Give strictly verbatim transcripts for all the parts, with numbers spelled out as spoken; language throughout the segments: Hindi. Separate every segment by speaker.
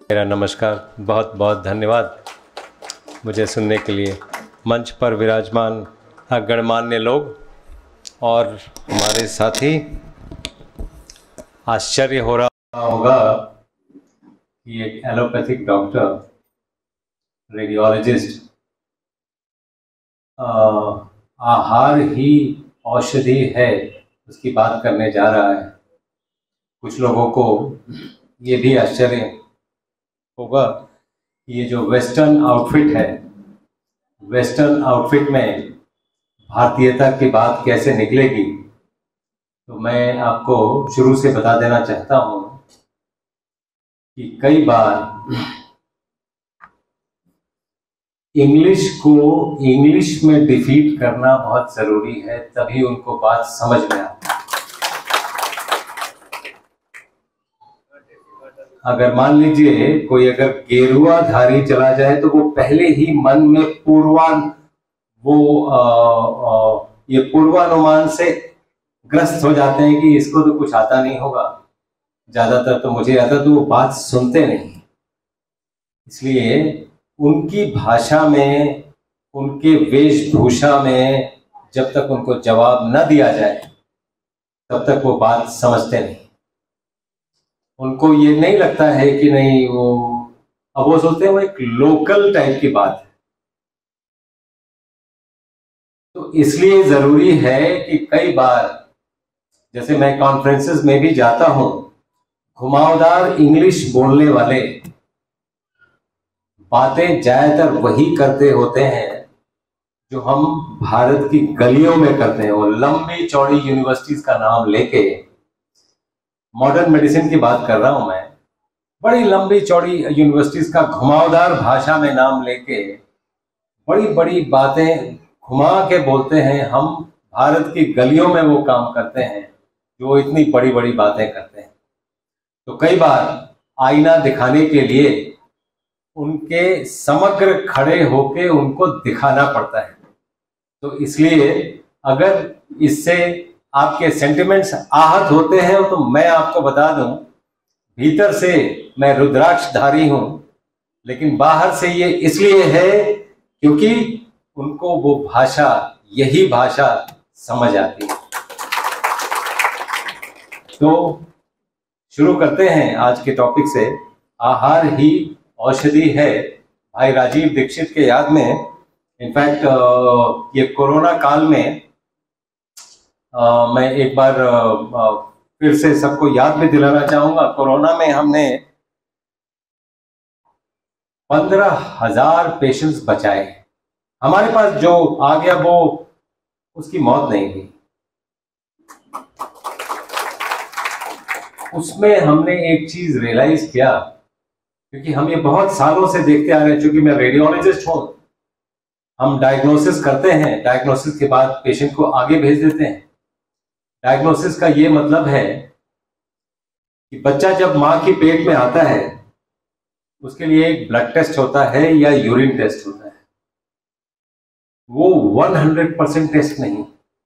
Speaker 1: मेरा नमस्कार, बहुत बहुत धन्यवाद मुझे सुनने के लिए। मंच पर विराजमान गणमान्य लोग और हमारे साथी, आश्चर्य हो रहा होगा कि एक एलोपैथिक डॉक्टर, रेडियोलॉजिस्ट आहार ही औषधि है उसकी बात करने जा रहा है। कुछ लोगों को ये भी आश्चर्य होगा कि ये जो वेस्टर्न आउटफिट है, वेस्टर्न आउटफिट में भारतीयता की बात कैसे निकलेगी। तो मैं आपको शुरू से बता देना चाहता हूँ कि कई बार इंग्लिश को इंग्लिश में डिफीट करना बहुत जरूरी है, तभी उनको बात समझ में आती है। अगर मान लीजिए कोई अगर गेरुआ धारी चला जाए तो वो पहले ही मन में पूर्वान वो आ, आ, ये पूर्वानुमान से ग्रस्त हो जाते हैं कि इसको तो कुछ आता नहीं होगा, ज्यादातर तो मुझे आता, तो वो बात सुनते नहीं। इसलिए उनकी भाषा में, उनके वेशभूषा में जब तक उनको जवाब न दिया जाए तब तक वो बात समझते नहीं। उनको ये नहीं लगता है कि नहीं वो, अब वो सोचते हैं वो एक लोकल टाइप की बात है। तो इसलिए जरूरी है कि कई बार, जैसे मैं कॉन्फ्रेंसेस में भी जाता हूं, घुमावदार इंग्लिश बोलने वाले बातें ज्यादातर वही करते होते हैं जो हम भारत की गलियों में करते हैं। वो लंबी चौड़ी यूनिवर्सिटीज का नाम लेके, मॉडर्न मेडिसिन की बात कर रहा हूं मैं, बड़ी लंबी चौड़ी यूनिवर्सिटीज का घुमावदार भाषा में नाम लेके बड़ी बड़ी बातें घुमा के बोलते हैं। हम भारत की गलियों में वो काम करते हैं जो इतनी बड़ी बड़ी बातें करते हैं। तो कई बार आईना दिखाने के लिए उनके समग्र खड़े होके उनको दिखाना पड़ता है। तो इसलिए अगर इससे आपके सेंटिमेंट्स आहत होते हैं तो मैं आपको बता दूं, भीतर से मैं रुद्राक्षधारी हूं, लेकिन बाहर से ये इसलिए है क्योंकि उनको वो भाषा, यही भाषा समझ आती है। तो शुरू करते हैं आज के टॉपिक से। आहार ही औषधि है, भाई राजीव दीक्षित के याद में। इनफैक्ट ये कोरोना काल में आ, मैं एक बार आ, फिर से सबको याद भी दिलाना चाहूंगा। कोरोना में हमने पंद्रह हजार पेशेंट्स बचाए। हमारे पास जो आ गया वो, उसकी मौत नहीं हुई। उसमें हमने एक चीज रियलाइज किया, क्योंकि हम ये बहुत सालों से देखते आ रहे हैं। चूंकि मैं रेडियोलॉजिस्ट हूं, हम डायग्नोसिस करते हैं, डायग्नोसिस के बाद पेशेंट को आगे भेज देते हैं। डायग्नोसिस का ये मतलब है कि बच्चा जब मां की पेट में आता है, उसके लिए एक ब्लड टेस्ट होता है या यूरिन टेस्ट होता है। वो सौ परसेंट टेस्ट नहीं,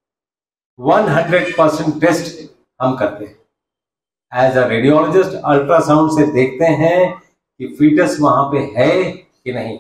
Speaker 1: सौ परसेंट टेस्ट हम करते हैं। एज अ रेडियोलॉजिस्ट अल्ट्रासाउंड से देखते हैं कि फीटस वहां पे है कि नहीं।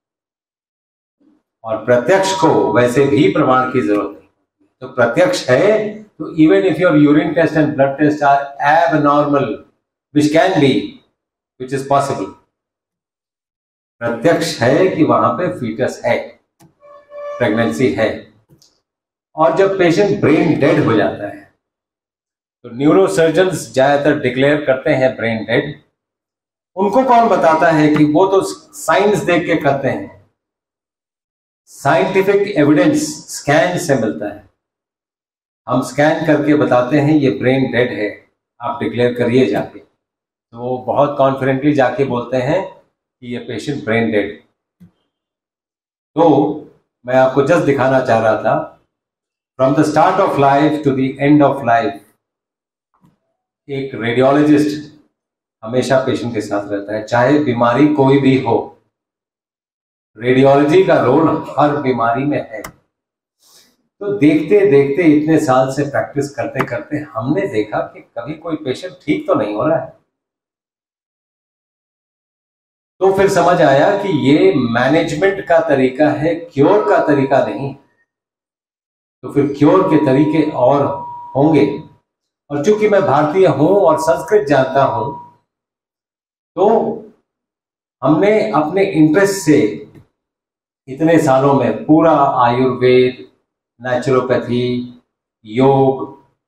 Speaker 1: और प्रत्यक्ष को वैसे भी प्रमाण की जरूरत नहीं। तो प्रत्यक्ष है तो even if your urine test and blood test are abnormal, which can be, which is possible, प्रत्यक्ष है कि वहां पे फीटस है, प्रेगनेंसी है। और जब पेशेंट ब्रेन डेड हो जाता है तो न्यूरोसर्जन्स ज्यादातर डिक्लेयर करते हैं ब्रेन डेड। उनको कौन बताता है कि वो तो साइंस देख के करते हैं। साइंटिफिक एविडेंस स्कैन से मिलता है। हम स्कैन करके बताते हैं ये ब्रेन डेड है, आप डिक्लेयर करिए जाके। तो वो बहुत कॉन्फिडेंटली जाके बोलते हैं कि ये पेशेंट ब्रेन डेड। तो मैं आपको जस्ट दिखाना चाह रहा था, from the start of life to the end of life एक रेडियोलॉजिस्ट हमेशा पेशेंट के साथ रहता है, चाहे बीमारी कोई भी हो। रेडियोलॉजी का रोल हर बीमारी में है। तो देखते देखते इतने साल से प्रैक्टिस करते करते हमने देखा कि कभी कोई पेशेंट ठीक तो नहीं हो रहा है। तो फिर समझ आया कि ये मैनेजमेंट का तरीका है, क्योर का तरीका नहीं। तो फिर क्योर के तरीके और होंगे। और चूंकि मैं भारतीय हूं और संस्कृत जानता हूं, तो हमने अपने इंटरेस्ट से इतने सालों में पूरा आयुर्वेद, नेचुरोपैथी, योग,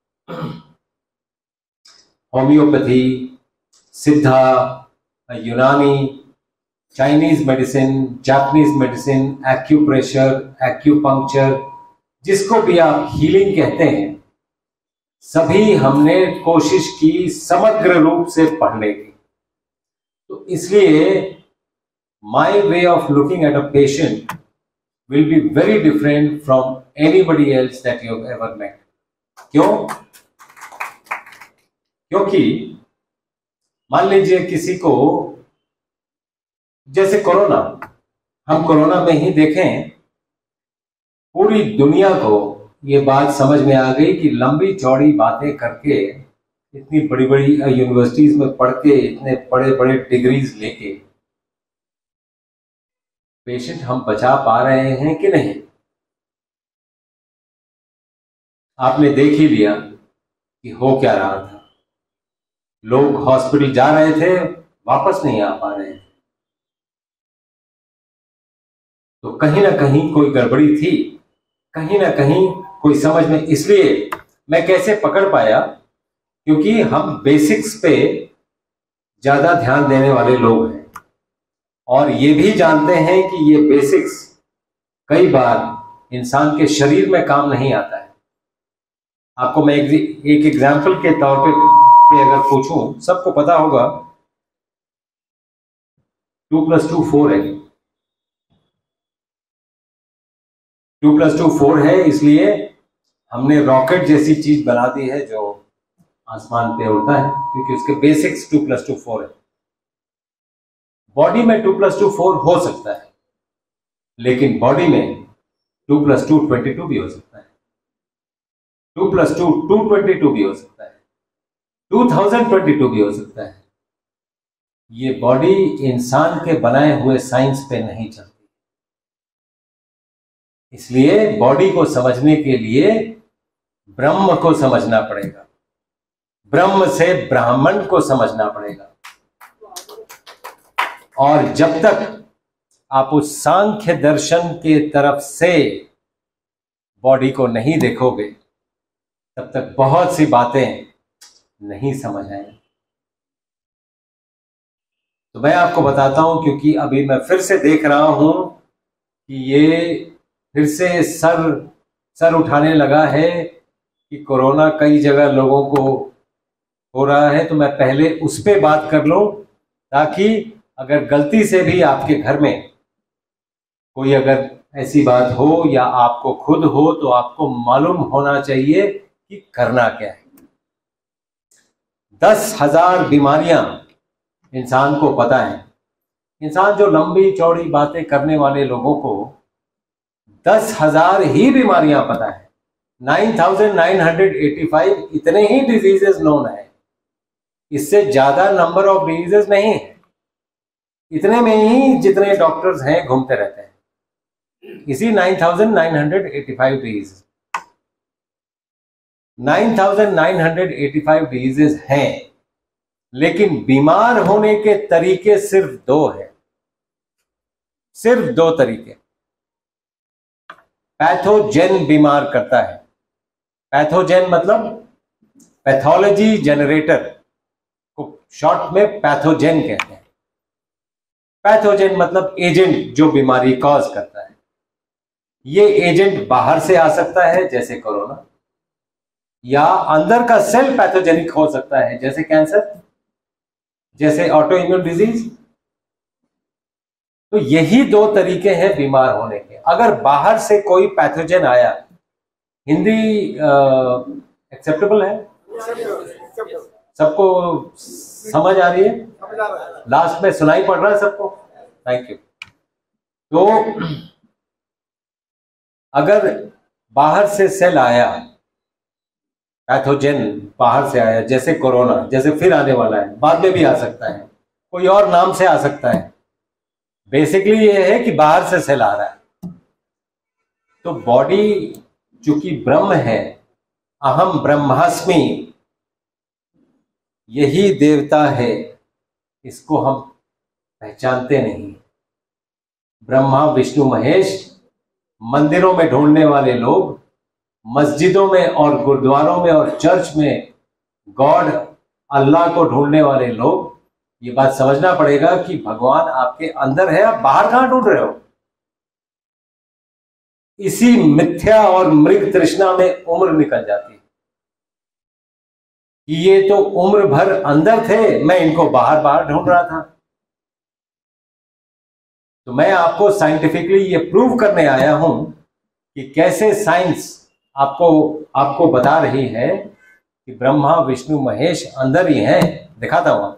Speaker 1: homeopathy, Siddha, Unani, Chinese medicine, Japanese medicine, acupressure, acupuncture, जिसको भी आप हीलिंग कहते हैं, सभी हमने कोशिश की समग्र रूप से पढ़ने की। तो इसलिए my way of looking at a patient will be very different from anybody else that you have ever met. क्यों? क्योंकि मान लीजिए किसी को, जैसे कोरोना, हम कोरोना में ही देखें, पूरी दुनिया को ये बात समझ में आ गई कि लंबी चौड़ी बातें करके, इतनी बड़ी बड़ी यूनिवर्सिटीज में पढ़ के, इतने बड़े बड़े डिग्रीज लेके पेशेंट हम बचा पा रहे हैं कि नहीं। आपने देख ही लिया कि हो क्या रहा था। लोग हॉस्पिटल जा रहे थे, वापस नहीं आ पा रहे थे। तो कहीं ना कहीं कोई गड़बड़ी थी, कहीं ना कहीं कोई समझ में। इसलिए मैं कैसे पकड़ पाया, क्योंकि हम बेसिक्स पे ज्यादा ध्यान देने वाले लोग हैं और ये भी जानते हैं कि ये बेसिक्स कई बार इंसान के शरीर में काम नहीं आता है। आपको मैं एक, एक एग्जाम्पल के तौर पे, पे अगर पूछूं, सबको पता होगा टू प्लस टू फोर है। टू प्लस टू फोर है, इसलिए हमने रॉकेट जैसी चीज बना दी है जो आसमान पे उड़ता है, क्योंकि उसके basics two plus two four है। बॉडी में टू प्लस टू फोर हो सकता है, लेकिन बॉडी में two plus two twenty two भी हो सकता है, two plus two two twenty two भी हो सकता है, टू थाउजेंड ट्वेंटी टू भी हो सकता है। ये बॉडी इंसान के बनाए हुए साइंस पे नहीं चलती। इसलिए बॉडी को समझने के लिए ब्रह्म को समझना पड़ेगा, ब्रह्म से ब्राह्मण को समझना पड़ेगा। और जब तक आप उस सांख्य दर्शन के तरफ से बॉडी को नहीं देखोगे, तब तक बहुत सी बातें नहीं समझ आएंगी। तो मैं आपको बताता हूं, क्योंकि अभी मैं फिर से देख रहा हूं कि ये फिर से सर सर उठाने लगा है कि कोरोना कई जगह लोगों को हो रहा है। तो मैं पहले उस पर बात कर लूं, ताकि अगर गलती से भी आपके घर में कोई अगर ऐसी बात हो या आपको खुद हो, तो आपको मालूम होना चाहिए कि करना क्या है। दस हजार बीमारियां इंसान को पता है। इंसान जो लंबी चौड़ी बातें करने वाले लोगों को दस हजार ही बीमारियां पता है। Nine thousand nine hundred eighty five इतने ही डिजीजेस नोन है, इससे ज्यादा नंबर ऑफ डिजीजेस नहीं है। इतने में ही जितने डॉक्टर्स हैं घूमते रहते हैं, इसी nine thousand nine hundred eighty five disease nine thousand nine hundred eighty five diseases हैं, लेकिन बीमार होने के तरीके सिर्फ दो हैं, सिर्फ दो तरीके। पैथोजेन बीमार करता है। पैथोजेन मतलब पैथोलॉजी जनरेटर को शॉर्ट में पैथोजेन कहते हैं। पैथोजेन मतलब एजेंट जो बीमारी कॉज करता है। ये एजेंट बाहर से आ सकता है, जैसे कोरोना, या अंदर का सेल पैथोजेनिक हो सकता है, जैसे कैंसर, जैसे ऑटो इम्यून डिजीज। तो यही दो तरीके हैं बीमार होने के। अगर बाहर से कोई पैथोजन आया, हिंदी एक्सेप्टेबल है, सबको समझ आ रही है, लास्ट में सुनाई पड़ रहा है सबको, थैंक यू। तो अगर बाहर से सेल आया, पैथोजन बाहर से आया, जैसे कोरोना, जैसे फिर आने वाला है, बाद में भी आ सकता है, कोई और नाम से आ सकता है, बेसिकली ये है कि बाहर से सेल आ रहा है। तो बॉडी चूंकि ब्रह्म है, अहम ब्रह्मास्मि, यही देवता है, इसको हम पहचानते नहीं। ब्रह्मा विष्णु महेश मंदिरों में ढूंढने वाले लोग, मस्जिदों में और गुरुद्वारों में और चर्च में गॉड अल्लाह को ढूंढने वाले लोग, ये बात समझना पड़ेगा कि भगवान आपके अंदर है, आप बाहर कहां ढूंढ रहे हो। इसी मिथ्या और मृग तृष्णा में उम्र निकल जाती है कि ये तो उम्र भर अंदर थे, मैं इनको बाहर बाहर ढूंढ रहा था। तो मैं आपको साइंटिफिकली ये प्रूव करने आया हूं कि कैसे साइंस आपको आपको बता रही है कि ब्रह्मा विष्णु महेश अंदर ही हैं। दिखाता हूं।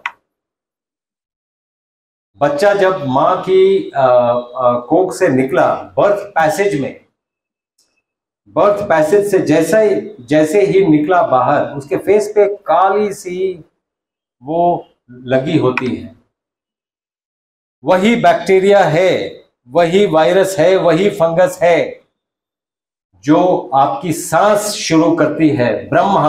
Speaker 1: बच्चा जब मां की आ, आ, कोख से निकला, बर्थ पैसेज में, बर्थ पैसेज से जैसे ही जैसे ही निकला बाहर, उसके फेस पे काली सी वो लगी होती है। वही बैक्टीरिया है, वही वायरस है, वही फंगस है जो आपकी सांस शुरू करती है। Brahma,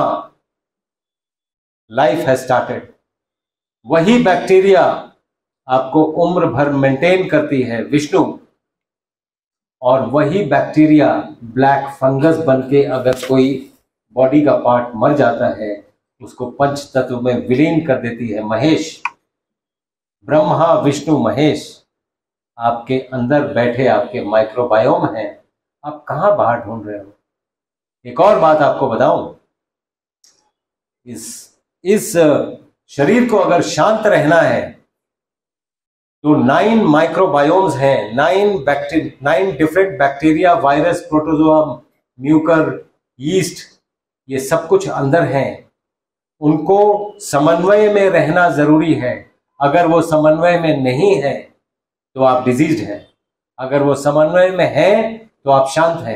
Speaker 1: life has started. वही बैक्टीरिया आपको उम्र भर मेंटेन करती है, विष्णु। और वही बैक्टीरिया ब्लैक फंगस बनके अगर कोई बॉडी का पार्ट मर जाता है, उसको पंच तत्व में विलीन कर देती है, महेश। ब्रह्मा विष्णु महेश आपके अंदर बैठे आपके माइक्रोबायोम हैं, आप कहां बाहर ढूंढ रहे हो। एक और बात आपको बताऊं, इस इस शरीर को अगर शांत रहना है तो नाइन माइक्रोबायोम्स हैं, nine bacteria, nine different bacteria, virus, protozoa, mucor, yeast, ये सब कुछ अंदर हैं। उनको समन्वय में रहना जरूरी है। अगर वो समन्वय में नहीं है तो आप डिजीज्ड हैं, अगर वो समन्वय में है तो आप शांत हैं।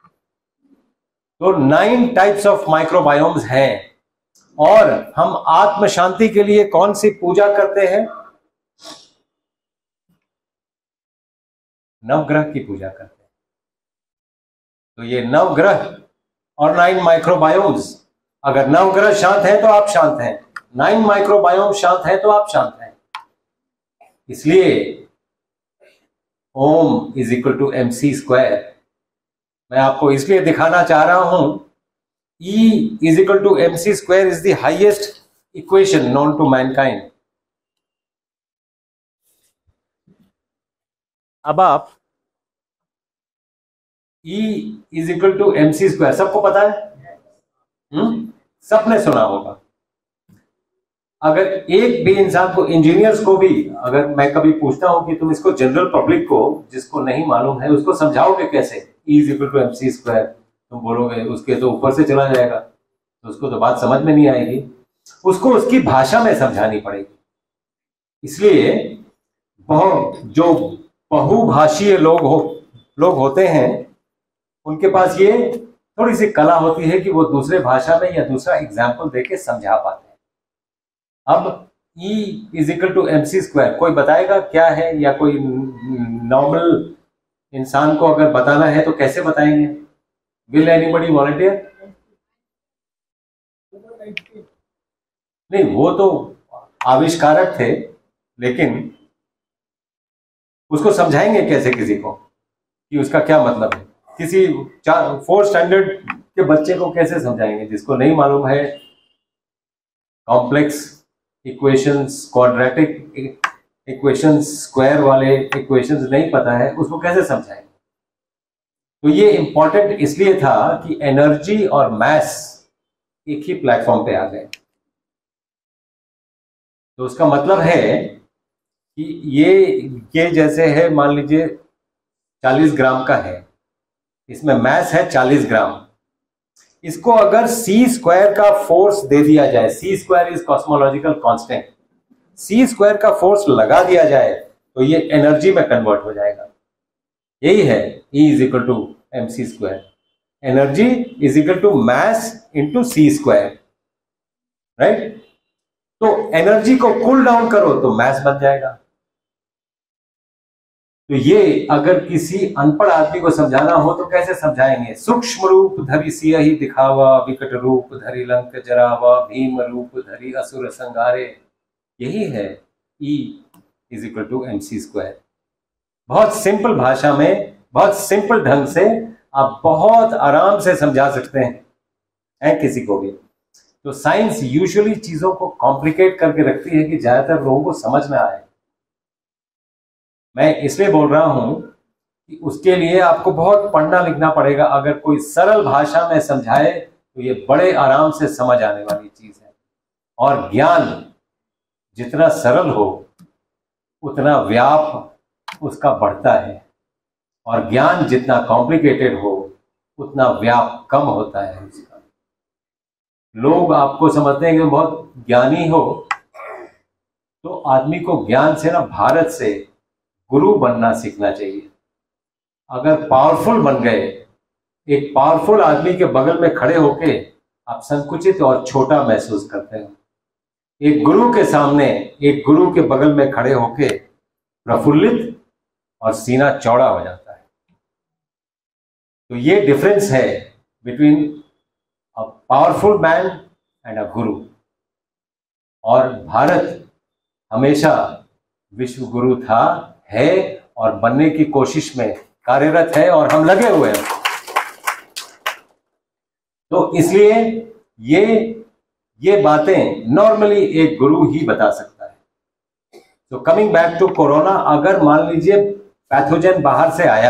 Speaker 1: तो नाइन टाइप्स ऑफ माइक्रोबायोम्स हैं। और हम आत्म शांति के लिए कौन सी पूजा करते हैं? नवग्रह की पूजा करते हैं। तो ये नवग्रह और नाइन माइक्रोबायोम्स, अगर नवग्रह शांत है तो आप शांत हैं, नाइन माइक्रोबायोम शांत है तो आप शांत हैं। इसलिए Om is equal to M C square. मैं आपको इसलिए दिखाना चाह रहा हूं, E is equal to mc square is the highest equation known to mankind. अब आप E is equal to mc square सबको पता है? हम्म सबने सुना होगा। अगर एक भी इंसान को, इंजीनियर्स को भी, अगर मैं कभी पूछता हूं कि तुम इसको जनरल पब्लिक को, जिसको नहीं मालूम है, उसको समझाओगे कैसे E is equal to mc square, तुम बोलोगे उसके तो ऊपर से चला जाएगा, तो उसको तो बात समझ में नहीं आएगी, उसको उसकी भाषा में समझानी पड़ेगी। इसलिए बहुत जो बहुभाषीय लोग हो लोग होते हैं, उनके पास ये थोड़ी सी कला होती है कि वो दूसरे भाषा में या दूसरा एग्जाम्पल देके समझा पाते हैं। अब E is equal to M C square कोई बताएगा क्या है, या कोई नॉर्मल इंसान को अगर बताना है तो कैसे बताएंगे? Will anybody volunteer? नहीं, वो तो आविष्कारक थे, लेकिन उसको समझाएंगे कैसे किसी को कि उसका क्या मतलब है? किसी फोर्थ स्टैंडर्ड के बच्चे को कैसे समझाएंगे जिसको नहीं मालूम है complex equations, quadratic equations, square वाले इक्वेशंस नहीं पता है, उसको कैसे समझाएंगे? तो ये इंपॉर्टेंट इसलिए था कि एनर्जी और मैस एक ही प्लेटफॉर्म पे आ गए। तो उसका मतलब है कि ये ये जैसे है, मान लीजिए चालीस ग्राम का है, इसमें मैस है चालीस ग्राम। इसको अगर सी स्क्वायर का फोर्स दे दिया जाए, C square is cosmological constant, C square का फोर्स लगा दिया जाए तो ये एनर्जी में कन्वर्ट हो जाएगा। यही है E is equal to M C square. Energy is equal to mass into C square, right? तो एनर्जी को कूल डाउन करो तो मैस बन जाएगा। तो ये अगर किसी अनपढ़ आदमी को समझाना हो तो कैसे समझाएंगे? सूक्ष्म रूप धरि सियहि दिखावा, विकट रूप धरि लंक जरावा, भीम रूप धरि असुर संहारे। यही है E is equal to M C square. बहुत सिंपल भाषा में, बहुत सिंपल ढंग से आप बहुत आराम से समझा सकते हैं है किसी को भी। तो साइंस यूजुअली चीजों को कॉम्प्लिकेट करके रखती है कि ज्यादातर लोगों को समझ में आए। मैं इसलिए बोल रहा हूं कि उसके लिए आपको बहुत पढ़ना लिखना पड़ेगा। अगर कोई सरल भाषा में समझाए तो ये बड़े आराम से समझ आने वाली चीज है। और ज्ञान जितना सरल हो उतना व्याप उसका बढ़ता है, और ज्ञान जितना कॉम्प्लिकेटेड हो उतना व्याप कम होता है उसका। लोग आपको समझते हैं कि बहुत ज्ञानी हो, तो आदमी को ज्ञान से ना भारत से गुरु बनना सीखना चाहिए। अगर पावरफुल बन गए, एक पावरफुल आदमी के बगल में खड़े होके आप संकुचित और छोटा महसूस करते हैं। एक गुरु के सामने, एक गुरु के बगल में खड़े होके प्रफुल्लित और सीना चौड़ा हो जाता है। तो ये डिफरेंस है between a powerful man and a guru. और भारत हमेशा विश्व गुरु था, है और बनने की कोशिश में कार्यरत है, और हम लगे हुए हैं। तो इसलिए ये ये बातें नॉर्मली एक गुरु ही बता सकता है। तो कमिंग बैक टू कोरोना, अगर मान लीजिए पैथोजन बाहर से आया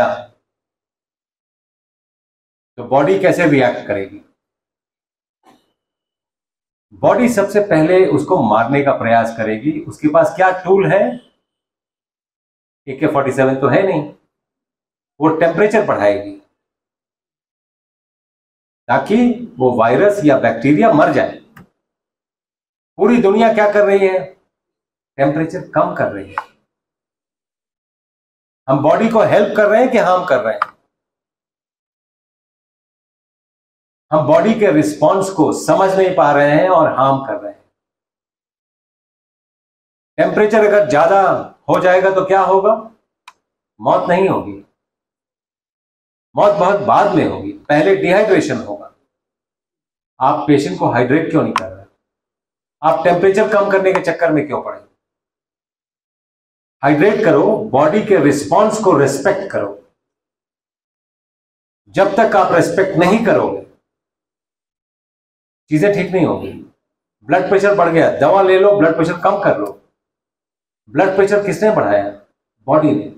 Speaker 1: तो बॉडी कैसे रिएक्ट करेगी? बॉडी सबसे पहले उसको मारने का प्रयास करेगी। उसके पास क्या टूल है? ए के फोर्टी सेवन तो है नहीं। वो टेम्परेचर बढ़ाएगी ताकि वो वायरस या बैक्टीरिया मर जाए। पूरी दुनिया क्या कर रही है? टेम्परेचर कम कर रही है। हम बॉडी को हेल्प कर रहे हैं कि हार्म कर रहे हैं? हम बॉडी के रिस्पॉन्स को समझ नहीं पा रहे हैं और हार्म कर रहे हैं। टेम्परेचर अगर ज्यादा हो जाएगा तो क्या होगा? मौत नहीं होगी, मौत बहुत बाद में होगी। पहले डिहाइड्रेशन होगा। आप पेशेंट को हाइड्रेट क्यों नहीं कर रहे? आप टेम्परेचर कम करने के चक्कर में क्यों पड़े? हाइड्रेट करो, बॉडी के रिस्पॉन्स को रिस्पेक्ट करो। जब तक आप रिस्पेक्ट नहीं करोगे चीजें ठीक नहीं होगी। ब्लड प्रेशर बढ़ गया, दवा ले लो, ब्लड प्रेशर कम कर लो। ब्लड प्रेशर किसने बढ़ाया? बॉडी ने।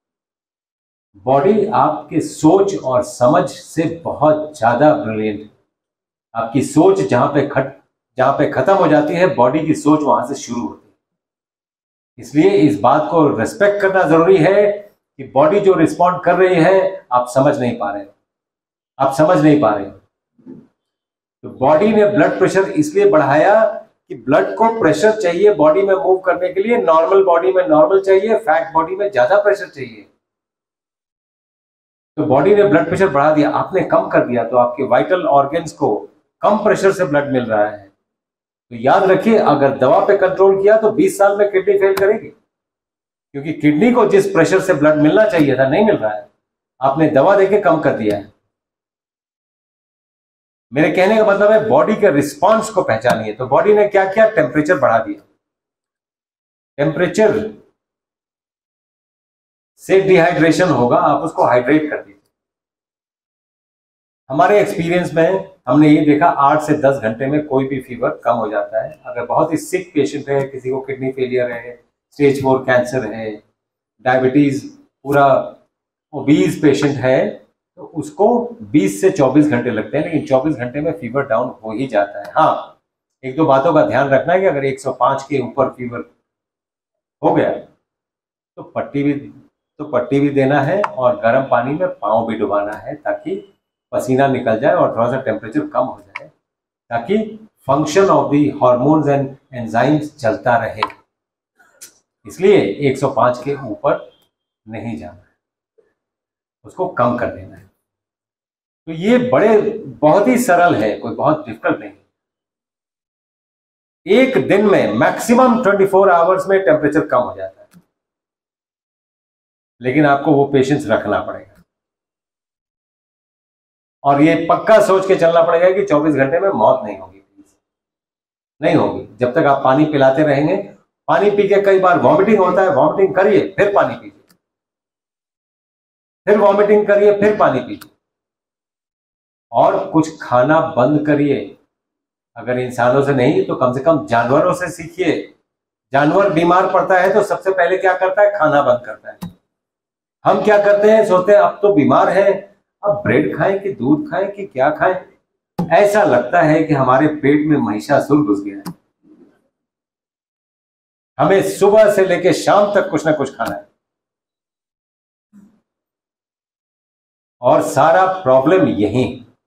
Speaker 1: बॉडी आपके सोच और समझ से बहुत ज्यादा ब्रिलियंट है। आपकी सोच जहां पे खट जहां पे खत्म हो जाती है, बॉडी की सोच वहां से शुरू होती है। इसलिए इस बात को रिस्पेक्ट करना जरूरी है कि बॉडी जो रिस्पॉन्ड कर रही है आप समझ नहीं पा रहे आप समझ नहीं पा रहे तो बॉडी ने ब्लड प्रेशर इसलिए बढ़ाया कि ब्लड को प्रेशर चाहिए बॉडी में मूव करने के लिए। नॉर्मल बॉडी में नॉर्मल चाहिए, फैट बॉडी में ज्यादा प्रेशर चाहिए। तो बॉडी ने ब्लड प्रेशर बढ़ा दिया, आपने कम कर दिया, तो आपके वाइटल ऑर्गन्स को कम प्रेशर से ब्लड मिल रहा है। तो याद रखिए, अगर दवा पे कंट्रोल किया तो बीस साल में किडनी फेल करेगी, क्योंकि किडनी को जिस प्रेशर से ब्लड मिलना चाहिए था नहीं मिल रहा है। आपने दवा देके कम कर दिया है। मेरे कहने का मतलब है बॉडी के रिस्पांस को पहचानिए। तो बॉडी ने क्या किया? टेम्परेचर बढ़ा दिया। टेम्परेचर से डिहाइड्रेशन होगा, आप उसको हाइड्रेट कर दीजिए। हमारे एक्सपीरियंस में हमने ये देखा आठ से दस घंटे में कोई भी फीवर कम हो जाता है। अगर बहुत ही सिक पेशेंट है, किसी को किडनी फेलियर है, स्टेज फोर कैंसर है, डायबिटीज, पूरा ओबीज पेशेंट है, तो उसको बीस से चौबीस घंटे लगते हैं, लेकिन चौबीस घंटे में फीवर डाउन हो ही जाता है। हाँ, एक दो बातों का ध्यान रखना है कि अगर एक सौ पाँच के ऊपर फीवर हो गया तो पट्टी भी तो पट्टी भी देना है और गर्म पानी में पाँव भी डुबाना है, ताकि पसीना निकल जाए और थोड़ा सा टेम्परेचर कम हो जाए, ताकि function of the hormones and enzymes चलता रहे। इसलिए एक सौ पाँच के ऊपर नहीं जाना है, उसको कम कर देना है। तो ये बड़े बहुत ही सरल है, कोई बहुत डिफिकल्ट नहीं। एक दिन में मैक्सिमम चौबीस आवर्स में टेम्परेचर कम हो जाता है। लेकिन आपको वो पेशेंस रखना पड़ेगा और ये पक्का सोच के चलना पड़ेगा कि चौबीस घंटे में मौत नहीं होगी, नहीं होगी। जब तक आप पानी पिलाते रहेंगे, पानी पी के कई बार वॉमिटिंग होता है, वॉमिटिंग करिए फिर पानी पीजिए, फिर वॉमिटिंग करिए फिर पानी पीजिए, और कुछ खाना बंद करिए। अगर इंसानों से नहीं तो कम से कम जानवरों से सीखिए। जानवर बीमार पड़ता है तो सबसे पहले क्या करता है? खाना बंद करता है। हम क्या करते हैं? सोचते हैं अब तो बीमार है, अब ब्रेड खाएं कि दूध खाएं कि क्या खाएं। ऐसा लगता है कि हमारे पेट में महिषासुर घुस गया है। हमें सुबह से लेकर शाम तक कुछ ना कुछ खाना है, और सारा प्रॉब्लम यही।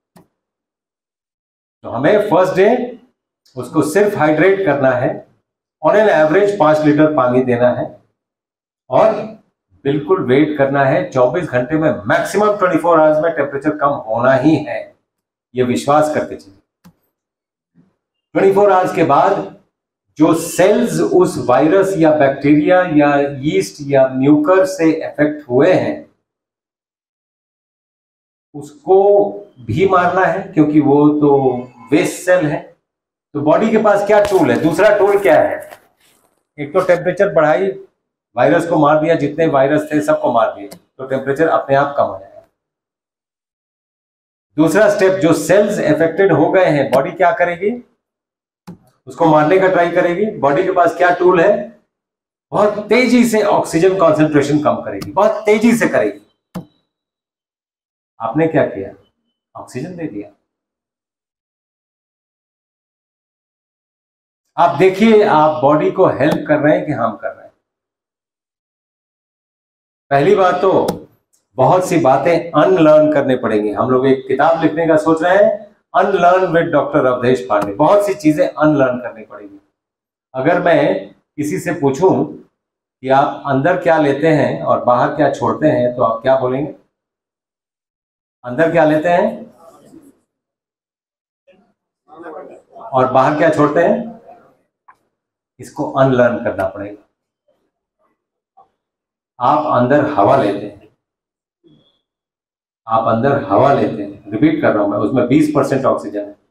Speaker 1: तो हमें फर्स्ट डे उसको सिर्फ हाइड्रेट करना है, ऑन एन एवरेज पांच लीटर पानी देना है, और बिल्कुल वेट करना है। चौबीस घंटे में मैक्सिमम चौबीस आवर्स में टेम्परेचर कम होना ही है, ये विश्वास करके चलिए। चौबीस आवर्स के बाद जो सेल्स उस वायरस या बैक्टीरिया या यीस्ट या म्यूकर से अफेक्ट हुए हैं उसको भी मारना है, क्योंकि वो तो वेस्ट सेल है। तो बॉडी के पास क्या टूल है? दूसरा टूल क्या है? एक तो टेम्परेचर बढ़ाई, वायरस को मार दिया, जितने वायरस थे सबको मार दिए, तो टेम्परेचर अपने आप कम हो जाएगा। दूसरा स्टेप, जो सेल्स अफेक्टेड हो गए हैं, बॉडी क्या करेगी? उसको मारने का ट्राई करेगी। बॉडी के पास क्या टूल है? बहुत तेजी से ऑक्सीजन कॉन्सेंट्रेशन कम करेगी, बहुत तेजी से करेगी। आपने क्या किया? ऑक्सीजन दे दिया। आप देखिए, आप बॉडी को हेल्प कर रहे हैं कि हम कर रहे हैं। पहली बात तो बहुत सी बातें अनलर्न करने पड़ेंगी। हम लोग एक किताब लिखने का सोच रहे हैं, unlearn with doctor Avadhesh Pandey. बहुत सी चीजें अनलर्न करनी पड़ेगी। अगर मैं किसी से पूछूं कि आप अंदर क्या लेते हैं और बाहर क्या छोड़ते हैं, तो आप क्या बोलेंगे? अंदर क्या लेते हैं और बाहर क्या छोड़ते हैं? इसको अनलर्न करना पड़ेगा। आप अंदर हवा लेते हैं, आप अंदर हवा लेते हैं, रिपीट कर रहा हूं मैं, उसमें बीस परसेंट ऑक्सीजन है।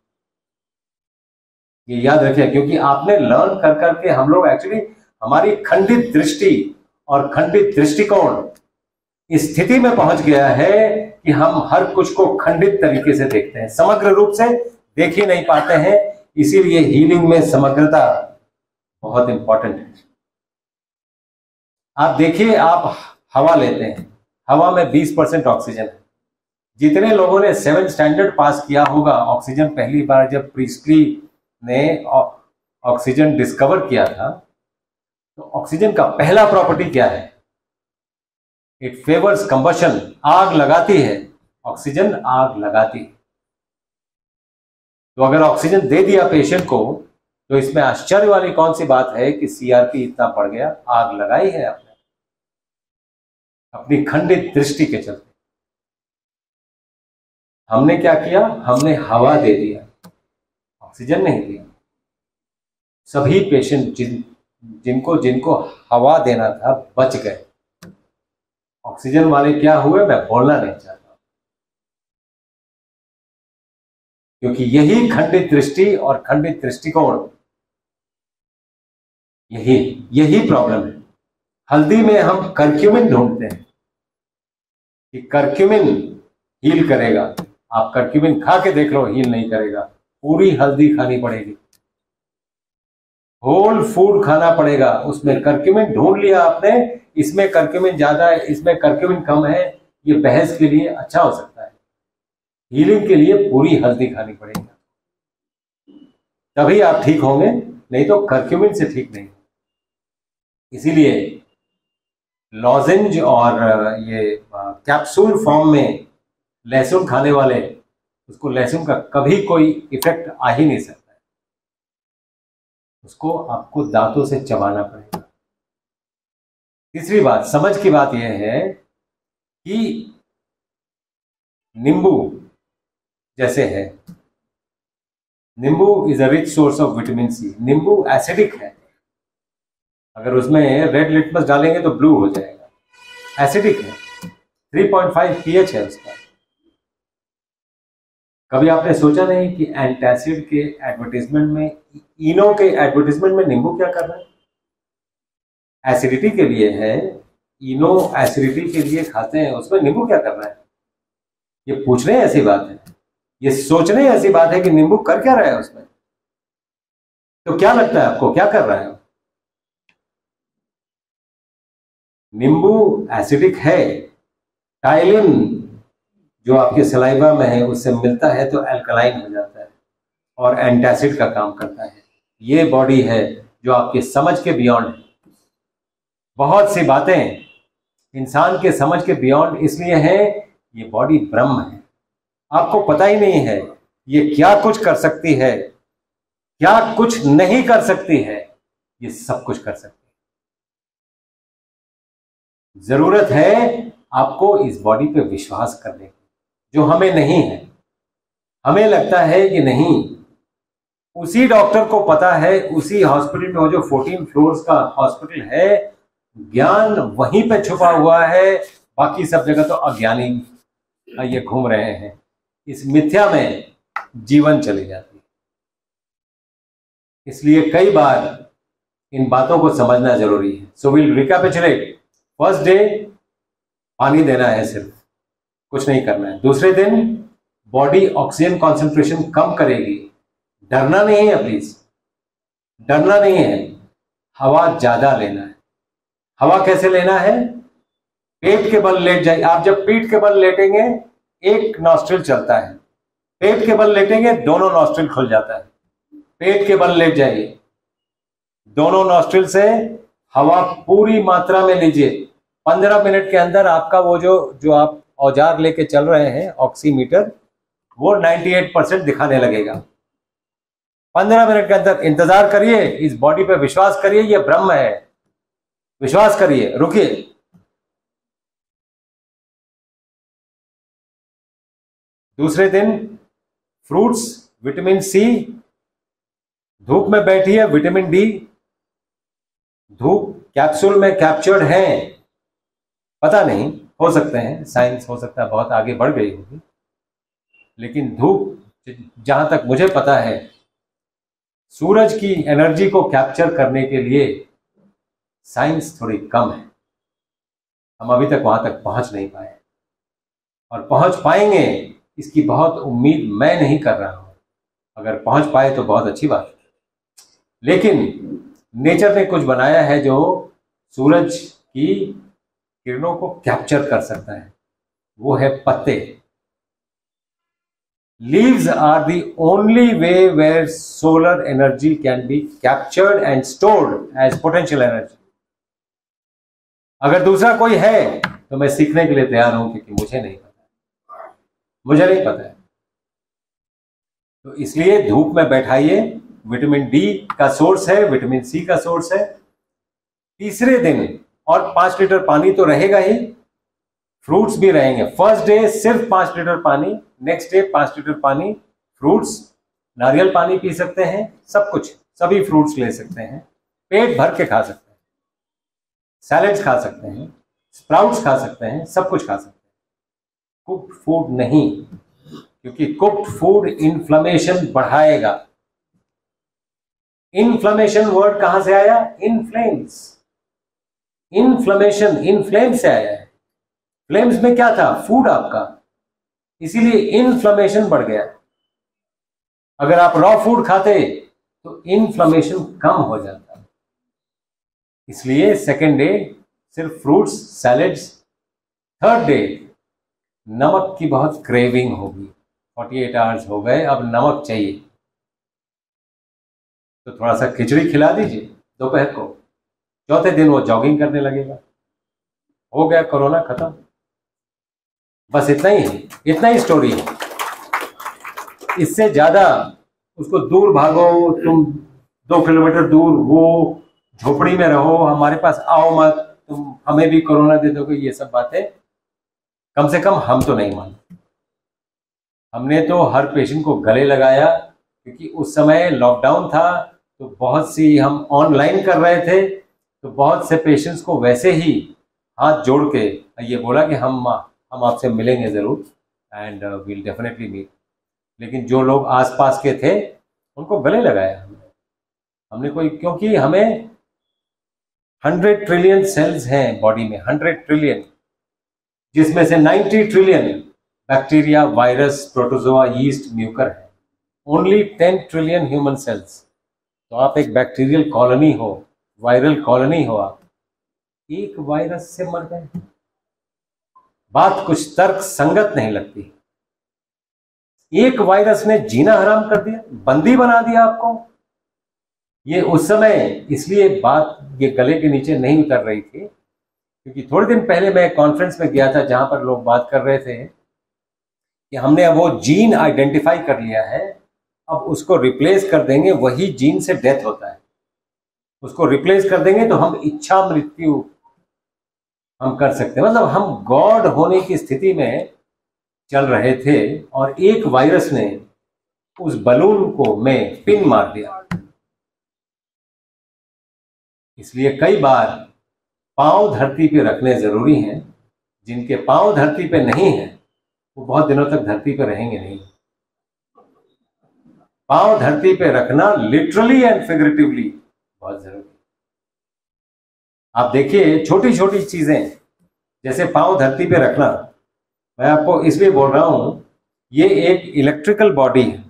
Speaker 1: ये याद रखिए, क्योंकि आपने लर्न कर करके हम लोग एक्चुअली हमारी खंडित दृष्टि और खंडित दृष्टिकोण इस स्थिति में पहुंच गया है कि हम हर कुछ को खंडित तरीके से देखते हैं, समग्र रूप से देख ही नहीं पाते हैं। इसीलिए हीलिंग में समग्रता बहुत इंपॉर्टेंट है। आप देखिए, आप हवा लेते हैं, हवा में बीस परसेंट ऑक्सीजन है। जितने लोगों ने सेवन स्टैंडर्ड पास किया होगा, ऑक्सीजन पहली बार जब प्रीस्टली ने ऑक्सीजन डिस्कवर किया था, तो ऑक्सीजन का पहला प्रॉपर्टी क्या है? It favours combustion. आग लगाती है, ऑक्सीजन आग लगाती है। तो अगर ऑक्सीजन दे दिया पेशेंट को, तो इसमें आश्चर्य वाली कौन सी बात है कि सीआरपी इतना बढ़ गया? आग लगाई है आपने अपनी खंडित दृष्टि के चलते। हमने क्या किया? हमने हवा दे दिया, ऑक्सीजन नहीं दिया। सभी पेशेंट जिन जिनको जिनको हवा देना था बच गए। ऑक्सीजन वाले क्या हुए, मैं बोलना नहीं चाहता, क्योंकि यही खंडित दृष्टि और खंडित दृष्टिकोण, यही यही प्रॉब्लम है। हल्दी में हम करक्यूमिन ढूंढते हैं कि करक्यूमिन हील करेगा। आप करक्यूमिन खा के देख लो, हील नहीं करेगा। पूरी हल्दी खानी पड़ेगी, होल फूड खाना पड़ेगा। उसमें करक्यूमिन ढूंढ लिया आपने, इसमें करक्यूमिन ज्यादा है, इसमें करक्यूमिन कम है, ये बहस के लिए अच्छा हो सकता है। हीलिंग के लिए पूरी हल्दी खानी पड़ेगी, तभी आप ठीक होंगे, नहीं तो करक्यूमिन से ठीक नहीं। इसीलिए लॉजेंज और ये कैप्सूल फॉर्म में लहसुन खाने वाले, उसको लहसुन का कभी कोई इफेक्ट आ ही नहीं सकता है। उसको आपको दांतों से चबाना पड़ेगा। तीसरी बात, समझ की बात यह है कि नींबू जैसे है, nimbu is a rich source of vitamin C. नींबू एसिडिक है, अगर उसमें रेड लिटमस डालेंगे तो ब्लू हो जाएगा। एसिडिक है, थ्री पॉइंट फाइव पीएच है उसका। कभी आपने सोचा नहीं कि एंटासिड के एडवर्टाइजमेंट में, इनो के एडवर्टाइजमेंट में नींबू क्या कर रहा है? एसिडिटी के लिए है, इनो एसिडिटी के लिए खाते हैं, उसमें नींबू क्या कर रहा है? ये पूछने ऐसी बात है, ये सोचने ऐसी बात है कि नींबू कर क्या रहा है उसमें। तो क्या लगता है आपको, क्या कर रहा है? नींबू एसिडिक है, टाइलिन जो आपके सलाइवा में है उससे मिलता है तो अल्कलाइन हो जाता है और एंटासिड का काम करता है। ये बॉडी है जो आपके समझ के बियॉन्ड है। बहुत सी बातें इंसान के समझ के बियॉन्ड इसलिए है, ये बॉडी ब्रह्म है, आपको पता ही नहीं है ये क्या कुछ कर सकती है, क्या कुछ नहीं कर सकती है, ये सब कुछ कर सकती है। जरूरत है आपको इस बॉडी पे विश्वास करने की, जो हमें नहीं है। हमें लगता है कि नहीं, उसी डॉक्टर को पता है, उसी हॉस्पिटल में, वो जो फोर्टीन फ्लोर्स का हॉस्पिटल है, ज्ञान वहीं पे छुपा हुआ है, बाकी सब जगह तो अज्ञानी ये घूम रहे हैं। इस मिथ्या में जीवन चली जाती है। इसलिए कई बार इन बातों को समझना जरूरी है। So will recapitulate. First day पानी देना है, सिर्फ कुछ नहीं करना है। दूसरे दिन बॉडी ऑक्सीजन कॉन्सेंट्रेशन कम करेगी, डरना नहीं है, प्लीज डरना नहीं है। हवा ज्यादा लेना है। हवा कैसे लेना है? पेट के बल लेट जाइए। आप जब पीठ के बल लेटेंगे एक नॉस्ट्रिल चलता है, पेट के बल लेटेंगे दोनों नॉस्ट्रिल खुल जाता है। पेट के बल लेट जाइए, दोनों नॉस्ट्रिल से हवा पूरी मात्रा में लीजिए। पंद्रह मिनट के अंदर आपका वो जो जो आप औजार लेके चल रहे हैं ऑक्सीमीटर, वो अट्ठानवे परसेंट दिखाने लगेगा। पंद्रह मिनट के अंदर इंतजार करिए, इस बॉडी पे विश्वास करिए, ये ब्रह्म है, विश्वास करिए, रुकिए। दूसरे दिन फ्रूट्स, विटामिन सी, धूप में बैठिए, विटामिन डी, धूप कैप्सूल में कैप्चर्ड है, पता नहीं, हो सकते हैं, साइंस हो सकता है बहुत आगे बढ़ गई होगी, लेकिन धूप जहां तक मुझे पता है सूरज की एनर्जी को कैप्चर करने के लिए साइंस थोड़ी कम है। हम अभी तक वहां तक पहुंच नहीं पाए और पहुंच पाएंगे इसकी बहुत उम्मीद मैं नहीं कर रहा हूं। अगर पहुंच पाए तो बहुत अच्छी बात है, लेकिन नेचर ने कुछ बनाया है जो सूरज की किरणों को कैप्चर कर सकता है, वो है पत्ते। Leaves are the only way where solar energy can be captured and stored as potential energy. अगर दूसरा कोई है तो मैं सीखने के लिए तैयार हूं, क्योंकि मुझे नहीं पता, मुझे नहीं पता है। तो इसलिए धूप में बैठाइए, विटामिन डी का सोर्स है, विटामिन सी का सोर्स है। तीसरे दिन और पांच लीटर पानी तो रहेगा ही, फ्रूट्स भी रहेंगे। फर्स्ट डे सिर्फ पांच लीटर पानी, नेक्स्ट डे पांच लीटर पानी, फ्रूट्स, नारियल पानी पी सकते हैं, सब कुछ, सभी फ्रूट्स ले सकते हैं, पेट भर के खा सकते हैं, सैलेड्स खा सकते हैं, स्प्राउट्स खा सकते हैं, सब कुछ खा सकते हैं। कुक्ड फूड नहीं, क्योंकि कुक्ड फूड इन्फ्लेमेशन बढ़ाएगा। इन्फ्लेमेशन वर्ड कहां से आया? इनफ्लेम्स, इन्फ्लेमेशन इनफ्लेम से आया है। फ्लेम्स में क्या था? फूड आपका, इसीलिए इन्फ्लेमेशन बढ़ गया। अगर आप रॉ फूड खाते तो इन्फ्लेमेशन कम हो जाता। इसलिए सेकेंड डे सिर्फ फ्रूट्स, सैलेड्स। थर्ड डे नमक की बहुत क्रेविंग होगी, अड़तालीस आवर्स हो गए, अब नमक चाहिए, तो थोड़ा सा खिचड़ी खिला दीजिए दोपहर को। चौथे दिन वो जॉगिंग करने लगेगा, हो गया कोरोना खत्म। बस इतना ही है, इतना ही स्टोरी है। इससे ज्यादा उसको दूर भागो, तुम दो किलोमीटर दूर वो झोपड़ी में रहो, हमारे पास आओ मत, तुम हमें भी कोरोना दे दोगे, ये सब बातें कम से कम हम तो नहीं मानते। हमने तो हर पेशेंट को गले लगाया, क्योंकि उस समय लॉकडाउन था, तो बहुत सी हम ऑनलाइन कर रहे थे, तो बहुत से पेशेंट्स को वैसे ही हाथ जोड़ के ये बोला कि हम हम आपसे मिलेंगे ज़रूर एंड वील डेफिनेटली मीट। लेकिन जो लोग आसपास के थे उनको गले लगाया हमने हमने कोई, क्योंकि हमें हंड्रेड ट्रिलियन सेल्स हैं बॉडी में, हंड्रेड ट्रिलियन, जिसमें से ninety trillion bacteria, virus, protozoa, yeast, mucor है। Only ten trillion human cells. तो आप एक बैक्टीरियल कॉलोनी हो, वायरल कॉलोनी हो, आप एक वायरस से मर गए। बात कुछ तर्क संगत नहीं लगती। एक वायरस ने जीना हराम कर दिया, बंदी बना दिया आपको। ये उस समय इसलिए बात ये गले के नीचे नहीं उतर रही थी क्योंकि थोड़े दिन पहले मैं कॉन्फ्रेंस में गया था जहां पर लोग बात कर रहे थे कि हमने अब वो जीन आइडेंटिफाई कर लिया है, अब उसको रिप्लेस कर देंगे, वही जीन से डेथ होता है, उसको रिप्लेस कर देंगे तो हम इच्छा मृत्यु हम कर सकते हैं। मतलब हम गॉड होने की स्थिति में चल रहे थे और एक वायरस ने उस बलून को में पिन मार दिया। इसलिए कई बार पांव धरती पे रखने जरूरी हैं। जिनके पांव धरती पे नहीं है वो बहुत दिनों तक धरती पे रहेंगे नहीं। पांव धरती पे रखना लिटरली एंड फिगरेटिवली बहुत जरूरी। आप देखिए छोटी छोटी चीजें जैसे पांव धरती पे रखना, मैं आपको इसलिए बोल रहा हूं, ये एक इलेक्ट्रिकल बॉडी है।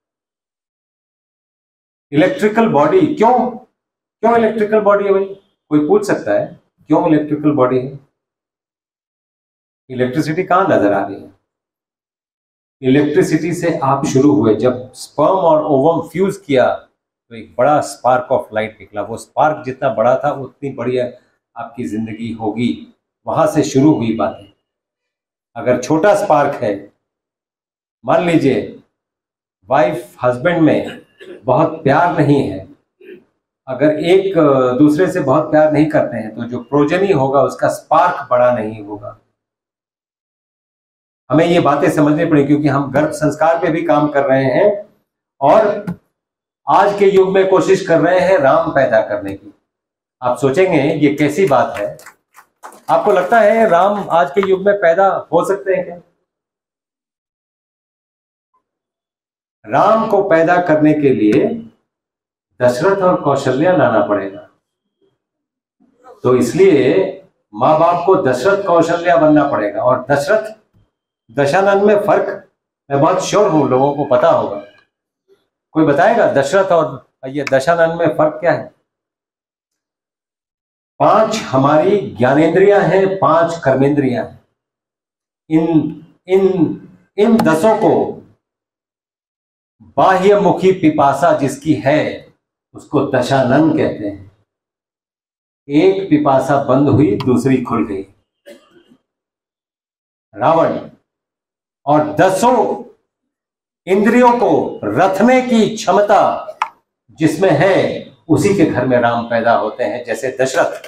Speaker 1: इलेक्ट्रिकल बॉडी क्यों क्यों इलेक्ट्रिकल बॉडी है भाई? कोई पूछ सकता है क्यों इलेक्ट्रिकल बॉडी है? इलेक्ट्रिसिटी कहां नजर आ रही है? इलेक्ट्रिसिटी से आप शुरू हुए, जब स्पर्म और ओवम फ्यूज किया तो एक बड़ा स्पार्क ऑफ लाइट निकला। वो स्पार्क जितना बड़ा था उतनी बड़ी आपकी जिंदगी होगी। वहां से शुरू हुई बातें। अगर छोटा स्पार्क है, मान लीजिए वाइफ हस्बैंड में बहुत प्यार नहीं है, अगर एक दूसरे से बहुत प्यार नहीं करते हैं तो जो प्रोजेनी होगा उसका स्पार्क बड़ा नहीं होगा। हमें ये बातें समझनी पड़ेगी क्योंकि हम गर्भ संस्कार पे भी काम कर रहे हैं और आज के युग में कोशिश कर रहे हैं राम पैदा करने की। आप सोचेंगे ये कैसी बात है? आपको लगता है राम आज के युग में पैदा हो सकते हैं क्या? राम को पैदा करने के लिए दशरथ और कौशल्या लाना पड़ेगा। तो इसलिए माँ बाप को दशरथ कौशल्या बनना पड़ेगा। और दशरथ दशानंद में फर्क मैं बहुत श्योर हूं लोगों को पता होगा। कोई बताएगा दशरथ और ये दशानंद में फर्क क्या है? पांच हमारी ज्ञानेंद्रियां हैं, पांच कर्मेंद्रियां हैं। इन इन इन दसों को बाह्य मुखी पिपासा जिसकी है उसको दशानन कहते हैं। एक पिपासा बंद हुई, दूसरी खुल गई। रावण और दसों इंद्रियों को रथने की क्षमता जिसमें है उसी के घर में राम पैदा होते हैं, जैसे दशरथ।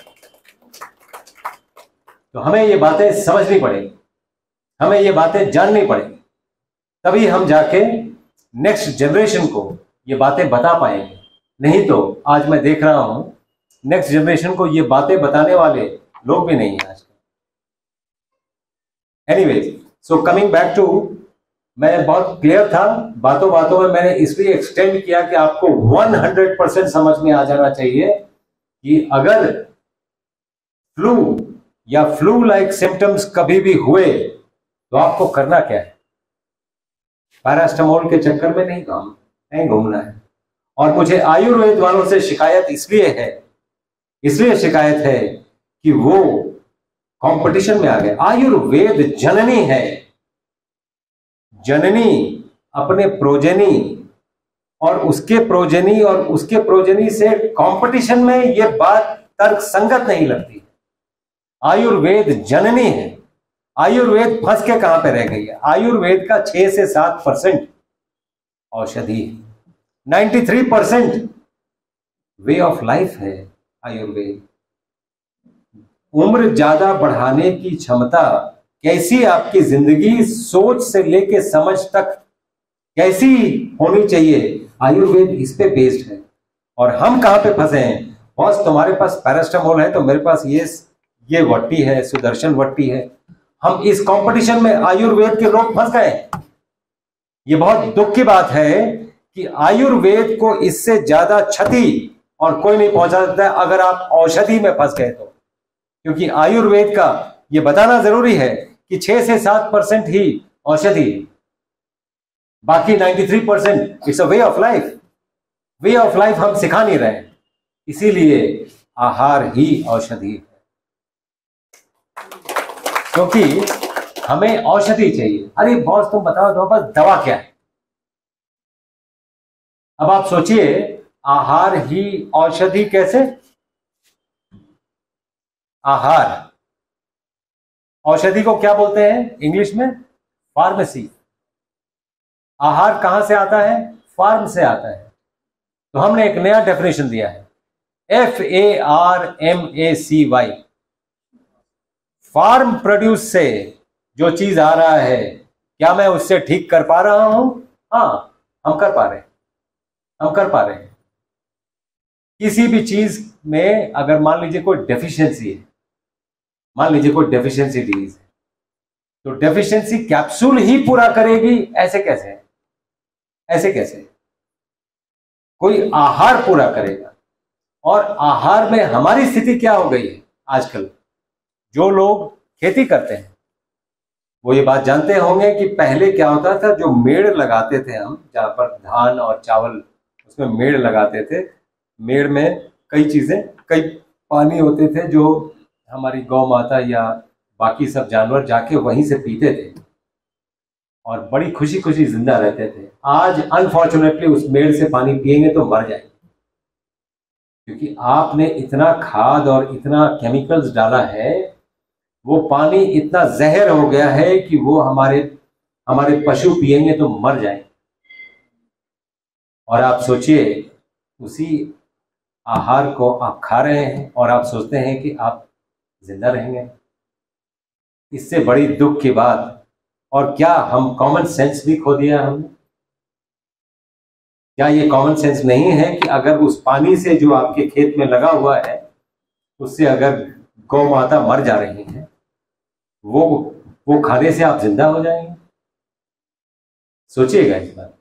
Speaker 1: तो हमें ये बातें समझनी पड़ेगी, हमें ये बातें जाननी पड़ेगी, तभी हम जाके नेक्स्ट जनरेशन को ये बातें बता पाएंगे। नहीं तो आज मैं देख रहा हूं नेक्स्ट जनरेशन को ये बातें बताने वाले लोग भी नहीं है आज। Anyways, so coming back to, मैं बहुत क्लियर था, बातों बातों में मैंने इसलिए एक्सटेंड किया कि आपको सौ परसेंट समझ में आ जाना चाहिए कि अगर फ्लू या फ्लू लाइक सिम्टम्स कभी भी हुए तो आपको करना क्या है। पैरास्टामोल के चक्कर में नहीं काम नहीं घूमना है। और मुझे आयुर्वेद वालों से शिकायत इसलिए है इसलिए शिकायत है कि वो कंपटीशन में आ गए। आयुर्वेद जननी है, जननी अपने प्रोजेनी और उसके प्रोजेनी और उसके प्रोजेनी से कंपटीशन में, ये बात तर्क संगत नहीं लगती। आयुर्वेद जननी है। आयुर्वेद फंस के कहां पे रह गई है? आयुर्वेद का छह से सात परसेंट औषधि है, तिरानवे परसेंट वे ऑफ लाइफ है आयुर्वेद। उम्र ज्यादा बढ़ाने की क्षमता, कैसी आपकी जिंदगी सोच से लेके समझ तक कैसी होनी चाहिए, आयुर्वेद इस पे बेस्ड है। और हम कहां पे फंसे हैं? बॉस तुम्हारे पास पैरास्टामोल है तो मेरे पास ये ये वट्टी है, सुदर्शन वट्टी है। हम इस कंपटीशन में आयुर्वेद के लोग फंस गए। ये बहुत दुख की बात है कि आयुर्वेद को इससे ज्यादा क्षति और कोई नहीं पहुंचा सकता है अगर आप औषधि में फंस गए तो। क्योंकि आयुर्वेद का ये बताना जरूरी है कि छह से सात परसेंट ही औषधि, बाकी तिरानवे percent it's a way of life. Way of life हम सिखा नहीं रहे, इसीलिए आहार ही औषधि है। क्योंकि हमें औषधि चाहिए। अरे बॉस तुम बताओ तो बस दवा क्या है? अब आप सोचिए, आहार ही औषधि कैसे? आहार, औषधि को क्या बोलते हैं इंग्लिश में? फार्मेसी। आहार कहां से आता है? फार्म से आता है। तो हमने एक नया डेफिनेशन दिया है, F A R M A C Y. Farm produce से जो चीज आ रहा है, क्या मैं उससे ठीक कर पा रहा हूं? हाँ, हम कर पा रहे हैं, हम कर पा रहे हैं। किसी भी चीज में अगर मान लीजिए कोई डेफिशिएंसी है, मान लीजिए कोई डेफिशिएंसी डिजीज है, तो डेफिशिएंसी कैप्सूल ही पूरा करेगी? ऐसे कैसे? ऐसे कैसे? कोई आहार पूरा करेगा। और आहार में हमारी स्थिति क्या हो गई है आजकल? जो लोग खेती करते हैं वो ये बात जानते होंगे कि पहले क्या होता था, जो मेड़ लगाते थे हम, जहां पर धान और चावल, उसमें मेड़ लगाते थे। मेड़ में कई चीजें, कई पानी होते थे जो हमारी गौ माता या बाकी सब जानवर जाके वहीं से पीते थे और बड़ी खुशी खुशी जिंदा रहते थे। आज अनफॉर्चुनेटली उस मेड़ से पानी पिएंगे तो मर जाएंगे, क्योंकि आपने इतना खाद और इतना केमिकल्स डाला है, वो पानी इतना जहर हो गया है कि वो हमारे हमारे पशु पिएंगे तो मर जाएंगे। और आप सोचिए, उसी आहार को आप खा रहे हैं और आप सोचते हैं कि आप जिंदा रहेंगे। इससे बड़ी दुख की बात। और क्या हम कॉमन सेंस भी खो दिया हमने? क्या ये कॉमन सेंस नहीं है कि अगर उस पानी से जो आपके खेत में लगा हुआ है, उससे अगर गौ माता मर जा रही है, वो वो खाने से आप जिंदा हो जाएंगे? सोचिएगा इस बात।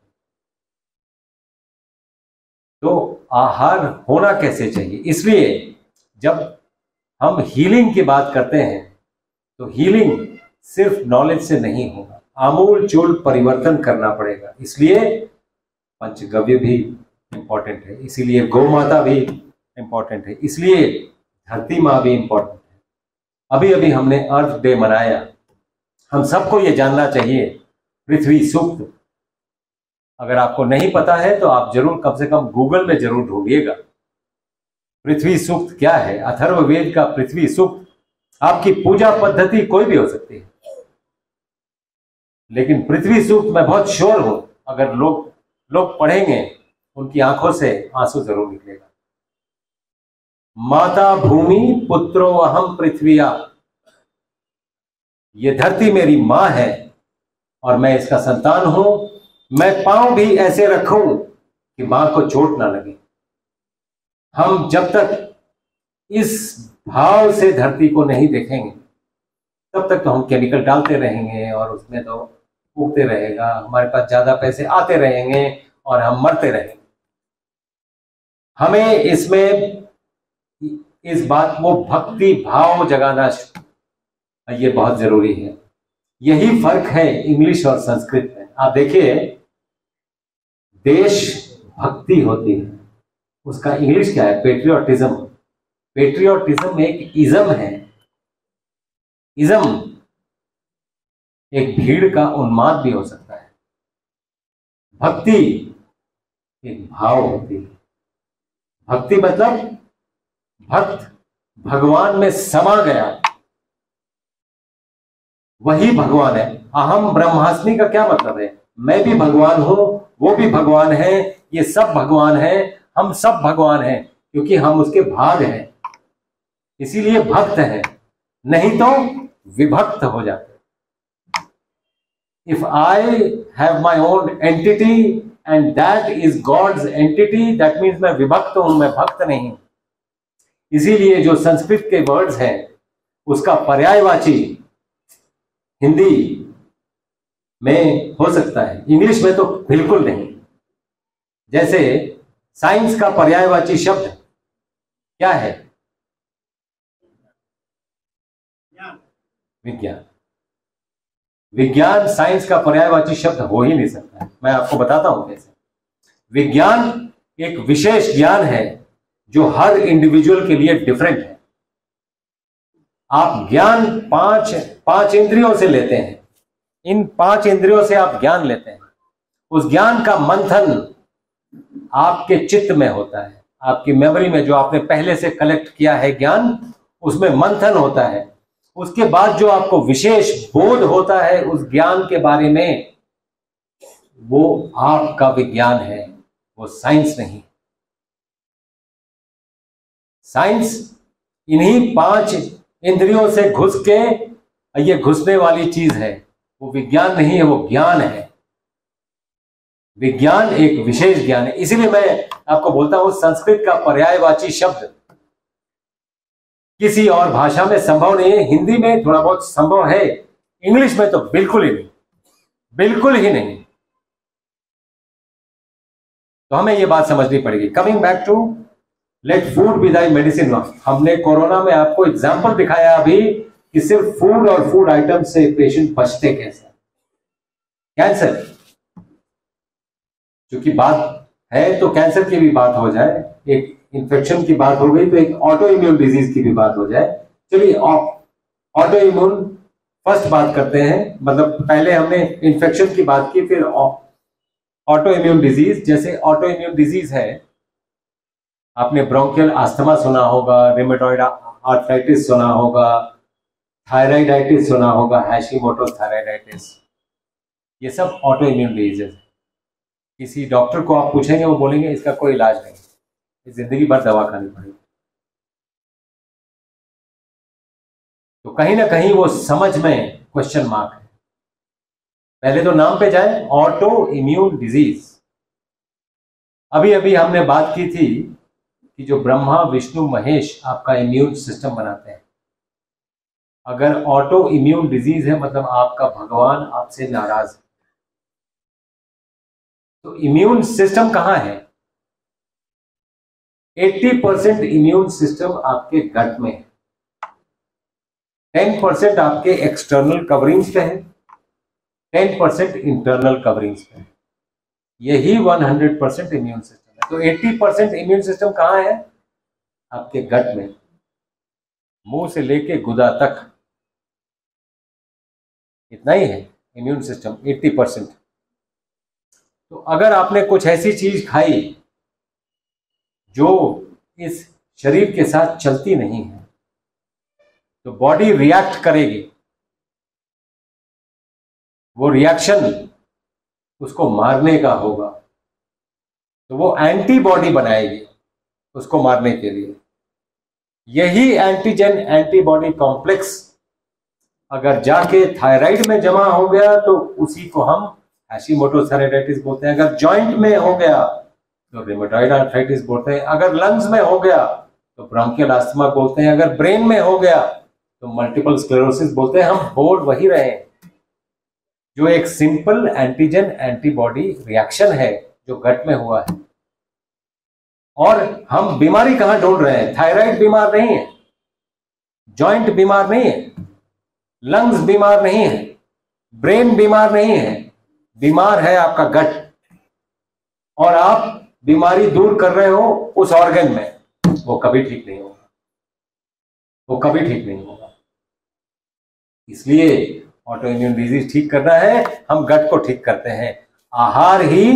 Speaker 1: तो आहार होना कैसे चाहिए? इसलिए जब हम हीलिंग की बात करते हैं तो हीलिंग सिर्फ नॉलेज से नहीं होगा, आमूल चूल परिवर्तन करना पड़ेगा। इसलिए पंचगव्य भी इंपॉर्टेंट है, इसीलिए गौ माता भी इंपॉर्टेंट है, इसलिए धरती माँ भी इंपॉर्टेंट है। अभी अभी हमने अर्थ डे मनाया। हम सबको ये जानना चाहिए पृथ्वी सूक्त। अगर आपको नहीं पता है तो आप जरूर कम से कम गूगल में जरूर ढूंढिएगा पृथ्वी सूक्त क्या है। अथर्ववेद का पृथ्वी सूक्त। आपकी पूजा पद्धति कोई भी हो सकती है, लेकिन पृथ्वी सूक्त मैं बहुत श्योर हूं, अगर लोग लोग पढ़ेंगे उनकी आंखों से आंसू जरूर निकलेगा। माता भूमि पुत्रो अहम पृथ्विया। ये धरती मेरी मां है और मैं इसका संतान हूं। मैं पांव भी ऐसे रखूं कि मां को चोट ना लगे। हम जब तक इस भाव से धरती को नहीं देखेंगे, तब तक तो हम केमिकल डालते रहेंगे और उसमें तो उगते रहेगा, हमारे पास ज्यादा पैसे आते रहेंगे और हम मरते रहेंगे। हमें इसमें इस बात को भक्ति भाव जगाना, ये बहुत जरूरी है। यही फर्क है इंग्लिश और संस्कृत में। आप देखिए, देश भक्ति होती है, उसका इंग्लिश क्या है? पेट्रियोटिज्म। पेट्रियोटिज्म एक इज्म है। इज्म एक भीड़ का उन्माद भी हो सकता है। भक्ति एक भाव होती है। भक्ति मतलब भक्त भगवान में समा गया, वही भगवान है। अहम ब्रह्मास्मि का क्या मतलब है? मैं भी भगवान हूं, वो भी भगवान है, ये सब भगवान है, हम सब भगवान हैं, क्योंकि हम उसके भाग हैं, इसीलिए भक्त है। नहीं तो विभक्त हो जाते। If I have my own entity and that is God's entity, that means मैं विभक्त हूं, मैं भक्त नहीं हूं। इसीलिए जो संस्कृत के वर्ड्स हैं उसका पर्यायवाची हिंदी में हो सकता है, इंग्लिश में तो बिल्कुल नहीं। जैसे साइंस का पर्यायवाची शब्द क्या है? विज्ञान। विज्ञान साइंस का पर्यायवाची शब्द हो ही नहीं सकता है। मैं आपको बताता हूं कैसे। विज्ञान एक विशेष ज्ञान है जो हर इंडिविजुअल के लिए डिफरेंट है। आप ज्ञान पांच पांच इंद्रियों से लेते हैं, इन पांच इंद्रियों से आप ज्ञान लेते हैं। उस ज्ञान का मंथन आपके चित्त में होता है, आपकी मेमोरी में, जो आपने पहले से कलेक्ट किया है ज्ञान, उसमें मंथन होता है। उसके बाद जो आपको विशेष बोध होता है उस ज्ञान के बारे में, वो आपका विज्ञान है, वो साइंस नहीं। साइंस इन्हीं पांच इंद्रियों से घुस के ये घुसने वाली चीज है, वो विज्ञान नहीं है, वो ज्ञान है। विज्ञान एक विशेष ज्ञान है। इसीलिए मैं आपको बोलता हूं संस्कृत का पर्यायवाची शब्द किसी और भाषा में संभव नहीं है। हिंदी में थोड़ा बहुत संभव है, इंग्लिश में तो बिल्कुल ही नहीं, बिल्कुल ही नहीं। तो हमें यह बात समझनी पड़ेगी। Coming back to let food be thy medicine. हमने कोरोना में आपको एग्जाम्पल दिखाया अभी कि सिर्फ फूड और फूड आइटम से पेशेंट बचते कैसे। कैंसर, क्योंकि बात है तो कैंसर की भी बात हो जाए, एक इन्फेक्शन की बात हो गई तो एक ऑटो इम्यून डिजीज की भी बात हो जाए। चलिए ऑटो इम्यून फर्स्ट बात करते हैं, मतलब पहले हमने इन्फेक्शन की बात की, फिर ऑटो इम्यून डिजीज। जैसे ऑटो इम्यून डिजीज है, आपने ब्रोंकियल अस्थमा सुना होगा, रिमेटॉइड आर्थराइटिस सुना होगा, थायराइडाइटिस सुना होगा, हैशीमोटोस थायराइडाइटिस, ये सब ऑटो इम्यून डिजीज है। किसी डॉक्टर को आप पूछेंगे, वो बोलेंगे इसका कोई इलाज नहीं, जिंदगी भर दवा खानी पड़ेगी। तो कहीं ना कहीं वो समझ में क्वेश्चन मार्क है। पहले तो नाम पे जाए, ऑटो इम्यून डिजीज। अभी अभी हमने बात की थी कि जो ब्रह्मा विष्णु महेश आपका इम्यून सिस्टम बनाते हैं, अगर ऑटो इम्यून डिजीज है मतलब आपका भगवान आपसे नाराज है। तो इम्यून सिस्टम कहां है? अस्सी परसेंट इम्यून सिस्टम आपके गट में है, दस परसेंट आपके एक्सटर्नल कवरिंग्स पे है, दस परसेंट इंटरनल कवरिंग्स पे है। यही सौ परसेंट इम्यून सिस्टम है। तो अस्सी परसेंट इम्यून सिस्टम कहां है? आपके गट में, मुंह से लेके गुदा तक, इतना ही है इम्यून सिस्टम, अस्सी परसेंट। तो अगर आपने कुछ ऐसी चीज खाई जो इस शरीर के साथ चलती नहीं है, तो बॉडी रिएक्ट करेगी। वो रिएक्शन उसको मारने का होगा, तो वो एंटीबॉडी बनाएगी उसको मारने के लिए। यही एंटीजन एंटीबॉडी कॉम्प्लेक्स अगर जाके थायराइड में जमा हो गया तो उसी को हम हैशीमोटोस थायराइडाइटिस बोलते हैं। अगर जॉइंट में हो गया तो रिमेटॉइड आर्थराइटिस बोलते हैं। अगर लंग्स में हो गया तो ब्रोंकियल अस्थमा बोलते हैं। अगर ब्रेन में हो गया तो मल्टीपल स्क्लेरोसिस बोलते हैं। हम बोल वही रहे हैं, जो एक सिंपल एंटीजन एंटीबॉडी रिएक्शन है जो गट में हुआ है। और हम बीमारी कहां ढूंढ रहे हैं? थायराइड बीमार नहीं है, जॉइंट बीमार नहीं है, लंग्स बीमार नहीं है, ब्रेन बीमार नहीं है, बीमार है आपका गट। और आप बीमारी दूर कर रहे हो उस ऑर्गन में, वो कभी ठीक नहीं होगा, वो कभी ठीक नहीं होगा। इसलिए ऑटो इम्यून डिजीज ठीक करना है, हम गट को ठीक करते हैं। आहार ही,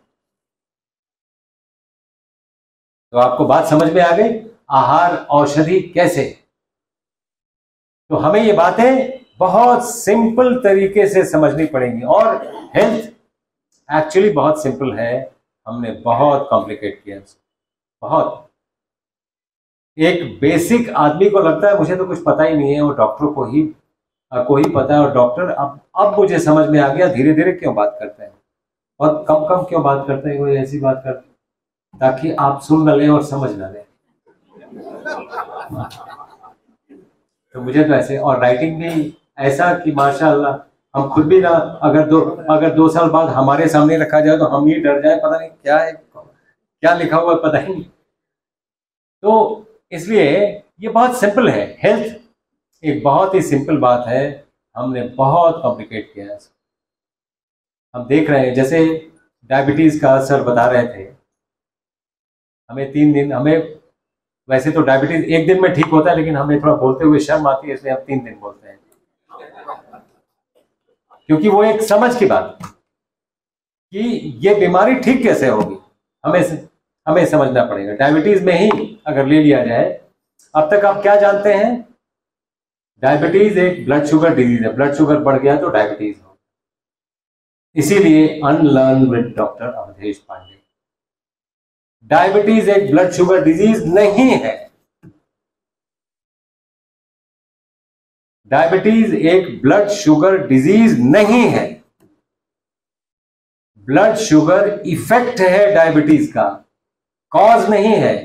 Speaker 1: तो आपको बात समझ में आ गई, आहार औषधि कैसे। तो हमें ये बातें बहुत सिंपल तरीके से समझनी पड़ेंगी। और हेल्थ एक्चुअली बहुत सिंपल है, हमने बहुत कॉम्प्लिकेट किया इसको, बहुत। एक बेसिक आदमी को लगता है मुझे तो कुछ पता ही नहीं है, वो डॉक्टर को ही को ही पता है। और डॉक्टर अब अब मुझे समझ में आ गया धीरे धीरे क्यों बात करते हैं और कम कम क्यों बात करते हैं। कोई ऐसी बात करते ताकि आप सुन न लें और समझ न लें। तो मुझे तो ऐसे, और राइटिंग भी ऐसा कि माशाअल्लाह हम खुद भी ना, अगर दो अगर दो साल बाद हमारे सामने रखा जाए तो हम ही डर जाए, पता नहीं क्या है, क्या लिखा हुआ है पता ही नहीं। तो इसलिए ये बहुत सिंपल है, हेल्थ एक बहुत ही सिंपल बात है, हमने बहुत कॉम्प्लिकेट किया है। हम देख रहे हैं जैसे डायबिटीज का सर बता रहे थे, हमें तीन दिन हमें वैसे तो डायबिटीज एक दिन में ठीक होता है, लेकिन हमें थोड़ा बोलते हुए शर्म आती है, इसलिए हम तीन दिन बोलते हैं, क्योंकि वो एक समझ की बात है कि ये बीमारी ठीक कैसे होगी, हमें हमें समझना पड़ेगा। डायबिटीज में ही अगर ले लिया जाए, अब तक आप क्या जानते हैं, डायबिटीज एक ब्लड शुगर डिजीज है, ब्लड शुगर बढ़ गया तो डायबिटीज हो। इसीलिए unlearn with doctor Avadhesh Pandey, diabetes एक ब्लड शुगर डिजीज नहीं है। डायबिटीज एक ब्लड शुगर डिजीज नहीं है। ब्लड शुगर इफेक्ट है डायबिटीज का, कॉज नहीं है।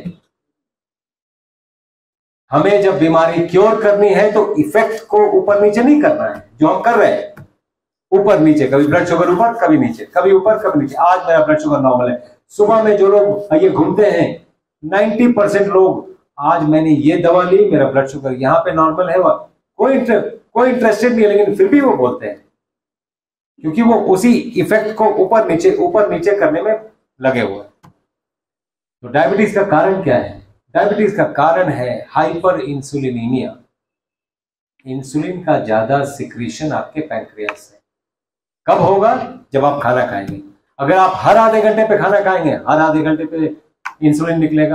Speaker 1: हमें जब बीमारी क्योर करनी है तो इफेक्ट को ऊपर नीचे नहीं करना है, जो हम कर रहे हैं ऊपर नीचे, कभी ब्लड शुगर ऊपर कभी नीचे, कभी ऊपर कभी नीचे। आज मेरा ब्लड शुगर नॉर्मल है, सुबह में जो लोग ये घूमते हैं नब्बे परसेंट लोग, आज मैंने ये दवा ली मेरा ब्लड शुगर यहाँ पे नॉर्मल है, वह कोई इंटर, कोई इंटरेस्टेड नहीं है, लेकिन फिर भी वो बोलते हैं, क्योंकि वो उसी इफेक्ट को ऊपर नीचे ऊपर नीचे करने में लगे हुए हैं। तो डायबिटीज का कारण क्या है? डायबिटीज का कारण है हाइपर इंसुलिनीमिया, इंसुलिन का ज्यादा सिक्रीशन आपके पैंक्रियास से। कब होगा? जब आप खाना खाएंगे। अगर आप हर आधे घंटे पे खाना खाएंगे, हर आधे घंटे पे इंसुलिन निकलेगा,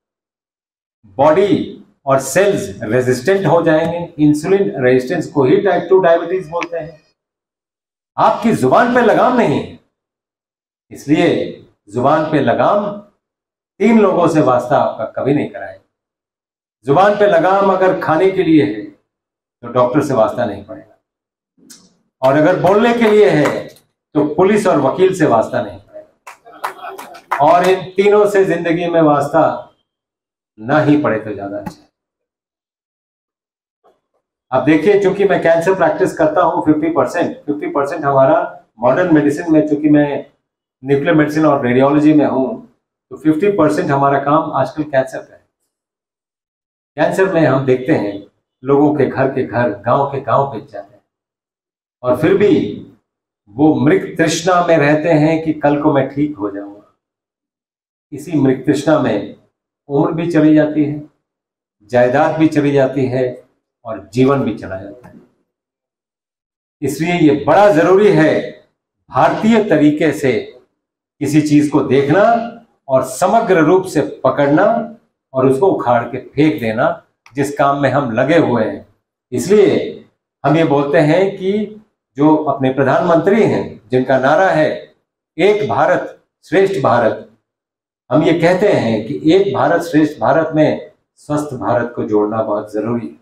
Speaker 1: बॉडी और सेल्स रेजिस्टेंट हो जाएंगे। इंसुलिन रेजिस्टेंस को ही टाइप टू डायबिटीज बोलते हैं। आपकी जुबान पे लगाम नहीं है, इसलिए जुबान पे लगाम तीन लोगों से वास्ता आपका कभी नहीं कराए। जुबान पे लगाम अगर खाने के लिए है तो डॉक्टर से वास्ता नहीं पड़ेगा, और अगर बोलने के लिए है तो पुलिस और वकील से वास्ता नहीं पड़ेगा, और इन तीनों से जिंदगी में वास्ता ना ही पड़े तो ज्यादा अच्छा। अब देखिए, चूंकि मैं कैंसर प्रैक्टिस करता हूं फिफ्टी परसेंट फिफ्टी परसेंट हमारा मॉडर्न मेडिसिन में, चूंकि मैं न्यूक्लियर मेडिसिन और रेडियोलॉजी में हूं, तो फिफ्टी परसेंट हमारा काम आजकल कैंसर का है। कैंसर में हम देखते हैं लोगों के घर के घर, गांव के गांव भेज जाते हैं, और फिर भी वो मृग तृष्णा में रहते हैं कि कल को मैं ठीक हो जाऊंगा। इसी मृग तृष्णा में उम्र भी चली जाती है, जायदाद भी चली जाती है, और जीवन भी चला जाता है। इसलिए ये बड़ा जरूरी है भारतीय तरीके से किसी चीज को देखना और समग्र रूप से पकड़ना और उसको उखाड़ के फेंक देना, जिस काम में हम लगे हुए हैं। इसलिए हम ये बोलते हैं कि जो अपने प्रधानमंत्री हैं, जिनका नारा है एक भारत श्रेष्ठ भारत, हम ये कहते हैं कि एक भारत श्रेष्ठ भारत में स्वस्थ भारत को जोड़ना बहुत जरूरी है।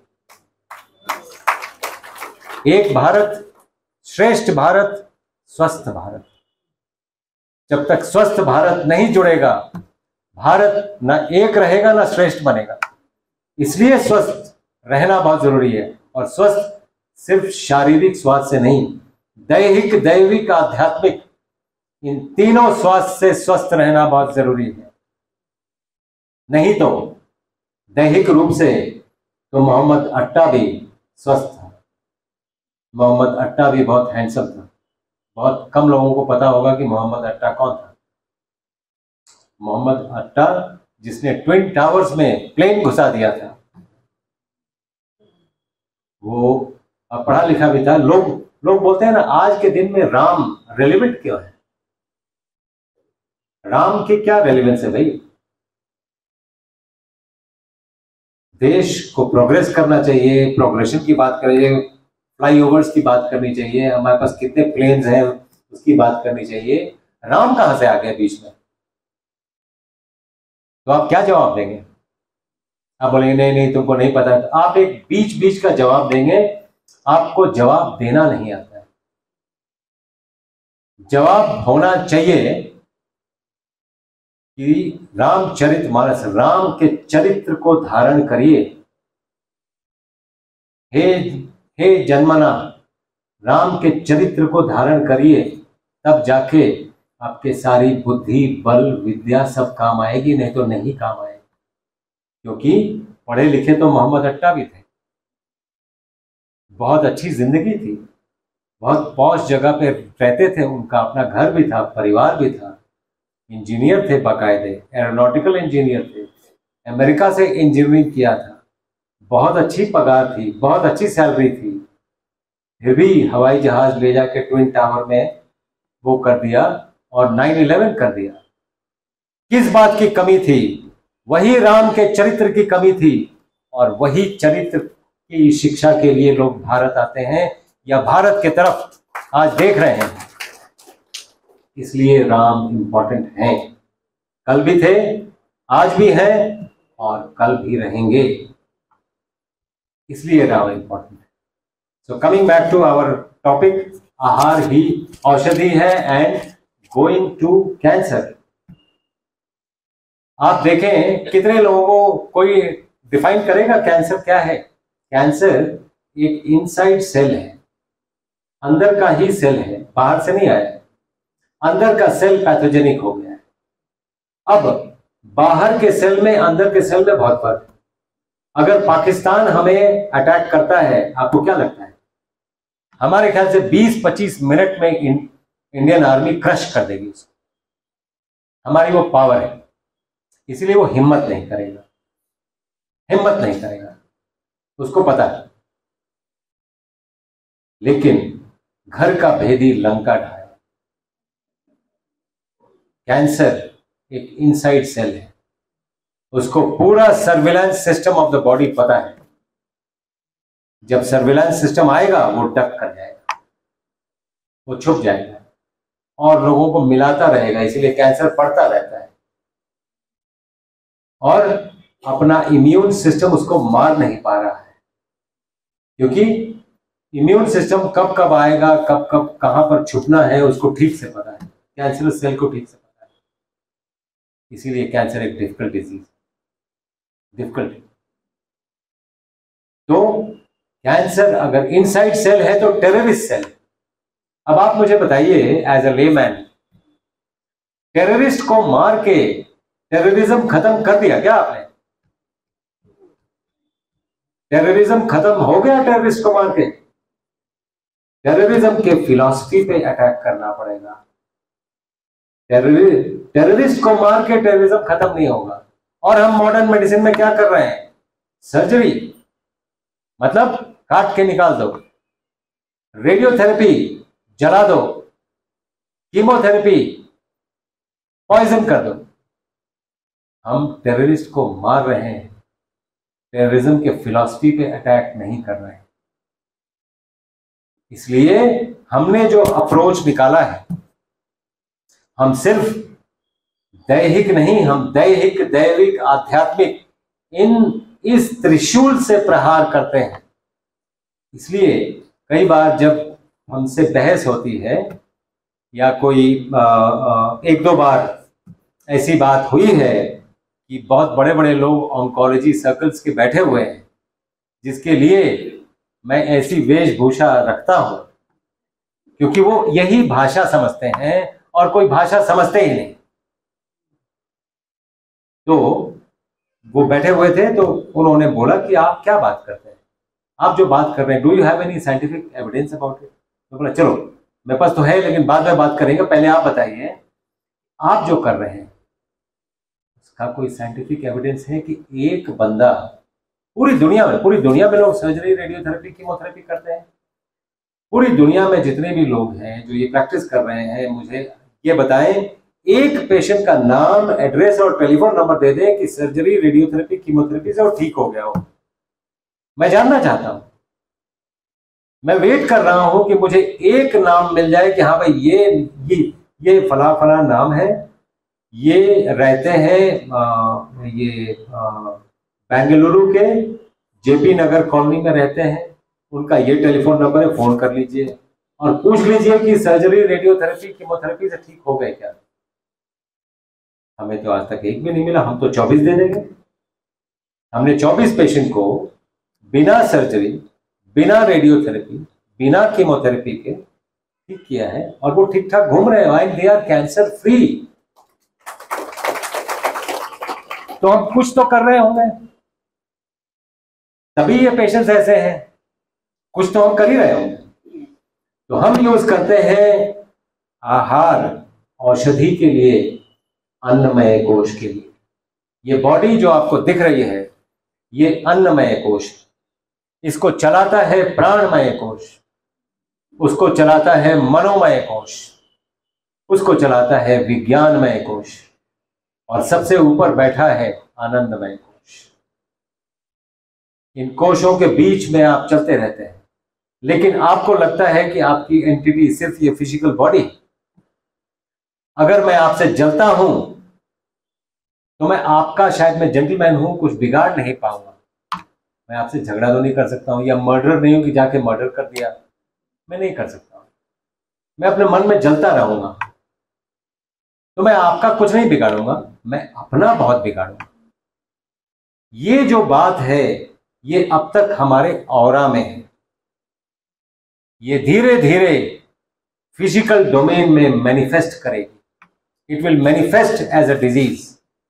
Speaker 1: एक भारत श्रेष्ठ भारत, स्वस्थ भारत। जब तक स्वस्थ भारत नहीं जुड़ेगा, भारत ना एक रहेगा ना श्रेष्ठ बनेगा। इसलिए स्वस्थ रहना बहुत जरूरी है, और स्वस्थ सिर्फ शारीरिक स्वास्थ्य से नहीं, दैहिक, दैविक, आध्यात्मिक, इन तीनों स्वास्थ्य से स्वस्थ रहना बहुत जरूरी है। नहीं तो दैहिक रूप से तो मोहम्मद अट्टा भी स्वस्थ था। मोहम्मद अट्टा भी बहुत हैंडसम था। बहुत कम लोगों को पता होगा कि मोहम्मद अट्टा कौन था। मोहम्मद अट्टा जिसने ट्विन टावर्स में प्लेन घुसा दिया था, वो पढ़ा लिखा भी था। लोग लोग बोलते हैं ना, आज के दिन में राम रेलिवेंट क्यों है? राम की क्या रेलिवेंस है भाई? देश को प्रोग्रेस करना चाहिए, प्रोग्रेशन की बात करिए, फ्लाईओवर्स की बात करनी चाहिए, हमारे पास कितने प्लेन्स हैं उसकी बात करनी चाहिए। राम कहां से आ गए बीच में? तो आप क्या जवाब देंगे? आप बोलेंगे नहीं नहीं तुमको नहीं पता। तो आप एक बीच बीच का जवाब देंगे, आपको जवाब देना नहीं आता है। जवाब होना चाहिए कि रामचरितमानस, राम के चरित्र को धारण करिए, हे हे जन्मना, राम के चरित्र को धारण करिए, तब जाके आपके सारी बुद्धि, बल, विद्या सब काम आएगी, नहीं तो नहीं काम आएगी। क्योंकि पढ़े लिखे तो मोहम्मद अट्टा भी थे, बहुत अच्छी जिंदगी थी, बहुत पॉश जगह पे रहते थे, उनका अपना घर भी था, परिवार भी था, इंजीनियर थे, बाकायदे एरोनॉटिकल इंजीनियर थे, अमेरिका से इंजीनियरिंग किया था, बहुत अच्छी पगार थी, बहुत अच्छी सैलरी थी, फिर भी हवाई जहाज ले जाके ट्विन टावर में वो कर दिया और नाइन इलेवन कर दिया। किस बात की कमी थी? वही राम के चरित्र की कमी थी, और वही चरित्र की शिक्षा के लिए लोग भारत आते हैं या भारत के तरफ आज देख रहे हैं। इसलिए राम इंपॉर्टेंट है, कल भी थे, आज भी हैं और कल भी रहेंगे, इसलिए राम इंपॉर्टेंट है। So coming back to our topic, आहार ही औषधि है एंड गोइंग टू कैंसर। आप देखें कितने लोगों को, कोई डिफाइन करेगा कैंसर क्या है? कैंसर एक इनसाइड सेल है, अंदर का ही सेल है, बाहर से नहीं आया। अंदर का सेल पैथोजेनिक हो गया है। अब बाहर के सेल में अंदर के सेल में बहुत फर्क है। अगर पाकिस्तान हमें अटैक करता है, आपको क्या लगता है? हमारे ख्याल से बीस पच्चीस मिनट में इन, इंडियन आर्मी क्रश कर देगी उसको, हमारी वो पावर है, इसलिए वो हिम्मत नहीं करेगा, हिम्मत नहीं करेगा, उसको पता है। लेकिन घर का भेदी लंका ढाया। कैंसर एक इनसाइड सेल है, उसको पूरा surveillance system of the body पता है। जब सर्विलांस सिस्टम आएगा वो डक कर जाएगा, वो छुप जाएगा और लोगों को मिलाता रहेगा, इसीलिए कैंसर बढ़ता रहता है। और अपना इम्यून सिस्टम उसको मार नहीं पा रहा है, क्योंकि इम्यून सिस्टम कब कब आएगा, कब कब कहां पर छुपना है, उसको ठीक से पता है, कैंसर सेल को ठीक से पता है। इसीलिए कैंसर एक डिफिकल्ट डिजीज, डिफिकल्ट। तो कैंसर अगर इनसाइड सेल है तो टेररिस्ट सेल। अब आप मुझे बताइए एज अ लेमैन, टेररिस्ट को मार के टेररिज्म खत्म कर दिया क्या आपने? टेररिज्म खत्म हो गया टेररिस्ट को मार के? टेररिज्म के फिलॉसफी पे अटैक करना पड़ेगा। टेररिस्ट को मार के टेररिज्म खत्म नहीं होगा। और हम मॉडर्न मेडिसिन में क्या कर रहे हैं? सर्जरी, मतलब काट के निकाल दो, रेडियोथेरेपी जला दो, कीमोथेरेपी पॉइजन कर दो। हम टेररिस्ट को मार रहे हैं, टेररिज्म के फिलॉसफी पे अटैक नहीं कर रहे हैं। इसलिए हमने जो अप्रोच निकाला है, हम सिर्फ दैहिक नहीं, हम दैहिक, दैविक, आध्यात्मिक, इन इस त्रिशूल से प्रहार करते हैं। इसलिए कई बार जब हमसे बहस होती है या कोई आ, आ, एक दो बार ऐसी बात हुई है कि बहुत बड़े बड़े लोग ऑन्कोलॉजी सर्कल्स के बैठे हुए हैं, जिसके लिए मैं ऐसी वेशभूषा रखता हूं, क्योंकि वो यही भाषा समझते हैं और कोई भाषा समझते ही नहीं। तो वो बैठे हुए थे, तो उन्होंने बोला कि आप क्या बात करते हैं, आप जो बात कर रहे हैं, do you have any scientific evidence about it? तो बोला चलो मेरे पास तो है, लेकिन बाद में बात करेंगे, पहले आप बताइए आप जो कर रहे हैं उसका कोई साइंटिफिक एविडेंस है कि एक बंदा पूरी दुनिया में, पूरी दुनिया में लोग सर्जरी, रेडियोथेरेपी, कीमोथेरेपी करते हैं, पूरी दुनिया में जितने भी लोग हैं जो ये प्रैक्टिस कर रहे हैं, मुझे ये बताएं एक पेशेंट का नाम, एड्रेस और टेलीफोन नंबर दे दें कि सर्जरी, रेडियोथेरेपी, कीमोथेरेपी से वो ठीक हो गया हो। मैं जानना चाहता हूं, मैं वेट कर रहा हूं कि मुझे एक नाम मिल जाए कि हाँ भाई ये ये ये फला फला नाम है, ये रहते हैं आ, ये बेंगलुरु के जेपी नगर कॉलोनी में रहते हैं, उनका ये टेलीफोन नंबर है, फोन कर लीजिए और पूछ लीजिए कि सर्जरी, रेडियोथेरेपी, कीमोथेरेपी से ठीक हो गए क्या। हमें तो आज तक एक भी नहीं मिला, हम तो चौबीस दे देंगे। हमने चौबीस पेशेंट को बिना सर्जरी, बिना रेडियोथेरेपी, बिना कीमोथेरेपी के ठीक किया है और वो ठीक ठाक घूम रहे हैं, दे आर कैंसर फ्री। तो हम कुछ तो कर रहे होंगे, तभी ये पेशेंट्स ऐसे हैं, कुछ तो हम कर ही रहे होंगे। तो हम यूज करते हैं आहार औषधि के लिए, अन्नमय कोश के लिए। ये बॉडी जो आपको दिख रही है ये अन्नमय कोश, इसको चलाता है प्राणमय कोश, उसको चलाता है मनोमय कोश, उसको चलाता है विज्ञानमय कोश, और सबसे ऊपर बैठा है आनंदमय कोश। इन कोशों के बीच में आप चलते रहते हैं, लेकिन आपको लगता है कि आपकी एंटिटी सिर्फ ये फिजिकल बॉडी। अगर मैं आपसे जलता हूं तो मैं आपका, शायद मैं जेंटलमैन हूं, कुछ बिगाड़ नहीं पाऊंगा, मैं आपसे झगड़ा तो नहीं कर सकता हूं, या मर्डर नहीं हूं कि जाके मर्डर कर दिया, मैं नहीं कर सकता हूं। मैं अपने मन में जलता रहूंगा, तो मैं आपका कुछ नहीं बिगाड़ूंगा, मैं अपना बहुत बिगाड़ूंगा। ये जो बात है ये अब तक हमारे ऑरा में है, ये धीरे धीरे फिजिकल डोमेन में मैनिफेस्ट करेगी। It will manifest as a disease.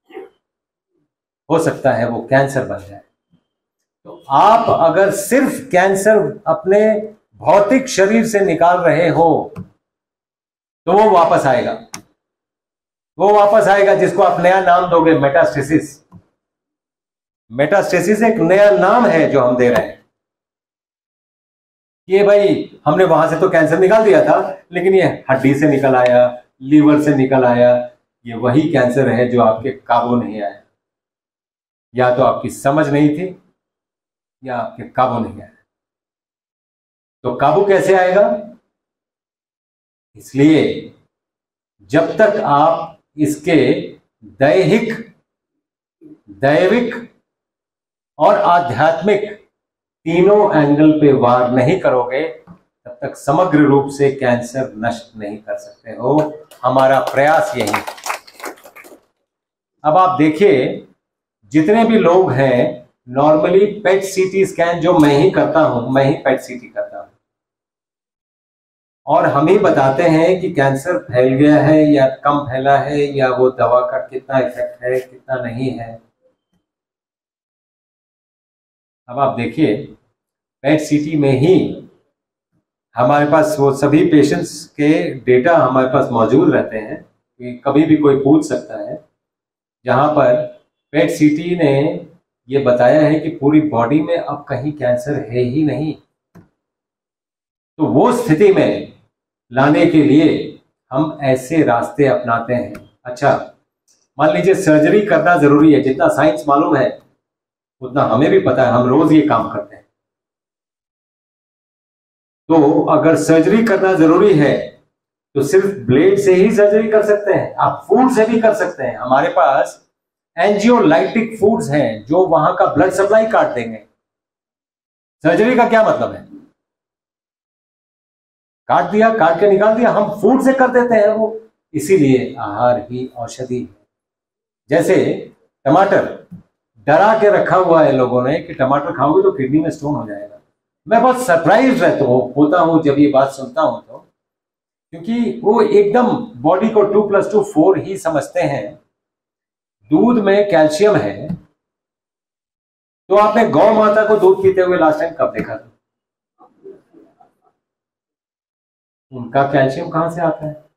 Speaker 1: हो सकता है वो कैंसर बन जाए। तो आप अगर सिर्फ कैंसर अपने भौतिक शरीर से निकाल रहे हो तो वो वापस आएगा, वो वापस आएगा जिसको आप नया नाम दोगे मेटास्टेसिस। मेटास्टेसिस एक नया नाम है जो हम दे रहे हैं कि भाई हमने वहां से तो कैंसर निकाल दिया था, लेकिन ये हड्डी से निकल आया, लीवर से निकल आया, ये वही कैंसर है जो आपके काबू नहीं आया। या तो आपकी समझ नहीं थी या आपके काबू नहीं आया। तो काबू कैसे आएगा? इसलिए जब तक आप इसके दैहिक, दैविक और आध्यात्मिक तीनों एंगल पे वार नहीं करोगे तब तक समग्र रूप से कैंसर नष्ट नहीं कर सकते हो। हमारा प्रयास यही है। अब आप देखिए, जितने भी लोग हैं, नॉर्मली पेट सीटी स्कैन जो मैं ही करता हूं, मैं ही पेट सीटी करता हूं, और हम ही बताते हैं कि कैंसर फैल गया है या कम फैला है, या वो दवा का कितना इफेक्ट है, कितना नहीं है। अब आप देखिए, पेट सीटी में ही हमारे पास वो सभी पेशेंट्स के डेटा हमारे पास मौजूद रहते हैं कि कभी भी कोई पूछ सकता है, जहां पर पेट सीटी ने ये बताया है कि पूरी बॉडी में अब कहीं कैंसर है ही नहीं। तो वो स्थिति में लाने के लिए हम ऐसे रास्ते अपनाते हैं। अच्छा, मान लीजिए सर्जरी करना जरूरी है, जितना साइंस मालूम है उतना हमें भी पता है, हम रोज ये काम करते हैं। तो अगर सर्जरी करना जरूरी है तो सिर्फ ब्लेड से ही सर्जरी कर सकते हैं? आप फूड से भी कर सकते हैं। हमारे पास एंजियोलाइटिक फूड्स हैं जो वहां का ब्लड सप्लाई काट देंगे। सर्जरी का क्या मतलब है? काट दिया, काट के निकाल दिया, हम फूड से कर देते हैं वो। इसीलिए आहार ही औषधि है। जैसे टमाटर डरा के रखा हुआ है लोगों ने कि टमाटर खाओगे तो किडनी में स्टोन हो जाएगा। मैं बहुत सरप्राइज रहता हूँ होता हूँ जब ये बात सुनता हूं तो, क्योंकि वो एकदम बॉडी को टू प्लस टू फोर ही समझते हैं। दूध में कैल्शियम है, तो आपने गौ माता को दूध पीते हुए लास्ट टाइम कब देखा था? उनका कैल्शियम कहां से आता है?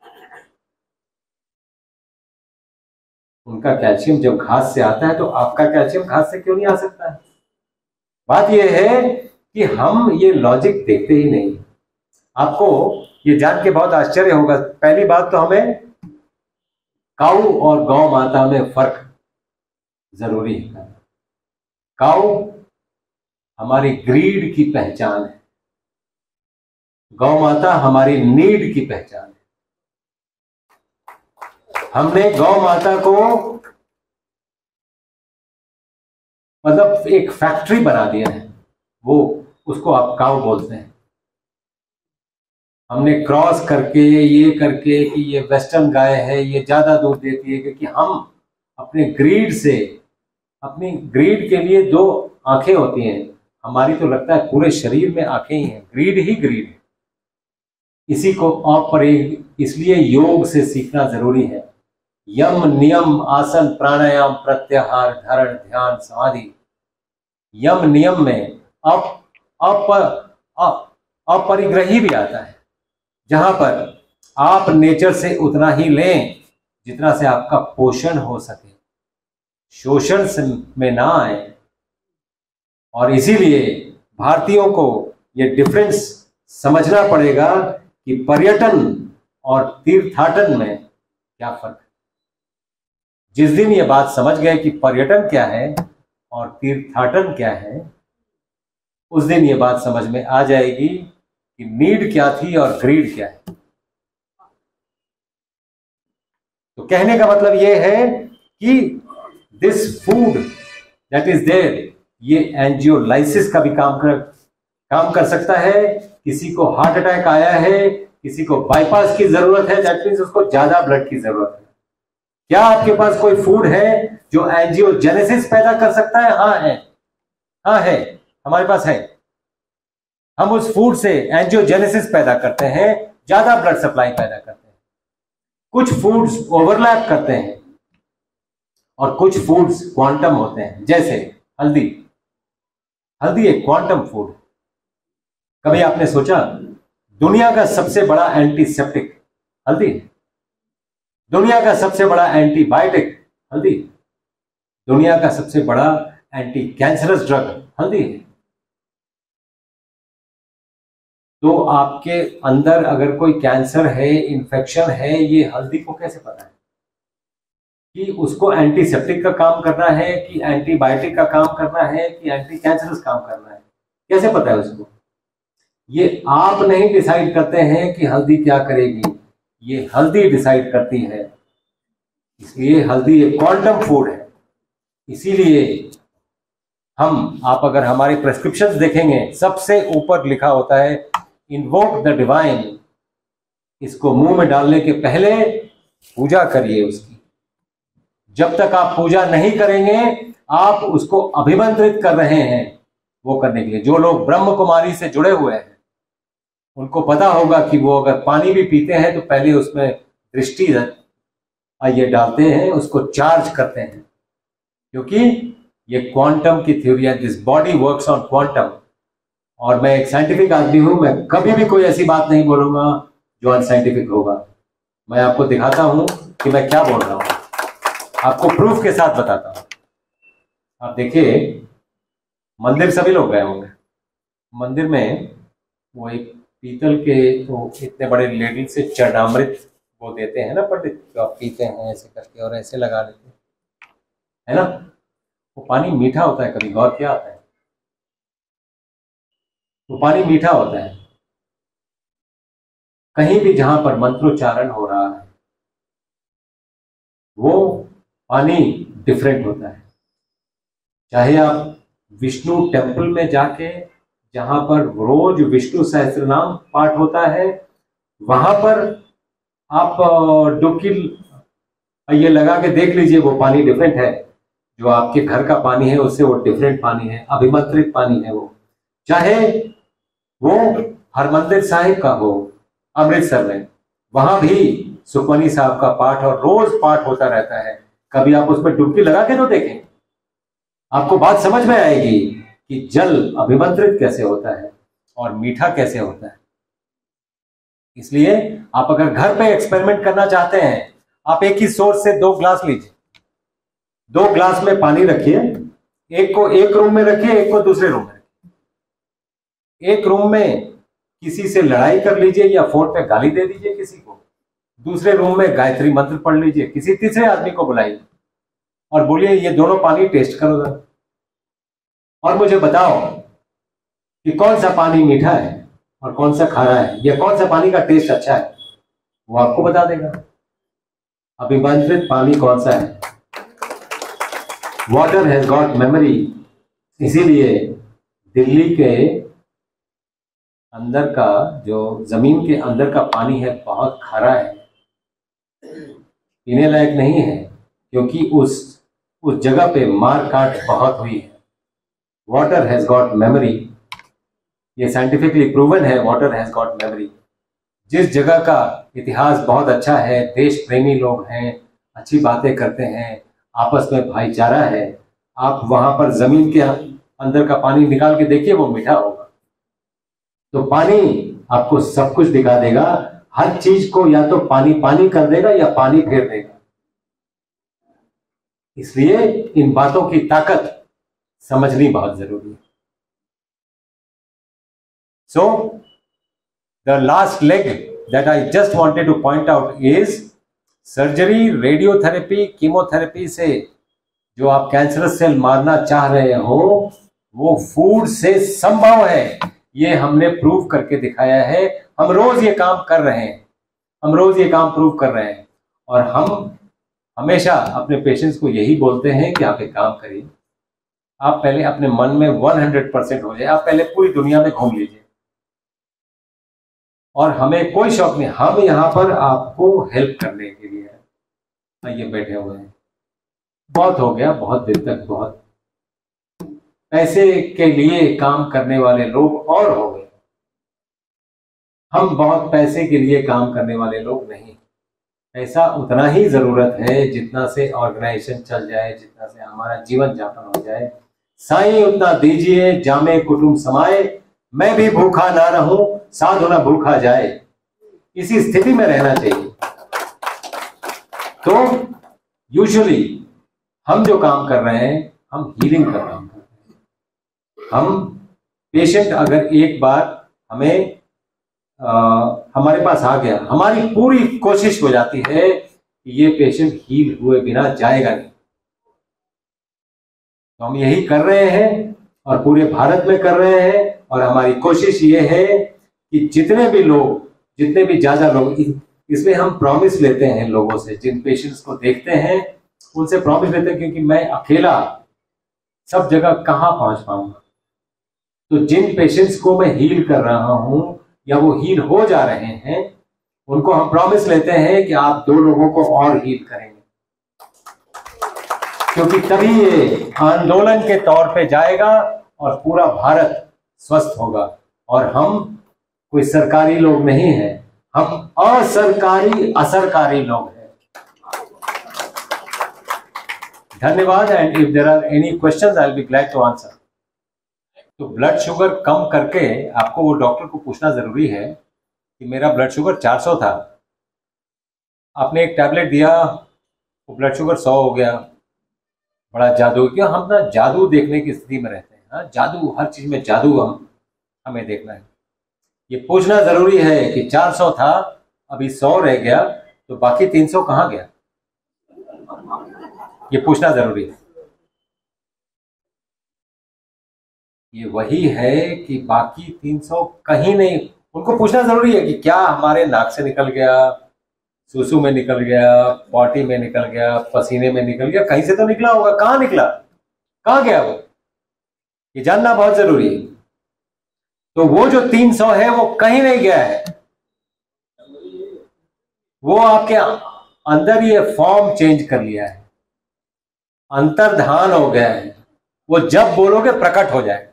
Speaker 1: उनका कैल्शियम जब घास से आता है, तो आपका कैल्शियम घास से क्यों नहीं आ सकता है? बात यह है कि हम ये लॉजिक देखते ही नहीं। आपको ये जान के बहुत आश्चर्य होगा। पहली बात तो हमें काऊ और गौ माता में फर्क जरूरी है। काऊ हमारी ग्रीड की पहचान है, गौ माता हमारी नीड की पहचान है। हमने गौ माता को मतलब एक फैक्ट्री बना दिया है, वो उसको आप काऊ बोलते हैं। हमने क्रॉस करके ये करके कि ये वेस्टर्न गाय है, ये ज्यादा दूध देती है, क्योंकि हम अपने ग्रीड से, अपनी ग्रीड के लिए दो आंखें होती हैं, हमारी तो लगता है पूरे शरीर में आंखें ही हैं, ग्रीड ही ग्रीड है। इसी को अपरे इसलिए योग से सीखना जरूरी है। यम नियम आसन प्राणायाम प्रत्याहार धारण ध्यान समाधि, यम नियम में अप अप अप अपरिग्रही भी आता है, जहां पर आप नेचर से उतना ही लें जितना से आपका पोषण हो सके, शोषण में ना आए। और इसीलिए भारतीयों को ये डिफरेंस समझना पड़ेगा कि पर्यटन और तीर्थाटन में क्या फर्क है। जिस दिन ये बात समझ गए कि पर्यटन क्या है और तीर्थाटन क्या है, उस दिन ये बात समझ में आ जाएगी कि नीड क्या थी और ग्रीड क्या है। तो कहने का मतलब ये है कि this food that is there, ये एंजियोलाइसिस का भी काम कर काम कर सकता है। किसी को हार्ट अटैक आया है, किसी को बाईपास की जरूरत है, दैट मीन्स उसको ज्यादा ब्लड की जरूरत है। क्या आपके पास कोई फूड है जो एंजियोजेनेसिस पैदा कर सकता है? हाँ है, हाँ है, हमारे पास है। हम उस फूड से एंजियोजेनेसिस पैदा करते हैं, ज्यादा ब्लड सप्लाई पैदा करते हैं। कुछ फूड्स ओवरलैप करते हैं और कुछ फूड्स क्वांटम होते हैं, जैसे हल्दी। हल्दी एक क्वांटम फूड। कभी आपने सोचा दुनिया का सबसे बड़ा एंटीसेप्टिक हल्दी है, दुनिया का सबसे बड़ा एंटीबायोटिक हल्दी है, दुनिया का सबसे बड़ा एंटी कैंसरस ड्रग हल्दी है। तो आपके अंदर अगर कोई कैंसर है, इन्फेक्शन है, ये हल्दी को कैसे पता है कि उसको एंटीसेप्टिक का काम करना है कि एंटीबायोटिक का काम करना है कि एंटी कैंसरस काम करना है? कैसे पता है उसको? ये आप नहीं डिसाइड करते हैं कि हल्दी क्या करेगी, ये हल्दी डिसाइड करती है। इसलिए हल्दी एक क्वांटम फूड है। इसीलिए हम, आप अगर हमारे प्रेस्क्रिप्शंस देखेंगे, सबसे ऊपर लिखा होता है इन्वोक द डिवाइन। इसको मुंह में डालने के पहले पूजा करिए उसकी। जब तक आप पूजा नहीं करेंगे, आप उसको अभिमंत्रित कर रहे हैं वो करने के लिए। जो लोग ब्रह्म कुमारी से जुड़े हुए हैं उनको पता होगा कि वो अगर पानी भी पीते हैं तो पहले उसमें दृष्टि ये डालते हैं, उसको चार्ज करते हैं, क्योंकि ये क्वांटम की थ्योरी है। This body works on quantum. और मैं एक साइंटिफिक आदमी हूं, मैं कभी भी कोई ऐसी बात नहीं बोलूंगा जो अनसाइंटिफिक होगा। मैं आपको दिखाता हूं कि मैं क्या बोल रहा हूं, आपको प्रूफ के साथ बताता हूं। आप देखिए, मंदिर सभी लोग गए होंगे। मंदिर में वो एक पीतल के तो इतने बड़े लेडी से चरणामृत वो देते हैं ना पंडित, जो आप पीते हैं ऐसे करके और ऐसे लगा लेते हैं, है ना। वो पानी मीठा होता है, कभी गौर किया होता है? वो पानी मीठा होता है। कहीं भी जहां पर मंत्रोच्चारण हो रहा है वो पानी डिफरेंट होता है। चाहे आप विष्णु टेम्पल में जाके, जहां पर रोज विष्णु सहस्त्र नाम पाठ होता है, वहां पर आप डुबकी ये लगा के देख लीजिए, वो पानी डिफरेंट है। जो आपके घर का पानी है उससे वो डिफरेंट पानी है, अभिमंत्रित पानी है वो। चाहे वो हरमंदिर साहिब का हो अमृतसर में, वहां भी सुखमनी साहब का पाठ और रोज पाठ होता रहता है। कभी आप उसमें डुबकी लगा के तो देखें, आपको बात समझ में आएगी कि जल अभिमंत्रित कैसे होता है और मीठा कैसे होता है। इसलिए आप अगर घर पे एक्सपेरिमेंट करना चाहते हैं, आप एक ही सोर्स से दो ग्लास लीजिए, दो ग्लास में पानी रखिए, एक को एक रूम में रखिए, एक को दूसरे रूम में रखिए। एक रूम में किसी से लड़ाई कर लीजिए या फोन पे गाली दे दीजिए किसी को, दूसरे रूम में गायत्री मंत्र पढ़ लीजिए, किसी तीसरे आदमी को बुलाइए और बोलिए ये दोनों पानी टेस्ट करो जरा और मुझे बताओ कि कौन सा पानी मीठा है और कौन सा खारा है, या कौन सा पानी का टेस्ट अच्छा है। वो आपको बता देगा अभिमंत्रित पानी कौन सा है। Water has got memory. इसीलिए दिल्ली के अंदर का, जो जमीन के अंदर का पानी है, बहुत खारा है, पीने लायक नहीं है, क्योंकि उस उस जगह पे मार काट बहुत हुई है। वाटर हैज गॉट मेमोरी, ये साइंटिफिकली प्रूवन है, वाटर हैज गॉट मेमोरी। जिस जगह का इतिहास बहुत अच्छा है, देश प्रेमी लोग हैं, अच्छी बातें करते हैं, आपस में भाईचारा है, आप वहां पर जमीन के अंदर का पानी निकाल के देखिए, वो मीठा होगा। तो पानी आपको सब कुछ दिखा देगा, हर चीज को या तो पानी पानी कर देगा या पानी फेर देगा। इसलिए इन बातों की ताकत समझनी बहुत जरूरी है। So the last leg that I just wanted to point out is surgery, radiotherapy, chemotherapy से जो आप कैंसरस सेल मारना चाह रहे हो वो फूड से संभव है। ये हमने प्रूव करके दिखाया है। हम रोज ये काम कर रहे हैं, हम रोज ये काम प्रूव कर रहे हैं। और हम हमेशा अपने पेशेंट्स को यही बोलते हैं कि आप एक काम करिए, आप पहले अपने मन में सौ परसेंट हो जाए, आप पहले पूरी दुनिया में घूम लीजिए। और हमें कोई शौक नहीं, हम यहाँ पर आपको हेल्प करने के लिए है। ये बैठे हुए हैं, बहुत हो गया, बहुत दिन तक बहुत पैसे के लिए काम करने वाले लोग और हो गए। हम बहुत पैसे के लिए काम करने वाले लोग नहीं। पैसा उतना ही जरूरत है जितना से ऑर्गेनाइजेशन चल जाए, जितना से हमारा जीवन यापन हो जाए। साईं उतना दीजिए जामे कुटुंब समाए, मैं भी भूखा ना रहूं साधु ना भूखा जाए। इसी स्थिति में रहना चाहिए। तो यूजुअली हम जो काम कर रहे हैं, हम हीलिंग का काम कर रहे हैं। हम पेशेंट अगर एक बार हमें आ, हमारे पास आ गया, हमारी पूरी कोशिश हो जाती है कि ये पेशेंट हील हुए बिना जाएगा नहीं। तो हम यही कर रहे हैं और पूरे भारत में कर रहे हैं। और हमारी कोशिश ये है कि जितने भी लोग, जितने भी ज्यादा लोग, इसमें हम प्रॉमिस लेते हैं लोगों से, जिन पेशेंट्स को देखते हैं उनसे प्रॉमिस लेते हैं, क्योंकि मैं अकेला सब जगह कहाँ पहुंच पाऊंगा। तो जिन पेशेंट्स को मैं हील कर रहा हूं या वो हील हो जा रहे हैं, उनको हम प्रॉमिस लेते हैं कि आप दो लोगों को और हील करेंगे, क्योंकि तभी ये आंदोलन के तौर पे जाएगा और पूरा भारत स्वस्थ होगा। और हम कोई सरकारी लोग नहीं हैं, हम असरकारी असरकारी लोग हैं। धन्यवाद। And if there are any questions I will be glad to answer. तो ब्लड शुगर कम करके आपको वो डॉक्टर को पूछना जरूरी है कि मेरा ब्लड शुगर चार सौ था, आपने एक टैबलेट दिया, वो ब्लड शुगर सौ हो गया, बड़ा जादू। क्यों हम ना जादू देखने की स्थिति में रहते हैं। हाँ, जादू, हर चीज में जादू हम हमें देखना है। ये पूछना जरूरी है कि चार सौ था, अभी सौ रह गया, तो बाकी तीन सौ कहाँ गया, ये पूछना जरूरी है। ये वही है कि बाकी तीन सौ कहीं नहीं, उनको पूछना जरूरी है कि क्या हमारे नाक से निकल गया, सुसु में निकल गया, पॉटी में निकल गया, पसीने में निकल गया, कहीं से तो निकला होगा, कहाँ निकला, कहाँ गया वो, ये जानना बहुत जरूरी है। तो वो जो तीन सौ है वो कहीं नहीं गया है, वो आपके अंदर ये फॉर्म चेंज कर लिया है, अंतर्धान हो गया है, वो जब बोलोगे प्रकट हो जाए।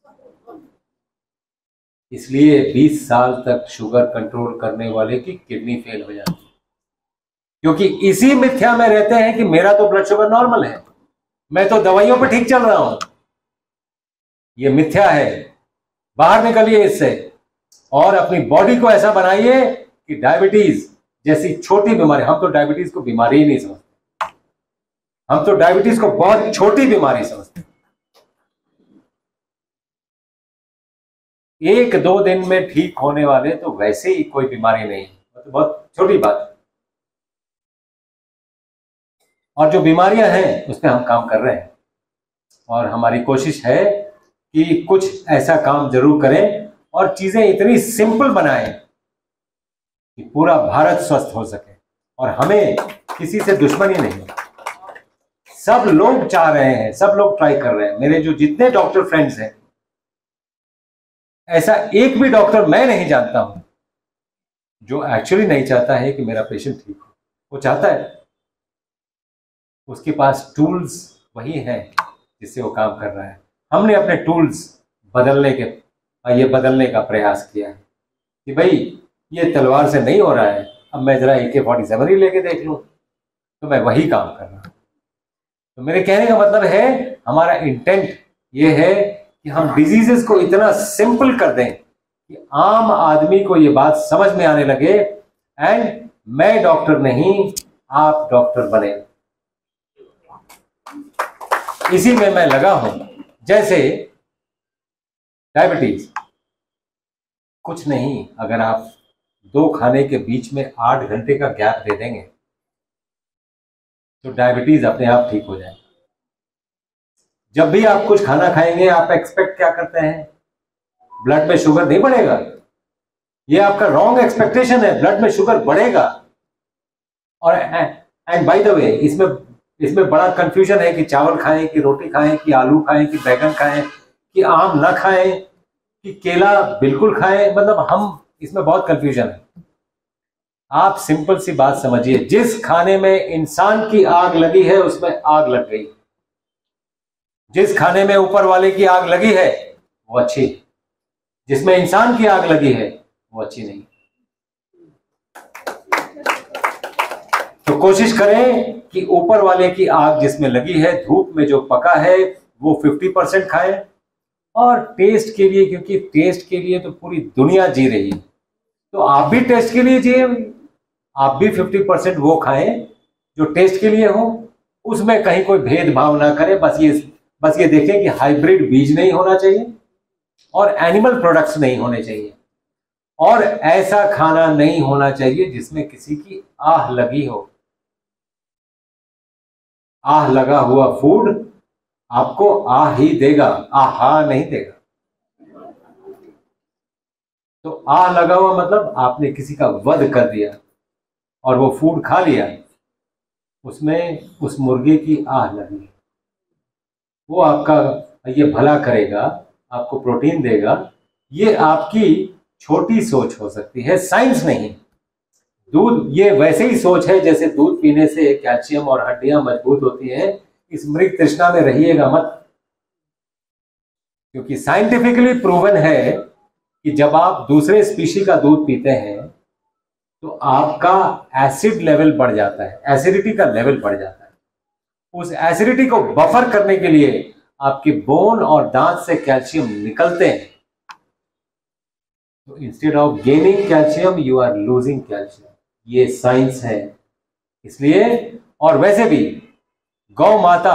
Speaker 1: इसलिए बीस साल तक शुगर कंट्रोल करने वाले की किडनी फेल हो जाती है, क्योंकि इसी मिथ्या में रहते हैं कि मेरा तो ब्लड शुगर नॉर्मल है, मैं तो दवाइयों पर ठीक चल रहा हूं। ये मिथ्या है, बाहर निकलिए इससे और अपनी बॉडी को ऐसा बनाइए कि डायबिटीज जैसी छोटी बीमारी, हम तो डायबिटीज को बीमारी ही नहीं समझते, हम तो डायबिटीज को बहुत छोटी बीमारी समझते। एक दो दिन में ठीक होने वाले तो वैसे ही कोई बीमारी नहीं, तो बहुत छोटी बात है। और जो बीमारियां हैं उस पर हम काम कर रहे हैं और हमारी कोशिश है कि कुछ ऐसा काम जरूर करें और चीजें इतनी सिंपल बनाएं कि पूरा भारत स्वस्थ हो सके और हमें किसी से दुश्मनी नहीं। सब लोग चाह रहे हैं, सब लोग ट्राई कर रहे हैं। मेरे जो जितने डॉक्टर फ्रेंड्स हैं, ऐसा एक भी डॉक्टर मैं नहीं जानता हूं जो एक्चुअली नहीं चाहता है कि मेरा पेशेंट ठीक हो। वो चाहता है, उसके पास टूल्स वही हैं जिससे वो काम कर रहा है। हमने अपने टूल्स बदलने के ये बदलने का प्रयास किया है कि भाई ये तलवार से नहीं हो रहा है, अब मैं जरा ए के फोर्टी सेवन ही लेके देख लूँ, तो मैं वही काम कर रहा हूँ। तो मेरे कहने का मतलब है, हमारा इंटेंट ये है कि हम डिजीजेस को इतना सिंपल कर दें कि आम आदमी को ये बात समझ में आने लगे, एंड मैं डॉक्टर नहीं, आप डॉक्टर बने। इसी में मैं लगा हूं। जैसे डायबिटीज, कुछ नहीं, अगर आप दो खाने के बीच में आठ घंटे का गैप दे देंगे तो डायबिटीज अपने आप ठीक हो जाएगा। जब भी आप कुछ खाना खाएंगे, आप एक्सपेक्ट क्या करते हैं? ब्लड में शुगर नहीं बढ़ेगा। ये आपका रॉन्ग एक्सपेक्टेशन है, ब्लड में शुगर बढ़ेगा। और एंड बाय द वे, इसमें इसमें बड़ा कंफ्यूजन है कि चावल खाएं कि रोटी खाएं कि आलू खाएं कि बैगन खाएं कि आम ना खाएं कि केला बिल्कुल खाएं। मतलब हम इसमें बहुत कंफ्यूजन है। आप सिंपल सी बात समझिए, जिस खाने में इंसान की आग लगी है उसमें आग लग गई। जिस खाने में ऊपर वाले की आग लगी है वो अच्छी, जिसमें इंसान की आग लगी है वो अच्छी नहीं। तो कोशिश करें कि ऊपर वाले की आग जिसमें लगी है, धूप में जो पका है, वो पचास परसेंट खाएं। और टेस्ट के लिए, क्योंकि टेस्ट के लिए तो पूरी दुनिया जी रही है, तो आप भी टेस्ट के लिए जिए, आप भी पचास परसेंट वो खाएं जो टेस्ट के लिए हो। उसमें कहीं कोई भेदभाव ना करें। बस ये बस ये देखें कि हाइब्रिड बीज नहीं होना चाहिए और एनिमल प्रोडक्ट्स नहीं होने चाहिए, और ऐसा खाना नहीं होना चाहिए जिसमें किसी की आह लगी हो। आह लगा हुआ फूड आपको आह ही देगा, आहा नहीं देगा। तो आह लगा हुआ मतलब आपने किसी का वध कर दिया और वो फूड खा लिया, उसमें उस मुर्गे की आह लगी। वो आपका ये भला करेगा, आपको प्रोटीन देगा। ये आपकी छोटी सोच हो सकती है, साइंस नहीं। दूध, ये वैसे ही सोच है जैसे दूध पीने से कैल्शियम और हड्डियां मजबूत होती हैं। इस मृग तृष्णा में रहिएगा मत, क्योंकि साइंटिफिकली प्रूवन है कि जब आप दूसरे स्पीशी का दूध पीते हैं तो आपका एसिड लेवल बढ़ जाता है, एसिडिटी का लेवल बढ़ जाता है। उस एसिडिटी को बफर करने के लिए आपके बोन और दांत से कैल्शियम निकलते हैं। तो instead of gaining calcium you are losing calcium. ये साइंस है। इसलिए, और वैसे भी गौ माता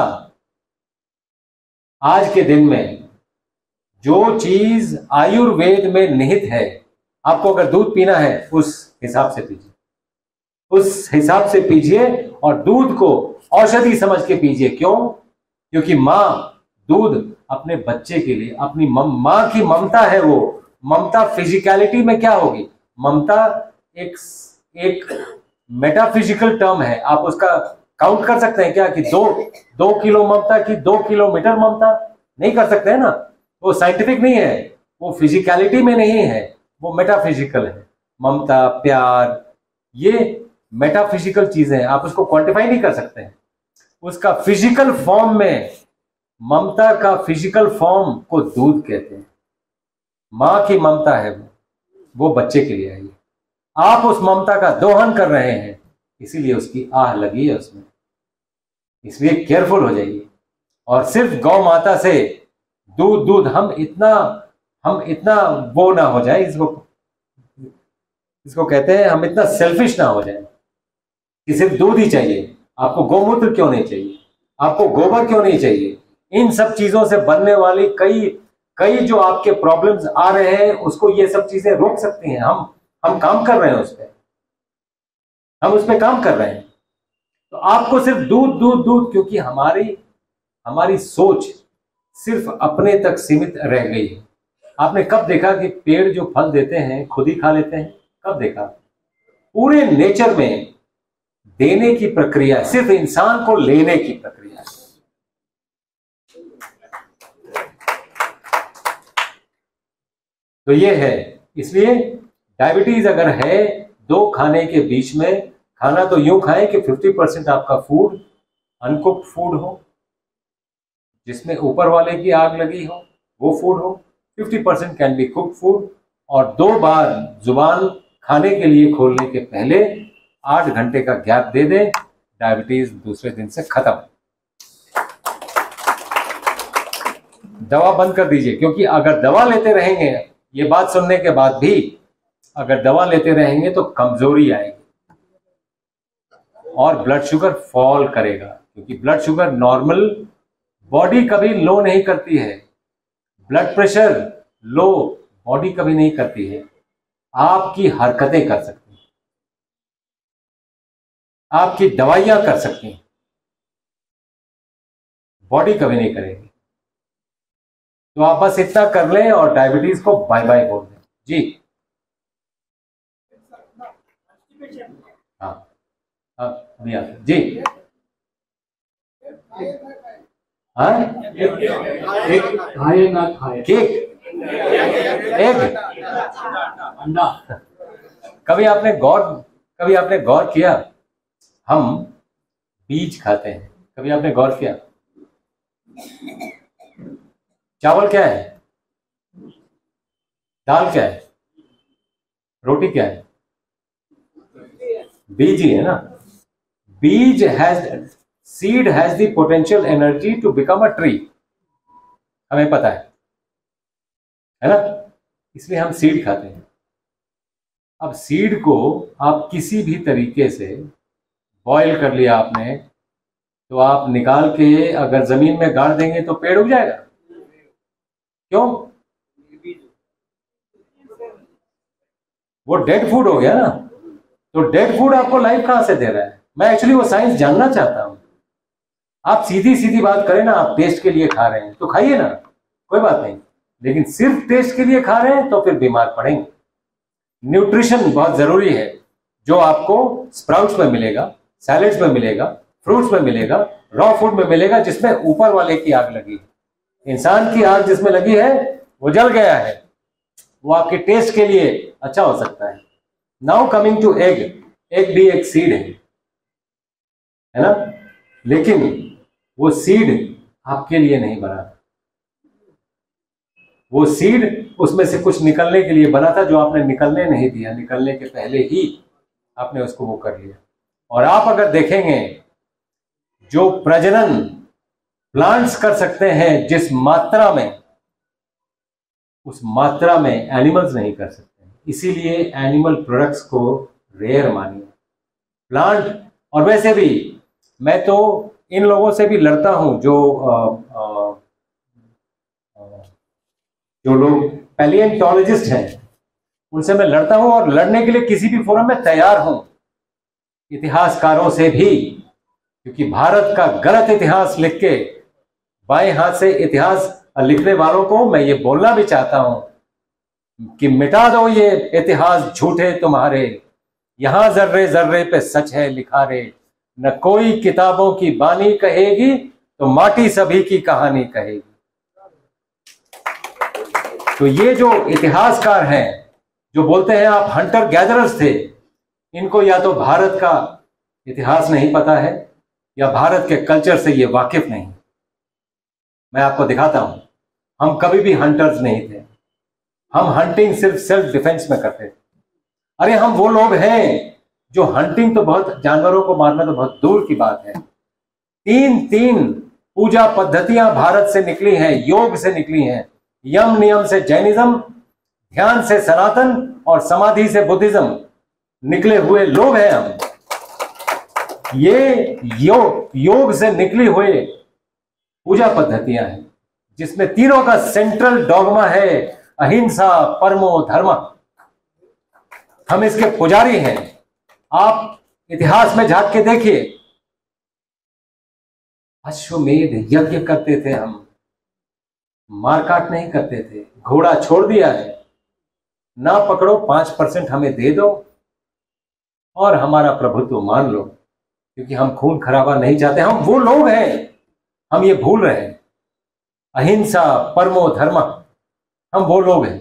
Speaker 1: आज के दिन में जो चीज आयुर्वेद में निहित है, आपको अगर दूध पीना है उस हिसाब से पीजिए, उस हिसाब से पीजिए, और दूध को औषधि समझ के पीजिए। क्यों? क्योंकि मां दूध अपने बच्चे के लिए, अपनी मां की ममता है। वो ममता फिजिकलिटी में क्या होगी? ममता एक एक मेटाफिजिकल टर्म है। आप उसका काउंट कर सकते हैं क्या कि दो दो किलो ममता की दो किलोमीटर ममता? नहीं कर सकते हैं ना। वो साइंटिफिक नहीं है, वो फिजिकलिटी में नहीं है, वो मेटाफिजिकल है। ममता, प्यार, ये मेटाफिजिकल चीजें हैं, आप उसको क्वांटिफाई नहीं कर सकते हैं। उसका फिजिकल फॉर्म में, ममता का फिजिकल फॉर्म को दूध कहते हैं। मां की ममता है वो वो बच्चे के लिए आई। आप उस ममता का दोहन कर रहे हैं, इसीलिए उसकी आह लगी है उसमें। इसलिए केयरफुल हो जाइए। और सिर्फ गौ माता से दूध दूध हम इतना हम इतना वो ना हो जाए, इसको इसको कहते हैं हम इतना सेल्फिश ना हो जाए कि सिर्फ दूध ही चाहिए। आपको गोमूत्र क्यों नहीं चाहिए? आपको गोबर क्यों नहीं चाहिए? इन सब चीजों से बनने वाली कई कई जो आपके प्रॉब्लम्स आ रहे हैं, उसको ये सब चीजें रोक सकती हैं। हम हम काम कर रहे हैं उस पर, हम उस पर काम कर रहे हैं। तो आपको सिर्फ दूध दूध दूध, क्योंकि हमारी हमारी सोच सिर्फ अपने तक सीमित रह गई है। आपने कब देखा कि पेड़ जो फल देते हैं खुद ही खा लेते हैं? कब देखा? पूरे नेचर में देने की प्रक्रिया, सिर्फ इंसान को लेने की प्रक्रिया। तो ये है। इसलिए डायबिटीज अगर है, दो खाने के बीच में खाना तो यूं खाएं कि पचास परसेंट आपका फूड अनकुक्ड फूड हो, जिसमें ऊपर वाले की आग लगी हो वो फूड हो, fifty percent can be cook food, और दो बार जुबान खाने के लिए खोलने के पहले आठ घंटे का गैप दे दे, डायबिटीज दूसरे दिन से खत्म। दवा बंद कर दीजिए, क्योंकि अगर दवा लेते रहेंगे, ये बात सुनने के बाद भी अगर दवा लेते रहेंगे तो कमजोरी आएगी और ब्लड शुगर फॉल करेगा, क्योंकि ब्लड शुगर नॉर्मल बॉडी कभी लो नहीं करती है, ब्लड प्रेशर लो बॉडी कभी नहीं करती है, आपकी हरकतें कर सकती हैं, आपकी दवाइयां कर सकती हैं, बॉडी कभी नहीं करेगी। तो आप बस इतना कर लें और डायबिटीज को बाय बाय बोल दें। जी हाँ हाँ भैया जी हाँ
Speaker 2: एक खाए ना खाए
Speaker 1: केक एग
Speaker 2: अंडा।
Speaker 1: कभी आपने गौर कभी आपने गौर किया, हम बीज खाते हैं, कभी आपने गौर किया चावल क्या है, दाल क्या है, रोटी क्या है, बीज ही है ना। Beej has seed has the potential energy to become a tree, हमें पता है है ना, इसलिए हम सीड खाते हैं। अब सीड को आप किसी भी तरीके से बॉयल कर लिया आपने, तो आप निकाल के अगर जमीन में गाड़ देंगे तो पेड़ उग जाएगा। क्यों? वो डेड फूड हो गया ना। तो डेड फूड आपको लाइफ कहां से दे रहा है? मैं एक्चुअली वो साइंस जानना चाहता हूं। आप सीधी सीधी बात करें ना, आप टेस्ट के लिए खा रहे हैं तो खाइए ना, कोई बात नहीं, लेकिन सिर्फ टेस्ट के लिए खा रहे हैं तो फिर बीमार पड़ेंगे। न्यूट्रिशन बहुत जरूरी है, जो आपको स्प्राउट्स में मिलेगा, सैलेड्स में मिलेगा, फ्रूट्स में मिलेगा, रॉ फूड में मिलेगा, जिसमें ऊपर वाले की आग लगी है। इंसान की आग जिसमें लगी है वो जल गया है, वो आपके टेस्ट के लिए अच्छा हो सकता है। Now coming to egg, egg भी एक सीड है, है ना, लेकिन वो सीड आपके लिए नहीं बना, वो सीड उसमें से कुछ निकलने के लिए बना था, जो आपने निकलने नहीं दिया, निकलने के पहले ही आपने उसको वो कर लिया। और आप अगर देखेंगे, जो प्रजनन प्लांट्स कर सकते हैं जिस मात्रा में, उस मात्रा में एनिमल्स नहीं कर सकते, इसीलिए एनिमल प्रोडक्ट्स को रेयर मानिए। प्लांट, और वैसे भी मैं तो इन लोगों से भी लड़ता हूं जो आ, आ, आ, जो लोग पैलिएंटोलॉजिस्ट हैं, उनसे मैं लड़ता हूं और लड़ने के लिए किसी भी फोरम में तैयार हूं, इतिहासकारों से भी, क्योंकि भारत का गलत इतिहास लिख के बाएं हाथ से इतिहास लिखने वालों को मैं ये बोलना भी चाहता हूं कि मिटा दो ये इतिहास झूठे तुम्हारे, यहां जर्रे जर्रे पे सच है लिखा रे, न कोई किताबों की बानी कहेगी तो माटी सभी की कहानी कहेगी। तो ये जो इतिहासकार हैं जो बोलते हैं आप हंटर गैदरर्स थे, इनको या तो भारत का इतिहास नहीं पता है या भारत के कल्चर से ये वाकिफ नहीं। मैं आपको दिखाता हूं, हम कभी भी हंटर्स नहीं थे, हम हंटिंग सिर्फ सेल्फ डिफेंस में करते थे। अरे हम वो लोग हैं जो हंटिंग तो बहुत, जानवरों को मारना तो बहुत दूर की बात है, तीन तीन पूजा पद्धतियां भारत से निकली हैं, योग से निकली हैं, यम नियम से जैनिज्म, ध्यान से सनातन और समाधि से बुद्धिज्म निकले हुए लोग हैं हम। ये योग योग से निकली हुए पूजा पद्धतियां हैं, जिसमें तीनों का सेंट्रल डॉगमा है अहिंसा परमो धर्म। हम इसके पुजारी हैं। आप इतिहास में झांक के देखिए, अश्वमेध यज्ञ करते थे हम, मारकाट नहीं करते थे। घोड़ा छोड़ दिया है, ना पकड़ो, पांच परसेंट हमें दे दो और हमारा प्रभुत्व मान लो, क्योंकि हम खून खराबा नहीं चाहते। हम वो लोग हैं, हम ये भूल रहे हैं। अहिंसा परमो धर्म, हम वो लोग हैं।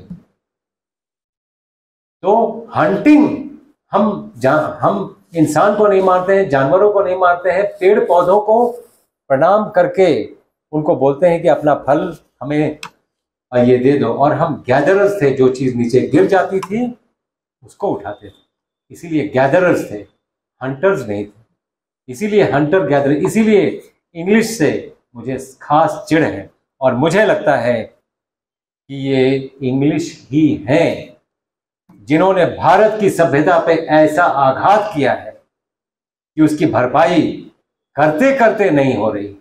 Speaker 1: तो हंटिंग, हम हम इंसान को नहीं मारते हैं, जानवरों को नहीं मारते हैं, पेड़ पौधों को प्रणाम करके उनको बोलते हैं कि अपना फल हमें ये दे दो, और हम गैदरर्स थे, जो चीज़ नीचे गिर जाती थी उसको उठाते थे, इसीलिए गैदरर्स थे, हंटर्स नहीं थे, इसीलिए हंटर गैदर। इसीलिए इंग्लिश से मुझे खास चिढ़ है, और मुझे लगता है कि ये इंग्लिश ही हैं जिन्होंने भारत की सभ्यता पे ऐसा आघात किया है कि उसकी भरपाई करते करते नहीं हो रही।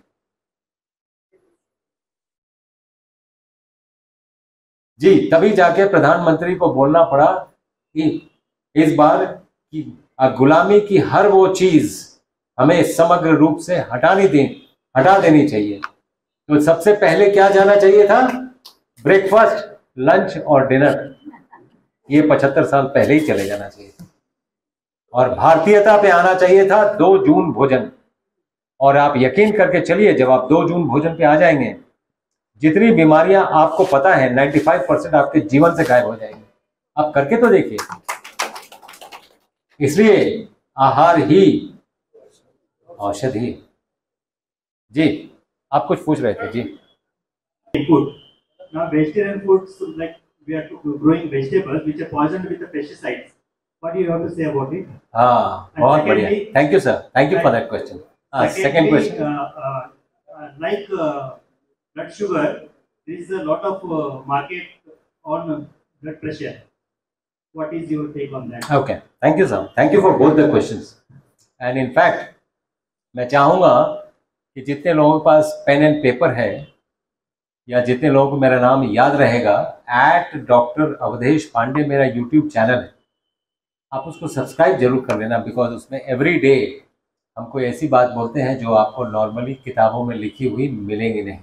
Speaker 1: जी, तभी जाके प्रधानमंत्री को बोलना पड़ा कि इस बार की गुलामी की हर वो चीज हमें समग्र रूप से हटानी दे हटा देनी चाहिए। तो सबसे पहले क्या जाना चाहिए था? ब्रेकफास्ट, लंच और डिनर, ये पचहत्तर साल पहले ही चले जाना चाहिए था, और भारतीयता पे आना चाहिए था दो जून भोजन। और आप यकीन करके चलिए, जब आप दो जून भोजन पे आ जाएंगे, जितनी बीमारियां आपको पता है पचानवे परसेंट आपके जीवन से गायब हो जाएंगी। आप करके तो देखिए। इसलिए आहार ही औषधि। जी, आप कुछ पूछ रहे थे। जी,
Speaker 3: food. Now vegetarian foods, like we are growing vegetables which are poisoned with the pesticides. What do you have to say about it?
Speaker 1: हाँ, बहुत बढ़िया, thank you sir, thank you for that question. Second question,
Speaker 3: like uh, blood sugar, there is a lot of uh, market on blood pressure. What is your take on that?
Speaker 1: Okay, thank you sir, thank you for both the questions. And in fact, मैं चाहूँगा कि जितने लोगों के पास पेन एंड पेपर है, या जितने लोगों को मेरा नाम याद रहेगा, एट डॉक्टर अवधेश पांडे मेरा यूट्यूब चैनल है, आप उसको सब्सक्राइब जरूर कर लेना, बिकॉज उसमें एवरी डे हम कोई ऐसी बात बोलते हैं जो आपको नॉर्मली किताबों में लिखी हुई मिलेंगी नहीं।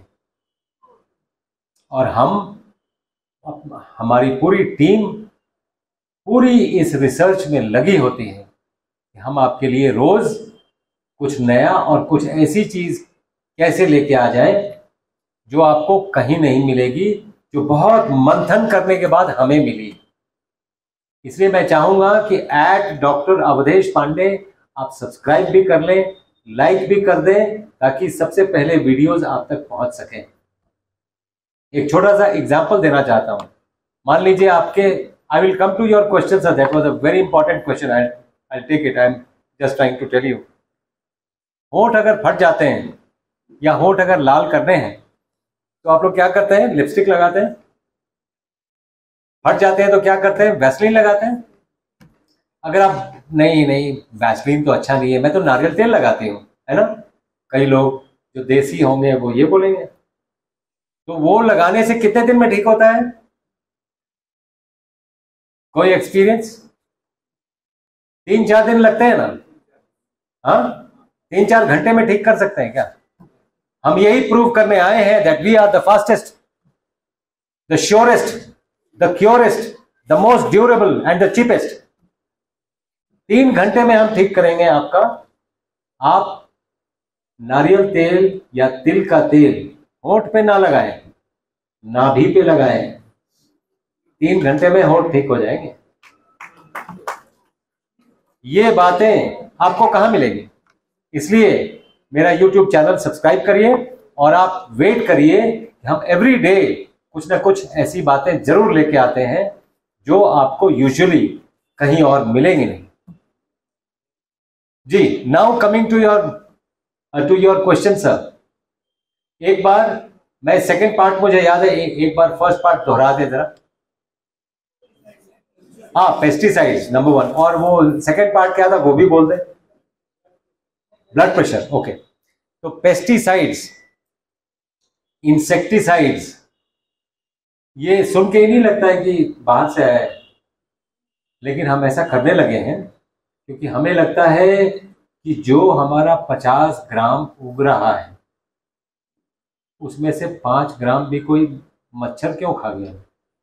Speaker 1: और हम, हमारी पूरी टीम पूरी इस रिसर्च में लगी होती है कि हम आपके लिए रोज कुछ नया और कुछ ऐसी चीज कैसे लेके आ जाए जो आपको कहीं नहीं मिलेगी, जो बहुत मंथन करने के बाद हमें मिली। इसलिए मैं चाहूंगा कि एट डॉक्टर अवधेश पांडे आप सब्सक्राइब भी कर लें, लाइक भी कर दें, ताकि सबसे पहले वीडियोस आप तक पहुंच सकें। एक छोटा सा एग्जांपल देना चाहता हूं। मान लीजिए आपके, I will come to your question sir, that was a very important question, I I take it, I am just trying to tell you. होंठ अगर फट जाते हैं या होंठ अगर लाल करने हैं तो आप लोग क्या करते हैं? लिपस्टिक लगाते हैं। फट जाते हैं तो क्या करते हैं? वैसलीन लगाते हैं। अगर आप, नहीं नहीं वैसलीन तो अच्छा नहीं है, मैं तो नारियल तेल लगाती हूँ, है ना। कई लोग जो देसी होंगे वो ये बोलेंगे। तो वो लगाने से कितने दिन में ठीक होता है? कोई एक्सपीरियंस? तीन चार दिन लगते हैं ना। हाँ, तीन चार घंटे में ठीक कर सकते हैं क्या? हम यही प्रूव करने आए हैं that we are the fastest, the surest, the curest, the most durable and the cheapest. तीन घंटे में हम ठीक करेंगे आपका। आप नारियल तेल या तिल का तेल होंठ पे ना लगाएं, नाभि पे लगाएं, तीन घंटे में होंठ ठीक हो जाएंगे। ये बातें आपको कहां मिलेंगी? इसलिए मेरा यूट्यूब चैनल सब्सक्राइब करिए और आप वेट करिए कि हम एवरी डे कुछ ना कुछ ऐसी बातें जरूर लेके आते हैं जो आपको यूजुअली कहीं और मिलेंगी नहीं। जी, now coming to your to your question sir. एक बार मैं सेकंड पार्ट मुझे याद है, एक, एक बार फर्स्ट पार्ट दोहरा दे जरा। हाँ, पेस्टिसाइड्स नंबर वन, और वो सेकंड पार्ट क्या था वो भी बोल दे। Blood pressure, okay. तो पेस्टिसाइड्स, इंसेक्टिसाइड्स, ये सुन के ही नहीं लगता है कि बाहर से आया है, लेकिन हम ऐसा करने लगे हैं क्योंकि हमें लगता है कि जो हमारा पचास ग्राम उग रहा है उसमें से पांच ग्राम भी कोई मच्छर क्यों खा गया,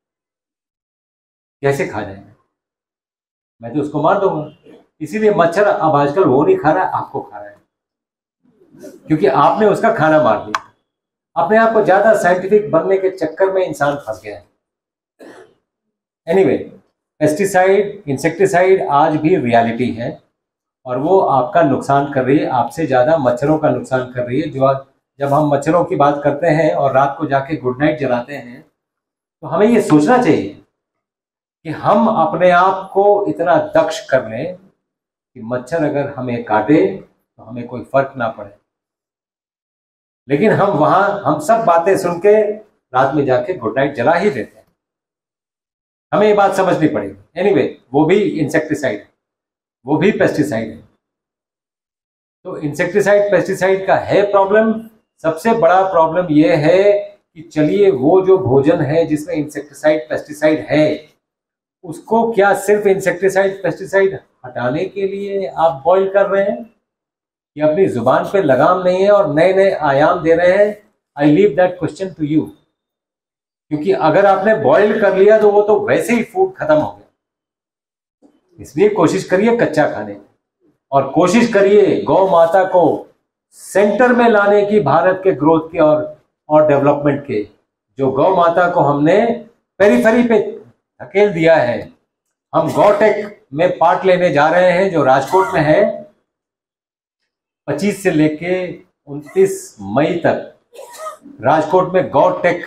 Speaker 1: कैसे खा जाएगा? मैं तो उसको मार दूंगा। इसीलिए मच्छर अब आजकल वो नहीं खा रहा है, आपको खा रहा है, क्योंकि आपने उसका खाना मार दिया। अपने आप को ज्यादा साइंटिफिक बनने के चक्कर में इंसान फंस गया है। एनीवे, पेस्टिसाइड, इंसेक्टिसाइड आज भी रियलिटी है और वो आपका नुकसान कर रही है, आपसे ज्यादा मच्छरों का नुकसान कर रही है, जो जब हम मच्छरों की बात करते हैं और रात को जाके गुड नाइट जलाते हैं, तो हमें ये सोचना चाहिए कि हम अपने आप को इतना दक्ष कर लें कि मच्छर अगर हमें काटे तो हमें कोई फर्क ना पड़े। लेकिन हम वहां हम सब बातें सुन के रात में जाके गुड नाइट जला ही देते हैं। हमें ये बात समझनी पड़ेगी। एनीवे, वो भी इंसेक्टिसाइड, वो भी पेस्टिसाइड है। तो इंसेक्टिसाइड पेस्टिसाइड का है प्रॉब्लम। सबसे बड़ा प्रॉब्लम ये है कि चलिए वो जो भोजन है जिसमें इंसेक्टिसाइड पेस्टिसाइड है, उसको क्या सिर्फ इंसेक्टिसाइड पेस्टिसाइड हटाने के लिए आप बॉईल कर रहे हैं, कि अपनी जुबान पे लगाम नहीं है और नए नए आयाम दे रहे हैं? I leave that question to you. क्योंकि अगर आपने बॉईल कर लिया तो वो तो वैसे ही फूड खत्म हो गया। इसलिए कोशिश करिए कच्चा खाने की, और कोशिश करिए गौ माता को सेंटर में लाने की, भारत के ग्रोथ के और और डेवलपमेंट के। जो गौ माता को हमने पेरीफेरी पे धकेल दिया है। हम गौटेक में पार्ट लेने जा रहे हैं जो राजकोट में है। पच्चीस से लेके उनतीस मई तक राजकोट में गौटेक,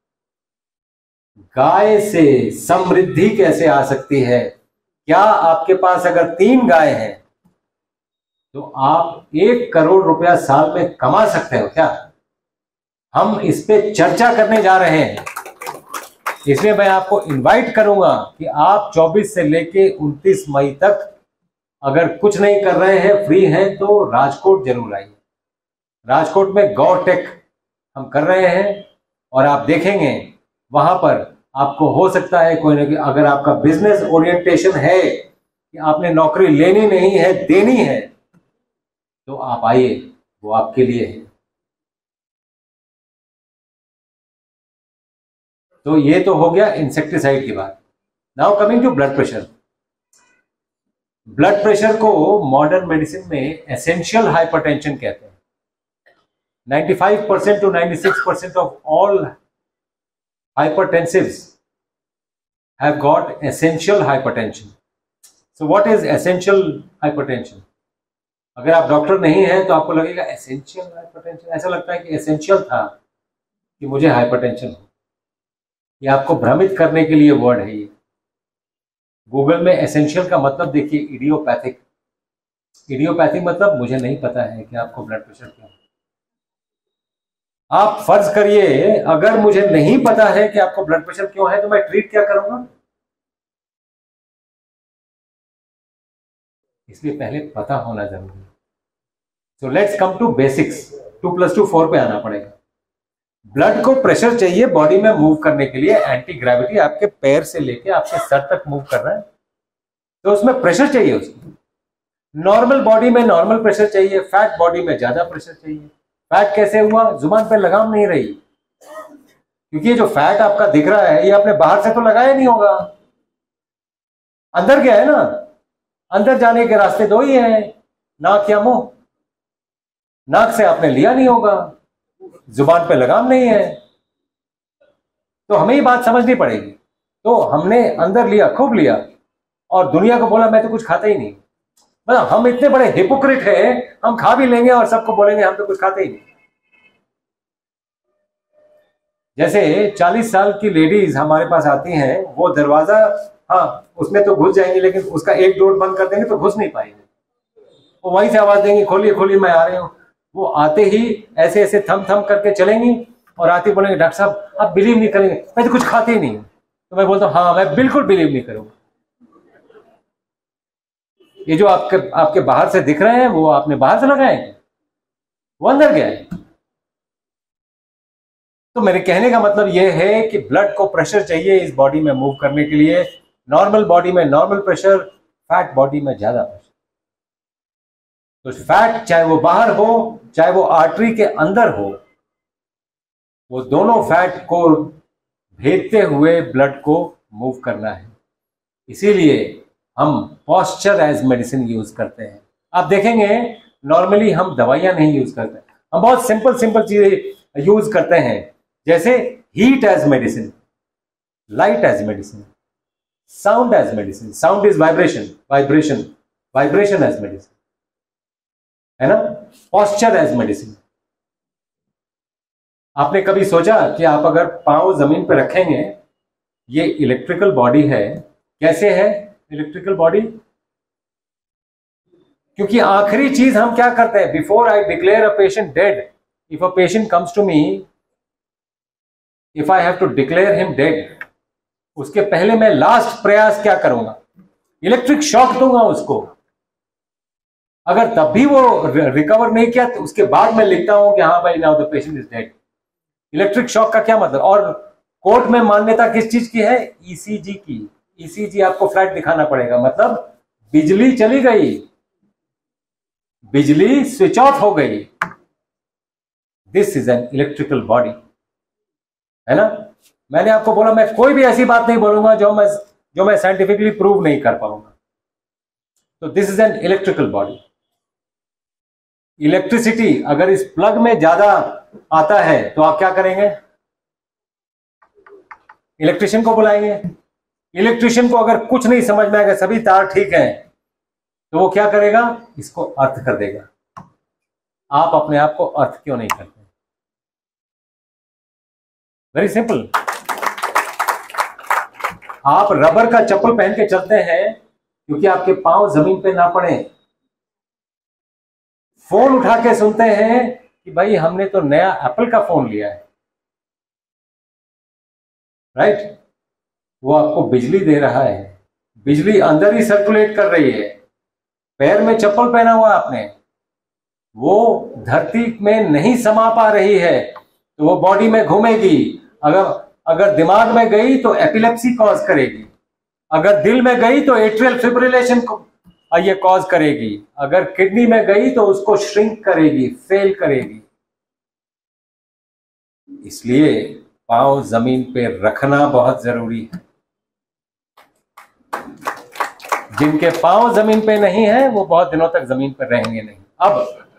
Speaker 1: गाय से समृद्धि कैसे आ सकती है। क्या आपके पास अगर तीन गाय हैं तो आप एक करोड़ रुपया साल में कमा सकते हो क्या? हम इस पे चर्चा करने जा रहे हैं। इसलिए मैं आपको इनवाइट करूंगा कि आप चौबीस से लेके उनतीस मई तक अगर कुछ नहीं कर रहे हैं, फ्री हैं, तो राजकोट जरूर आइए। राजकोट में गौटेक हम कर रहे हैं और आप देखेंगे वहां पर आपको हो सकता है कोई ना कोई, अगर आपका बिजनेस ओरिएंटेशन है कि आपने नौकरी लेनी नहीं है, देनी है, तो आप आइए, वो आपके लिए है। तो ये तो हो गया इंसेक्टिसाइड की बात। Now coming to blood pressure. Blood pressure को मॉडर्न मेडिसिन में एसेंशियल हाइपरटेंशन कहते हैं। ninety-five percent to ninety-six percent of all hypertensives have got essential hypertension. So what is essential hypertension? अगर आप डॉक्टर नहीं हैं तो आपको लगेगा एसेंशियल हाइपरटेंशन, ऐसा लगता है कि एसेंशियल था कि मुझे हाइपरटेंशन हो। ये आपको भ्रमित करने के लिए वर्ड है ये। गूगल में एसेंशियल का मतलब देखिए इडियोपैथिक। इडियोपैथिक मतलब मुझे नहीं पता है कि आपको ब्लड प्रेशर क्या है। आप फर्ज करिए अगर मुझे नहीं पता है कि आपको ब्लड प्रेशर क्यों है तो मैं ट्रीट क्या करूंगा? इसलिए पहले पता होना जरूरी है। So let's come to basics. Two plus two four पे आना पड़ेगा। ब्लड को प्रेशर चाहिए बॉडी में मूव करने के लिए। एंटी ग्रेविटी आपके पैर से लेके आपके सर तक मूव कर रहा है, तो उसमें प्रेशर चाहिए उसको। नॉर्मल बॉडी में नॉर्मल प्रेशर चाहिए, फैट बॉडी में ज्यादा प्रेशर चाहिए। फैट कैसे हुआ? जुबान पे लगाम नहीं रही, क्योंकि ये जो फैट आपका दिख रहा है ये आपने बाहर से तो लगाया नहीं होगा, अंदर गया है ना। अंदर जाने के रास्ते दो ही हैं, नाक या मुंह। नाक से आपने लिया नहीं होगा, जुबान पे लगाम नहीं है, तो हमें ये बात समझनी पड़ेगी। तो हमने अंदर लिया, खूब लिया, और दुनिया को बोला मैं तो कुछ खाता ही नहीं। मतलब हम इतने बड़े हिपोक्रेट हैं, हम खा भी लेंगे और सबको बोलेंगे हम तो कुछ खाते ही नहीं। जैसे चालीस साल की लेडीज हमारे पास आती हैं, वो दरवाजा, हाँ उसमें तो घुस जाएंगे, लेकिन उसका एक डोर बंद कर देंगे तो घुस नहीं पाएंगे। वो वहीं से आवाज देंगी खोलिए खोलिए मैं आ रही हूँ। वो आते ही ऐसे ऐसे थम थम करके चलेंगी और आते बोलेंगे डॉक्टर साहब आप बिलीव नहीं करेंगे मैं तो कुछ खाते ही नहीं हूँ। तो मैं बोलता हूँ हाँ मैं बिल्कुल बिलीव नहीं करूंगा। ये जो आपके आपके बाहर से दिख रहे हैं वो आपने बाहर से लगाए हैं, वो अंदर गया है। तो मेरे कहने का मतलब ये है कि ब्लड को प्रेशर चाहिए इस बॉडी में मूव करने के लिए। नॉर्मल बॉडी में नॉर्मल प्रेशर, फैट बॉडी में ज्यादा प्रेशर। तो फैट चाहे वो बाहर हो चाहे वो आर्टरी के अंदर हो, वो दोनों फैट को भेजते हुए ब्लड को मूव करना है। इसीलिए हम पॉस्चर एज मेडिसिन यूज करते हैं। आप देखेंगे नॉर्मली हम दवाइयां नहीं यूज करते, हम बहुत सिंपल सिंपल चीजें यूज करते हैं, जैसे heat as medicine, light as medicine, sound as medicine. Sound is vibration, vibration vibration as medicine, है ना। Posture as medicine. आपने कभी सोचा कि आप अगर पांव जमीन पर रखेंगे, ये इलेक्ट्रिकल बॉडी है, कैसे है इलेक्ट्रिकल बॉडी? क्योंकि आखिरी चीज हम क्या करते हैं, before I declare a patient dead, if a patient comes to me, if I have to declare him dead, उसके पहले मैं लास्ट प्रयास क्या करूंगा? इलेक्ट्रिक शॉक दूंगा उसको। अगर तब भी वो रिकवर नहीं किया तो उसके बाद मैं लिखता हूं कि हाँ भाई now the patient is dead. Electric shock का क्या मतलब? और कोर्ट में मान्यता किस चीज की है? ईसीजी की। ईसीजी आपको फ्लैट दिखाना पड़ेगा, मतलब बिजली चली गई, बिजली स्विच ऑफ हो गई। This is an electrical body, है ना? मैंने आपको बोला मैं कोई भी ऐसी बात नहीं बोलूंगा जो मैं जो मैं साइंटिफिकली प्रूव नहीं कर पाऊंगा। तो this is an electrical body. Electricity अगर इस प्लग में ज्यादा आता है तो आप क्या करेंगे? इलेक्ट्रिशियन को बुलाएंगे। इलेक्ट्रिशियन को अगर कुछ नहीं समझ में आएगा, सभी तार ठीक हैं, तो वो क्या करेगा? इसको अर्थ कर देगा। आप अपने आप को अर्थ क्यों नहीं करते? Very simple. आप रबर का चप्पल पहन के चलते हैं क्योंकि आपके पांव जमीन पे ना पड़े। फोन उठा के सुनते हैं कि भाई हमने तो नया एप्पल का फोन लिया है, राइट? वो आपको बिजली दे रहा है, बिजली अंदर ही सर्कुलेट कर रही है। पैर में चप्पल पहना हुआ आपने, वो धरती में नहीं समा पा रही है तो वो बॉडी में घूमेगी। अगर अगर दिमाग में गई तो एपिलेप्सी कॉज करेगी, अगर दिल में गई तो एट्रियल फिब्रिलेशन को ये कॉज करेगी, अगर किडनी में गई तो उसको श्रिंक करेगी, फेल करेगी। इसलिए पांव जमीन पे रखना बहुत जरूरी है। जिनके पांव जमीन पे नहीं है वो बहुत दिनों तक जमीन पर रहेंगे नहीं। अब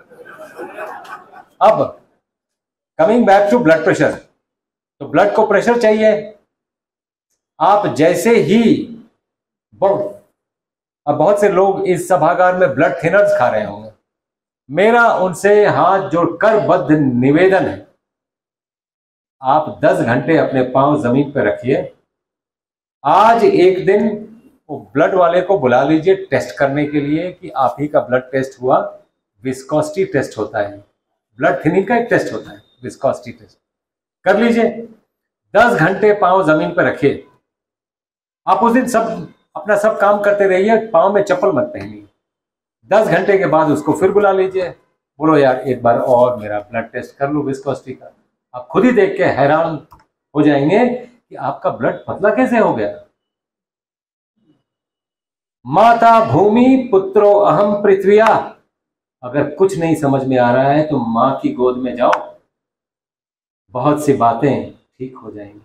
Speaker 1: अब coming back to blood pressure, तो ब्लड को प्रेशर चाहिए। आप जैसे ही बहुत अब बहुत से लोग इस सभागार में ब्लड थिनर्स खा रहे होंगे, मेरा उनसे हाथ जोड़कर बद्ध निवेदन है, आप दस घंटे अपने पांव जमीन पर रखिए। आज एक दिन वो ब्लड वाले को बुला लीजिए टेस्ट करने के लिए कि आप ही का ब्लड टेस्ट हुआ। विस्कोसिटी टेस्ट होता है, ब्लड थिनिंग का एक टेस्ट होता है, विस्कोसिटी टेस्ट कर लीजिए। दस घंटे पांव जमीन पर रखिए। आप उस दिन सब अपना सब काम करते रहिए, पांव में चप्पल मत पहनिए। दस घंटे के बाद उसको फिर बुला लीजिए, बोलो यार एक बार और मेरा ब्लड टेस्ट कर लो विस्कोसिटी का। आप खुद ही देख के हैरान हो जाएंगे कि आपका ब्लड पतला कैसे हो गया। माता भूमि पुत्रो अहम पृथ्विया। अगर कुछ नहीं समझ में आ रहा है तो मां की गोद में जाओ, बहुत सी बातें ठीक हो जाएंगी।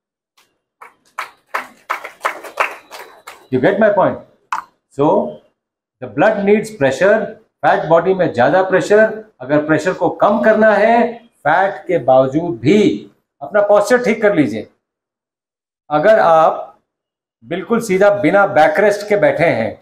Speaker 1: You get my point? So the blood needs pressure. Fat body में ज्यादा प्रेशर, अगर प्रेशर को कम करना है फैट के बावजूद भी अपना पोस्चर ठीक कर लीजिए। अगर आप बिल्कुल सीधा बिना बैकरेस्ट के बैठे हैं,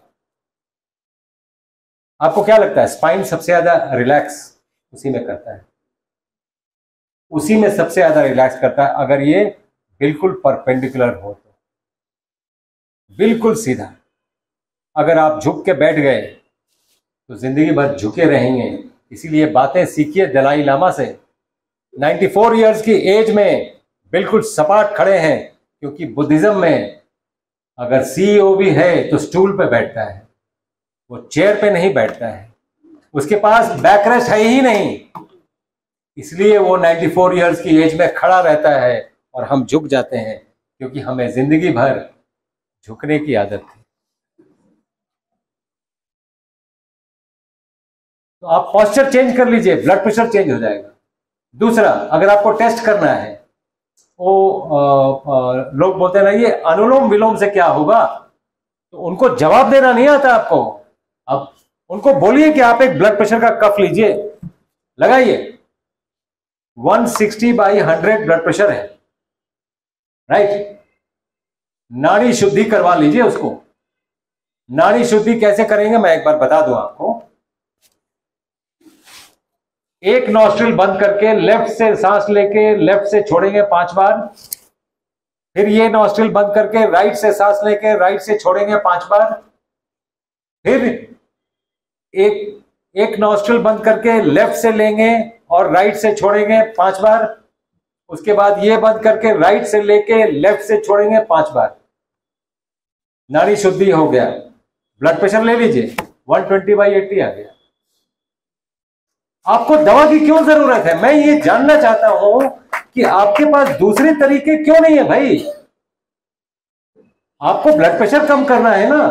Speaker 1: आपको क्या लगता है स्पाइन सबसे ज्यादा रिलैक्स उसी में करता है, उसी में सबसे ज्यादा रिलैक्स करता है अगर ये बिल्कुल परपेंडिकुलर हो तो, बिल्कुल सीधा। अगर आप झुक के बैठ गए तो जिंदगी भर झुके रहेंगे। इसीलिए बातें सीखिए दलाई लामा से। चौरानवे इयर्स की एज में बिल्कुल सपाट खड़े हैं, क्योंकि बुद्धिज्म में अगर सीईओ भी है तो स्टूल पे बैठता है, वो चेयर पे नहीं बैठता है, उसके पास बैकरेस्ट है ही नहीं, इसलिए वो चौरानवे इयर्स की एज में खड़ा रहता है और हम झुक जाते हैं, क्योंकि हमें जिंदगी भर झुकने की आदत थी। तो आप पोस्चर चेंज कर लीजिए, ब्लड प्रेशर चेंज हो जाएगा। दूसरा, अगर आपको टेस्ट करना है, वो आ, आ, लोग बोलते हैं ना ये अनुलोम विलोम से क्या होगा, तो उनको जवाब देना नहीं आता आपको। अब उनको बोलिए कि आप एक ब्लड प्रेशर का कफ लीजिए, लगाइए। एक सौ साठ बाई हंड्रेड ब्लड प्रेशर है, राइट। नाड़ी शुद्धि करवा लीजिए उसको। नाड़ी शुद्धि कैसे करेंगे मैं एक बार बता दूं आपको। एक नॉस्ट्रिल बंद करके लेफ्ट से सांस लेके लेफ्ट से छोड़ेंगे पांच बार, फिर ये नॉस्ट्रिल बंद करके राइट से सांस लेके राइट से छोड़ेंगे पांच बार, फिर एक एक नॉस्ट्रिल बंद करके लेफ्ट से लेंगे और राइट से छोड़ेंगे पांच बार, उसके बाद ये बंद करके राइट से लेके लेफ्ट से छोड़ेंगे पांच बार। नाड़ी शुद्धि हो गया। ब्लड प्रेशर ले लीजिए, एक सौ बीस बाई अस्सी आ गया। आपको दवा की क्यों जरूरत है? मैं ये जानना चाहता हूं कि आपके पास दूसरे तरीके क्यों नहीं है भाई? आपको ब्लड प्रेशर कम करना है ना,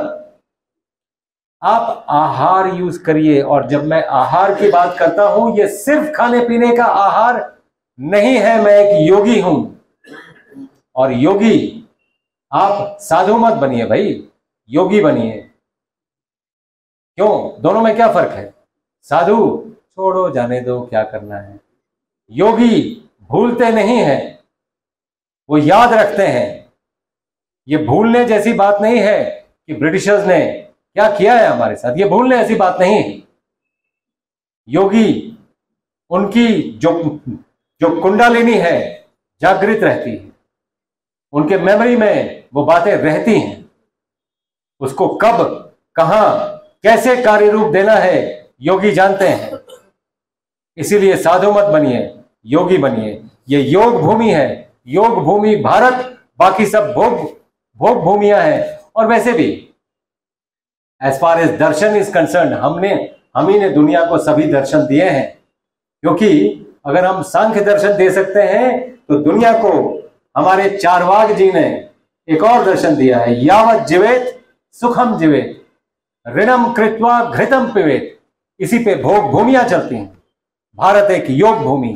Speaker 1: आप आहार यूज करिए। और जब मैं आहार की बात करता हूं, ये सिर्फ खाने पीने का आहार नहीं है। मैं एक योगी हूं, और योगी, आप साधु मत बनिए भाई, योगी बनिए। क्यों? दोनों में क्या फर्क है? साधु छोड़ो, जाने दो, क्या करना है। योगी भूलते नहीं हैं, वो याद रखते हैं। ये भूलने जैसी बात नहीं है कि ब्रिटिशर्स ने क्या किया है हमारे साथ, ये भूलने ऐसी बात नहीं है। योगी, उनकी जो जो कुंडलिनी है जागृत रहती है, उनके मेमोरी में वो बातें रहती हैं। उसको कब, कहां, कैसे कार्य रूप देना है योगी जानते हैं। इसीलिए साधु मत बनिए, योगी बनिए। ये योग भूमि है, योग भूमि भारत, बाकी सब भोग भोग भूमियां हैं। और वैसे भी as far as darshan is concern, हमने हम ही ने दुनिया को सभी दर्शन दिए हैं। क्योंकि अगर हम सांख्य दर्शन दे सकते हैं तो दुनिया को हमारे चारवाक जी ने एक और दर्शन दिया है, यावत जीवेत सुखम जीवेत ऋणम कृत्वा घृतम पिबेत। इसी पे भोग भूमियां चलती हैं। भारत एक योग भूमि।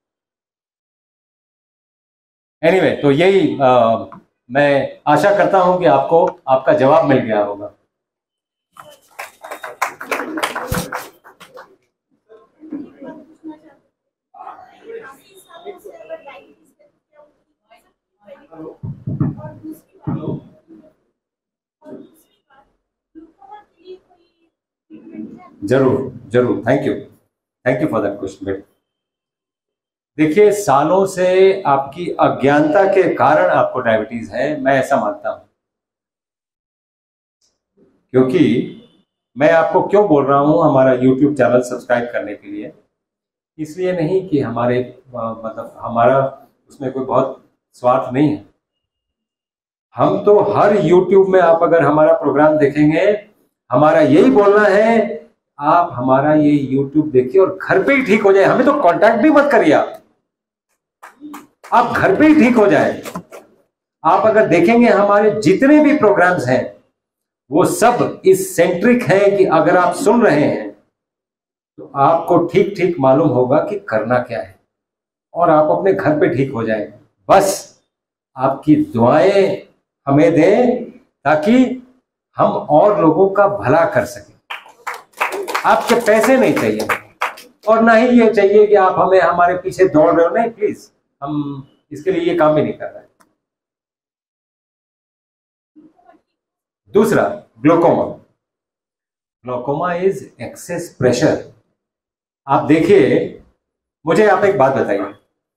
Speaker 1: एनीवे anyway, तो यही आ, मैं आशा करता हूं कि आपको आपका जवाब मिल गया होगा। जरूर जरूर, thank you thank you for that question. देखिए, सालों से आपकी अज्ञानता के कारण आपको डायबिटीज है, मैं ऐसा मानता हूं। क्योंकि मैं आपको क्यों बोल रहा हूं हमारा यूट्यूब चैनल सब्सक्राइब करने के लिए, इसलिए नहीं कि हमारे मतलब हमारा उसमें कोई बहुत स्वार्थ नहीं है। हम तो हर यूट्यूब में, आप अगर हमारा प्रोग्राम देखेंगे, हमारा यही बोलना है, आप हमारा ये यूट्यूब देखिए और घर पे ही ठीक हो जाए। हमें तो कांटेक्ट भी मत करिए, आप आप घर पे ही ठीक हो जाए। आप अगर देखेंगे हमारे जितने भी प्रोग्राम्स हैं वो सब इस सेंट्रिक हैं कि अगर आप सुन रहे हैं तो आपको ठीक ठीक मालूम होगा कि करना क्या है और आप अपने घर पे ठीक हो जाए। बस आपकी दुआएं हमें दें ताकि हम और लोगों का भला कर सकें। आपके पैसे नहीं चाहिए और ना ही ये चाहिए कि आप हमें हमारे पीछे दौड़ रहे हो। नहीं, प्लीज, हम इसके लिए ये काम भी नहीं कर रहे हैं। दूसरा, glaucoma. Glaucoma is excess pressure. आप देखिए, मुझे आप एक बात बताइए,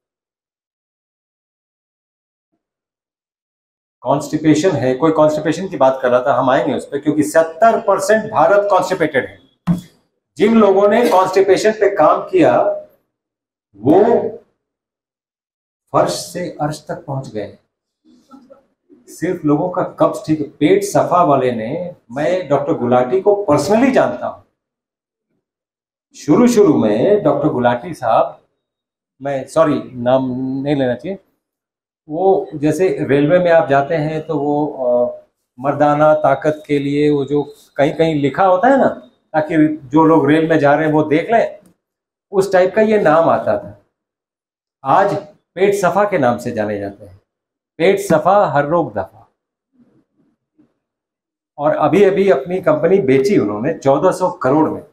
Speaker 1: कॉन्स्टिपेशन है, कोई कॉन्स्टिपेशन की बात कर रहा था, हम आएंगे उस पर, क्योंकि सत्तर परसेंट भारत कॉन्स्टिपेटेड है। जिन लोगों ने कॉन्स्टिपेशन पे काम किया वो फर्श से अर्श तक पहुंच गए। सिर्फ लोगों का कब्ज ठीक, पेट सफा वाले ने, मैं डॉक्टर गुलाटी को पर्सनली जानता हूं। शुरू शुरू में डॉक्टर गुलाटी साहब, मैं सॉरी नाम नहीं लेना चाहिए, वो जैसे रेलवे में आप जाते हैं तो वो आ, मर्दाना ताकत के लिए वो जो कहीं कहीं लिखा होता है ना, ताकि जो लोग रेल में जा रहे हैं वो देख लें, उस टाइप का ये नाम आता था। आज पेट सफा के नाम से जाने जाते हैं। पेट सफा, हर रोग दफा। और अभी अभी अपनी कंपनी बेची उन्होंने चौदह सौ करोड़ में।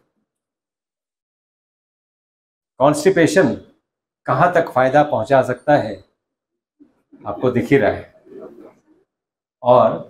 Speaker 1: कॉन्स्टिपेशन कहां तक फायदा पहुंचा सकता है आपको दिख ही रहा है। और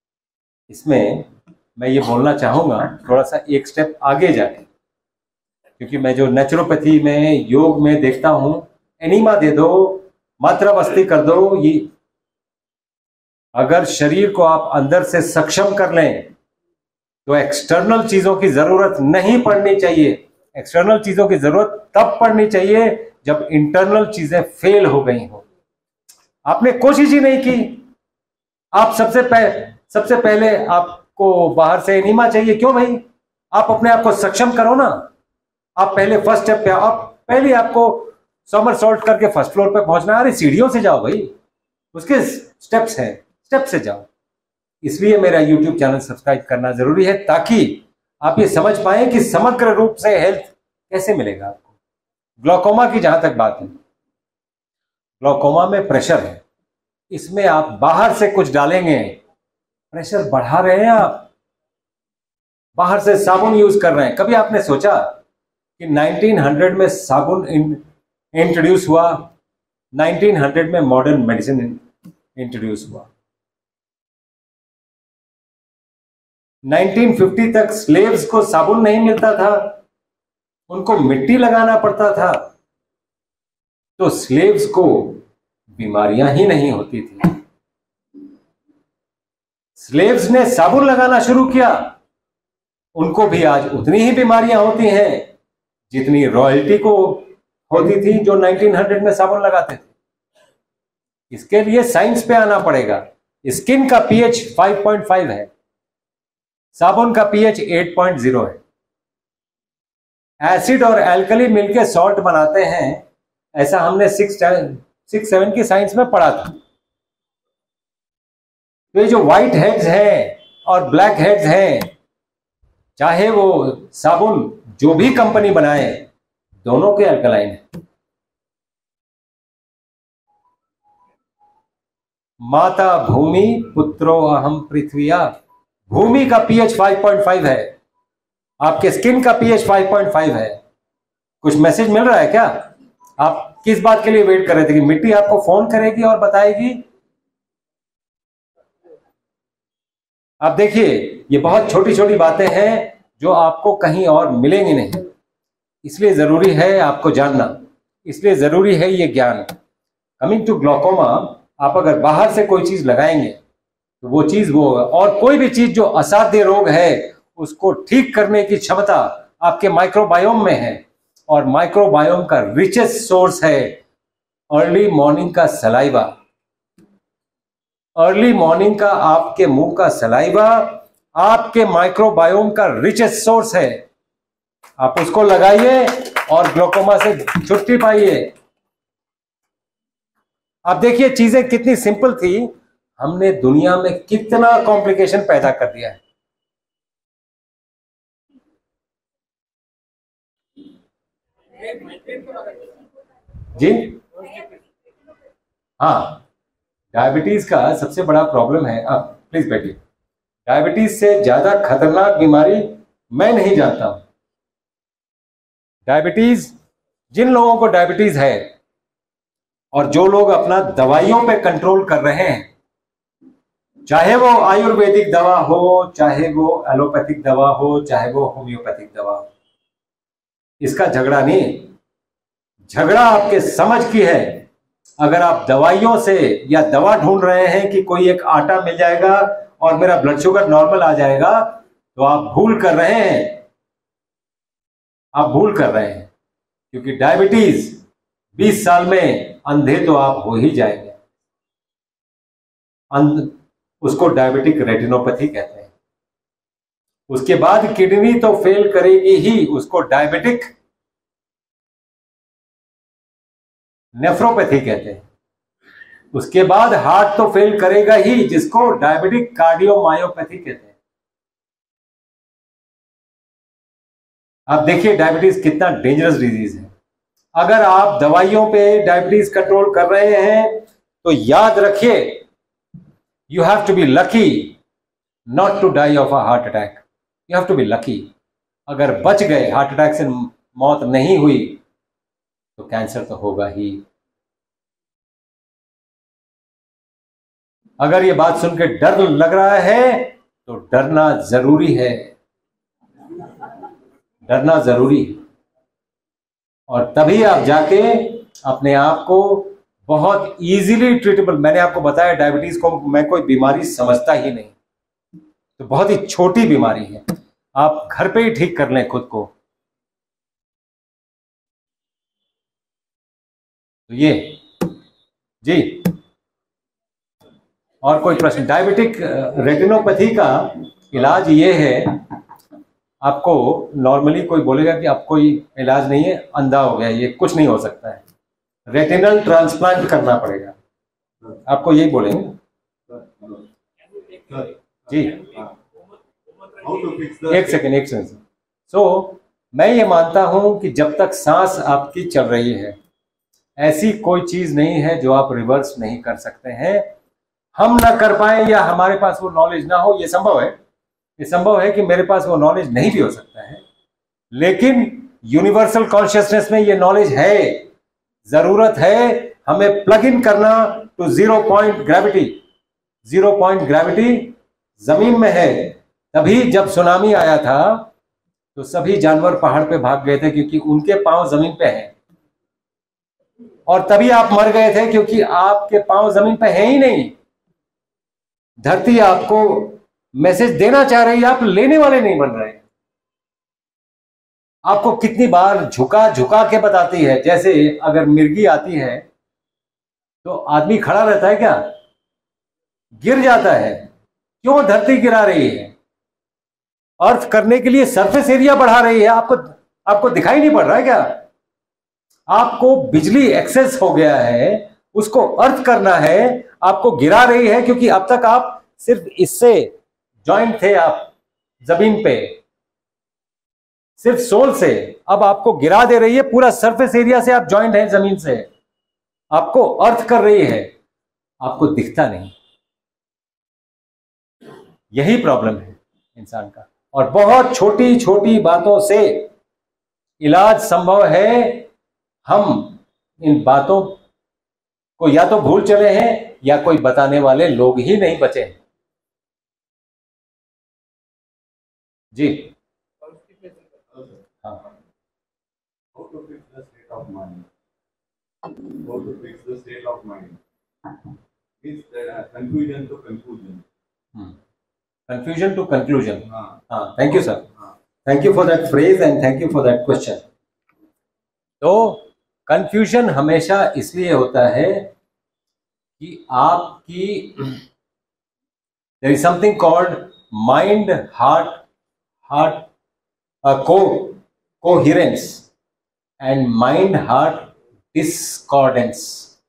Speaker 1: इसमें मैं ये बोलना चाहूंगा, थोड़ा सा एक स्टेप आगे जाके, क्योंकि मैं जो नेचुरोपैथी में, योग में देखता हूं, एनीमा दे दो, मात्रावस्थी कर दो, ये अगर शरीर को आप अंदर से सक्षम कर लें तो एक्सटर्नल चीजों की जरूरत नहीं पड़नी चाहिए। एक्सटर्नल चीजों की जरूरत तब पड़नी चाहिए जब इंटरनल चीजें फेल हो गई हो। आपने कोशिश ही नहीं की। आप सबसे पहले सबसे पहले आपको बाहर से एनीमा चाहिए, क्यों भाई? आप अपने आप को सक्षम करो ना। आप पहले फर्स्ट स्टेप पे, आप पहले आपको समरसॉल्ट करके फर्स्ट फ्लोर पे पहुंचना है। अरे सीढ़ियों से जाओ भाई, उसके स्टेप्स हैं, स्टेप से जाओ। इसलिए मेरा यूट्यूब चैनल सब्सक्राइब करना जरूरी है, ताकि आप ये समझ पाए कि समग्र रूप से हेल्थ कैसे मिलेगा आपको। ग्लूकोमा की जहां तक बात है, ग्लूकोमा में प्रेशर है, इसमें आप बाहर से कुछ डालेंगे, प्रेशर बढ़ा रहे हैं आप। बाहर से साबुन यूज कर रहे हैं। कभी आपने सोचा कि नाइनटीन हंड्रेड में साबुन इंट्रोड्यूस हुआ, नाइनटीन हंड्रेड में मॉडर्न मेडिसिन इंट्रोड्यूस हुआ, नाइनटीन फिफ्टी तक स्लेव्स को साबुन नहीं मिलता था, उनको मिट्टी लगाना पड़ता था, तो स्लेव्स को बीमारियां ही नहीं होती थी। स्लेव्स ने साबुन लगाना शुरू किया, उनको भी आज उतनी ही बीमारियां होती हैं जितनी रॉयल्टी को होती थी जो नाइनटीन हंड्रेड में साबुन लगाते थे। इसके लिए साइंस पे आना पड़ेगा। स्किन का पीएच फाइव पॉइंट फाइव है, साबुन का पीएच एट पॉइंट ज़ीरो है। एसिड और एल्कली मिलकर सॉल्ट बनाते हैं, ऐसा हमने सिक्स सिक्स सेवन की साइंस में पढ़ा था। तो ये जो व्हाइट हेड्स हैं और ब्लैक हेड्स हैं, चाहे वो साबुन जो भी कंपनी बनाए, दोनों के अल्कलाइन है। माता भूमि पुत्रो अहम पृथ्विया, भूमि का पीएच फाइव पॉइंट फाइव है, आपके स्किन का पीएच फाइव पॉइंट फाइव है। कुछ मैसेज मिल रहा है क्या? आप किस बात के लिए वेट कर रहे थे कि मिट्टी आपको फोन करेगी और बताएगी? आप देखिए, ये बहुत छोटी छोटी बातें हैं जो आपको कहीं और मिलेंगी नहीं। इसलिए जरूरी है आपको जानना, इसलिए जरूरी है ये ज्ञान। कमिंग टू ग्लूकोमा, आप अगर बाहर से कोई चीज लगाएंगे तो वो चीज वो होगा। और कोई भी चीज जो असाध्य रोग है उसको ठीक करने की क्षमता आपके माइक्रोबायोम में है, और माइक्रोबायोम का रिचेस्ट सोर्स है अर्ली मॉर्निंग का सलाइवा। अर्ली मॉर्निंग का आपके मुंह का सलाइवा आपके माइक्रोबायोम का रिचेस्ट सोर्स है। आप उसको लगाइए और ग्लूकोमा से छुट्टी पाइए। आप देखिए चीजें कितनी सिंपल थी, हमने दुनिया में कितना कॉम्प्लिकेशन पैदा कर दिया है। जी हाँ, डायबिटीज का सबसे बड़ा प्रॉब्लम है। आप प्लीज बैठिए। डायबिटीज से ज्यादा खतरनाक बीमारी मैं नहीं जानता हूं। डायबिटीज, जिन लोगों को डायबिटीज है और जो लोग अपना दवाइयों पे कंट्रोल कर रहे हैं, चाहे वो आयुर्वेदिक दवा हो, चाहे वो एलोपैथिक दवा हो, चाहे वो होम्योपैथिक दवा हो, इसका झगड़ा नहीं, झगड़ा आपके समझ की है। अगर आप दवाइयों से या दवा ढूंढ रहे हैं कि कोई एक आटा मिल जाएगा और मेरा ब्लड शुगर नॉर्मल आ जाएगा, तो आप भूल कर रहे हैं, आप भूल कर रहे हैं। क्योंकि डायबिटीज बीस साल में अंधे तो आप हो ही जाएंगे। अंध, उसको डायबिटिक रेटिनोपैथी कहते हैं। उसके बाद किडनी तो फेल करेगी ही, उसको डायबिटिक नेफ्रोपैथी कहते हैं। उसके बाद हार्ट तो फेल करेगा ही, जिसको डायबिटिक कार्डियोमायोपैथी कहते हैं। आप देखिए डायबिटीज कितना डेंजरस डिजीज है। अगर आप दवाइयों पे डायबिटीज कंट्रोल कर रहे हैं तो याद रखिए, you have to be lucky not to die of a heart attack. You have to be lucky. अगर बच गए, हार्ट अटैक से मौत नहीं हुई, तो कैंसर तो होगा ही। अगर ये बात सुन के डर लग रहा है तो डरना जरूरी है, डरना जरूरी है। और तभी आप जाके अपने आप को बहुत इजीली ट्रीटेबल, मैंने आपको बताया डायबिटीज को मैं कोई बीमारी समझता ही नहीं, तो बहुत ही छोटी बीमारी है, आप घर पे ही ठीक कर लें खुद को। तो ये जी, और कोई प्रश्न? डायबिटिक रेटिनोपैथी का इलाज ये है, आपको नॉर्मली कोई बोलेगा कि अब कोई इलाज नहीं है, अंधा हो गया, ये कुछ नहीं हो सकता है, रेटिनल ट्रांसप्लांट करना पड़ेगा, आपको यही बोलेंगे जी। एक सेकेंड एक सेकेंड सो मैं ये मानता हूं कि जब तक सांस आपकी चल रही है, ऐसी कोई चीज नहीं है जो आप रिवर्स नहीं कर सकते हैं। हम ना कर पाए या हमारे पास वो नॉलेज ना हो, ये संभव है, ये संभव है कि मेरे पास वो नॉलेज नहीं भी हो सकता है, लेकिन यूनिवर्सल कॉन्शियसनेस में ये नॉलेज है, जरूरत है हमें प्लग इन करना to zero point gravity. Zero point gravity जमीन में है, तभी जब सुनामी आया था तो सभी जानवर पहाड़ पे भाग गए थे क्योंकि उनके पांव जमीन पे हैं, और तभी आप मर गए थे क्योंकि आपके पांव जमीन पे हैं ही नहीं। धरती आपको मैसेज देना चाह रही है, आप लेने वाले नहीं बन रहे। आपको कितनी बार झुका झुका के बताती है, जैसे अगर मिर्गी आती है तो आदमी खड़ा रहता है क्या? गिर जाता है। क्यों धरती गिरा रही है? अर्थ करने के लिए सरफेस एरिया बढ़ा रही है। आपको आपको दिखाई नहीं पड़ रहा है क्या? आपको बिजली एक्सेस हो गया है, उसको अर्थ करना है, आपको गिरा रही है क्योंकि अब तक आप सिर्फ इससे जॉइंट थे, आप जमीन पे सिर्फ सोल से, अब आपको गिरा दे रही है, पूरा सरफेस एरिया से आप जॉइंट हैं जमीन से, आपको अर्थ कर रही है, आपको दिखता नहीं। यही प्रॉब्लम है इंसान का, और बहुत छोटी छोटी बातों से इलाज संभव है। हम इन बातों को या तो भूल चले हैं या कोई बताने वाले लोग ही नहीं बचे हैं। जी हाँ,
Speaker 4: How to fix the state of mind? How to fix the state of mind? Means that uh, confusion to conclusion.
Speaker 1: confusion to conclusion.
Speaker 4: हाँ
Speaker 1: हाँ, thank you sir.
Speaker 4: हाँ
Speaker 1: thank you for that phrase and thank you for that question. तो कंफ्यूजन हमेशा इसलिए होता है कि आपकी there is something called mind heart heart को coherence and mind heart discordance.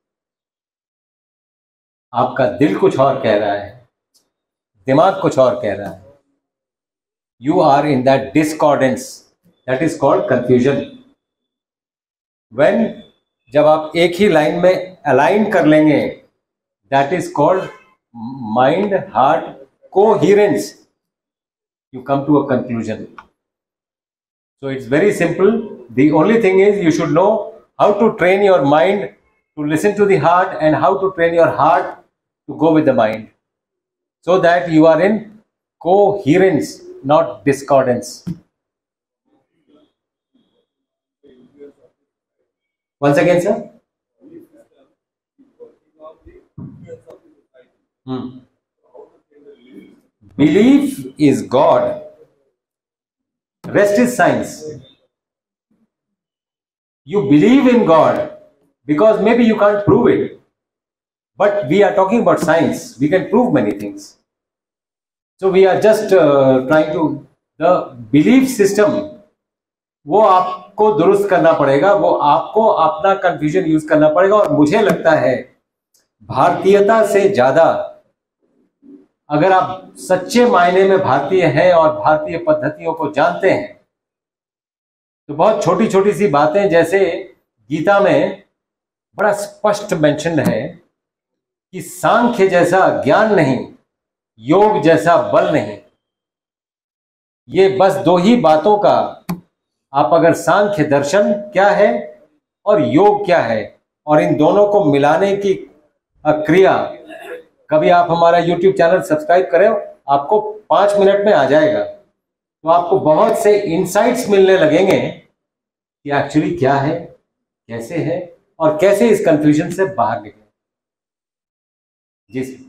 Speaker 1: आपका दिल कुछ और कह रहा है, दिमाग कुछ और कह रहा है। You are in that discordance, that is called confusion. When जब आप एक ही लाइन में अलाइन कर लेंगे, that is called mind heart coherence. You come to a conclusion. So it's very simple. The only thing is you should know how to train your mind to listen to the heart and how to train your heart to go with the mind, so that you are in coherence, not discordance. Once again, sir. Hmm. Belief is God. Rest is science. You believe in God because maybe you can't prove it. But we are talking about science. We can prove many things. So we are just uh, trying to, the belief system, वो आपको दुरुस्त करना पड़ेगा, वो आपको अपना कंफ्यूजन यूज करना पड़ेगा। और मुझे लगता है भारतीयता से ज्यादा, अगर आप सच्चे मायने में भारतीय हैं और भारतीय पद्धतियों को जानते हैं, तो बहुत छोटी छोटी सी बातें, जैसे गीता में बड़ा स्पष्ट मेंशन है कि सांख्य जैसा ज्ञान नहीं, योग जैसा बल नहीं। ये बस दो ही बातों का, आप अगर सांख्य दर्शन क्या है और योग क्या है, और इन दोनों को मिलाने की क्रिया, कभी आप हमारा यूट्यूब चैनल सब्सक्राइब करें, आपको पांच मिनट में आ जाएगा। तो आपको बहुत से इंसाइट्स मिलने लगेंगे कि एक्चुअली क्या है, कैसे है, और कैसे इस कंफ्यूजन से बाहर निकले। जी सर।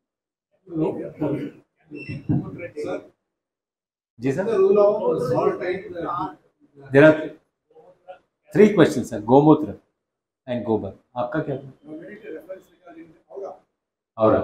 Speaker 1: जी sir.
Speaker 4: The rule of salt and uh,
Speaker 1: there are three question sir, gomutra and gobar. आपका क्या था? और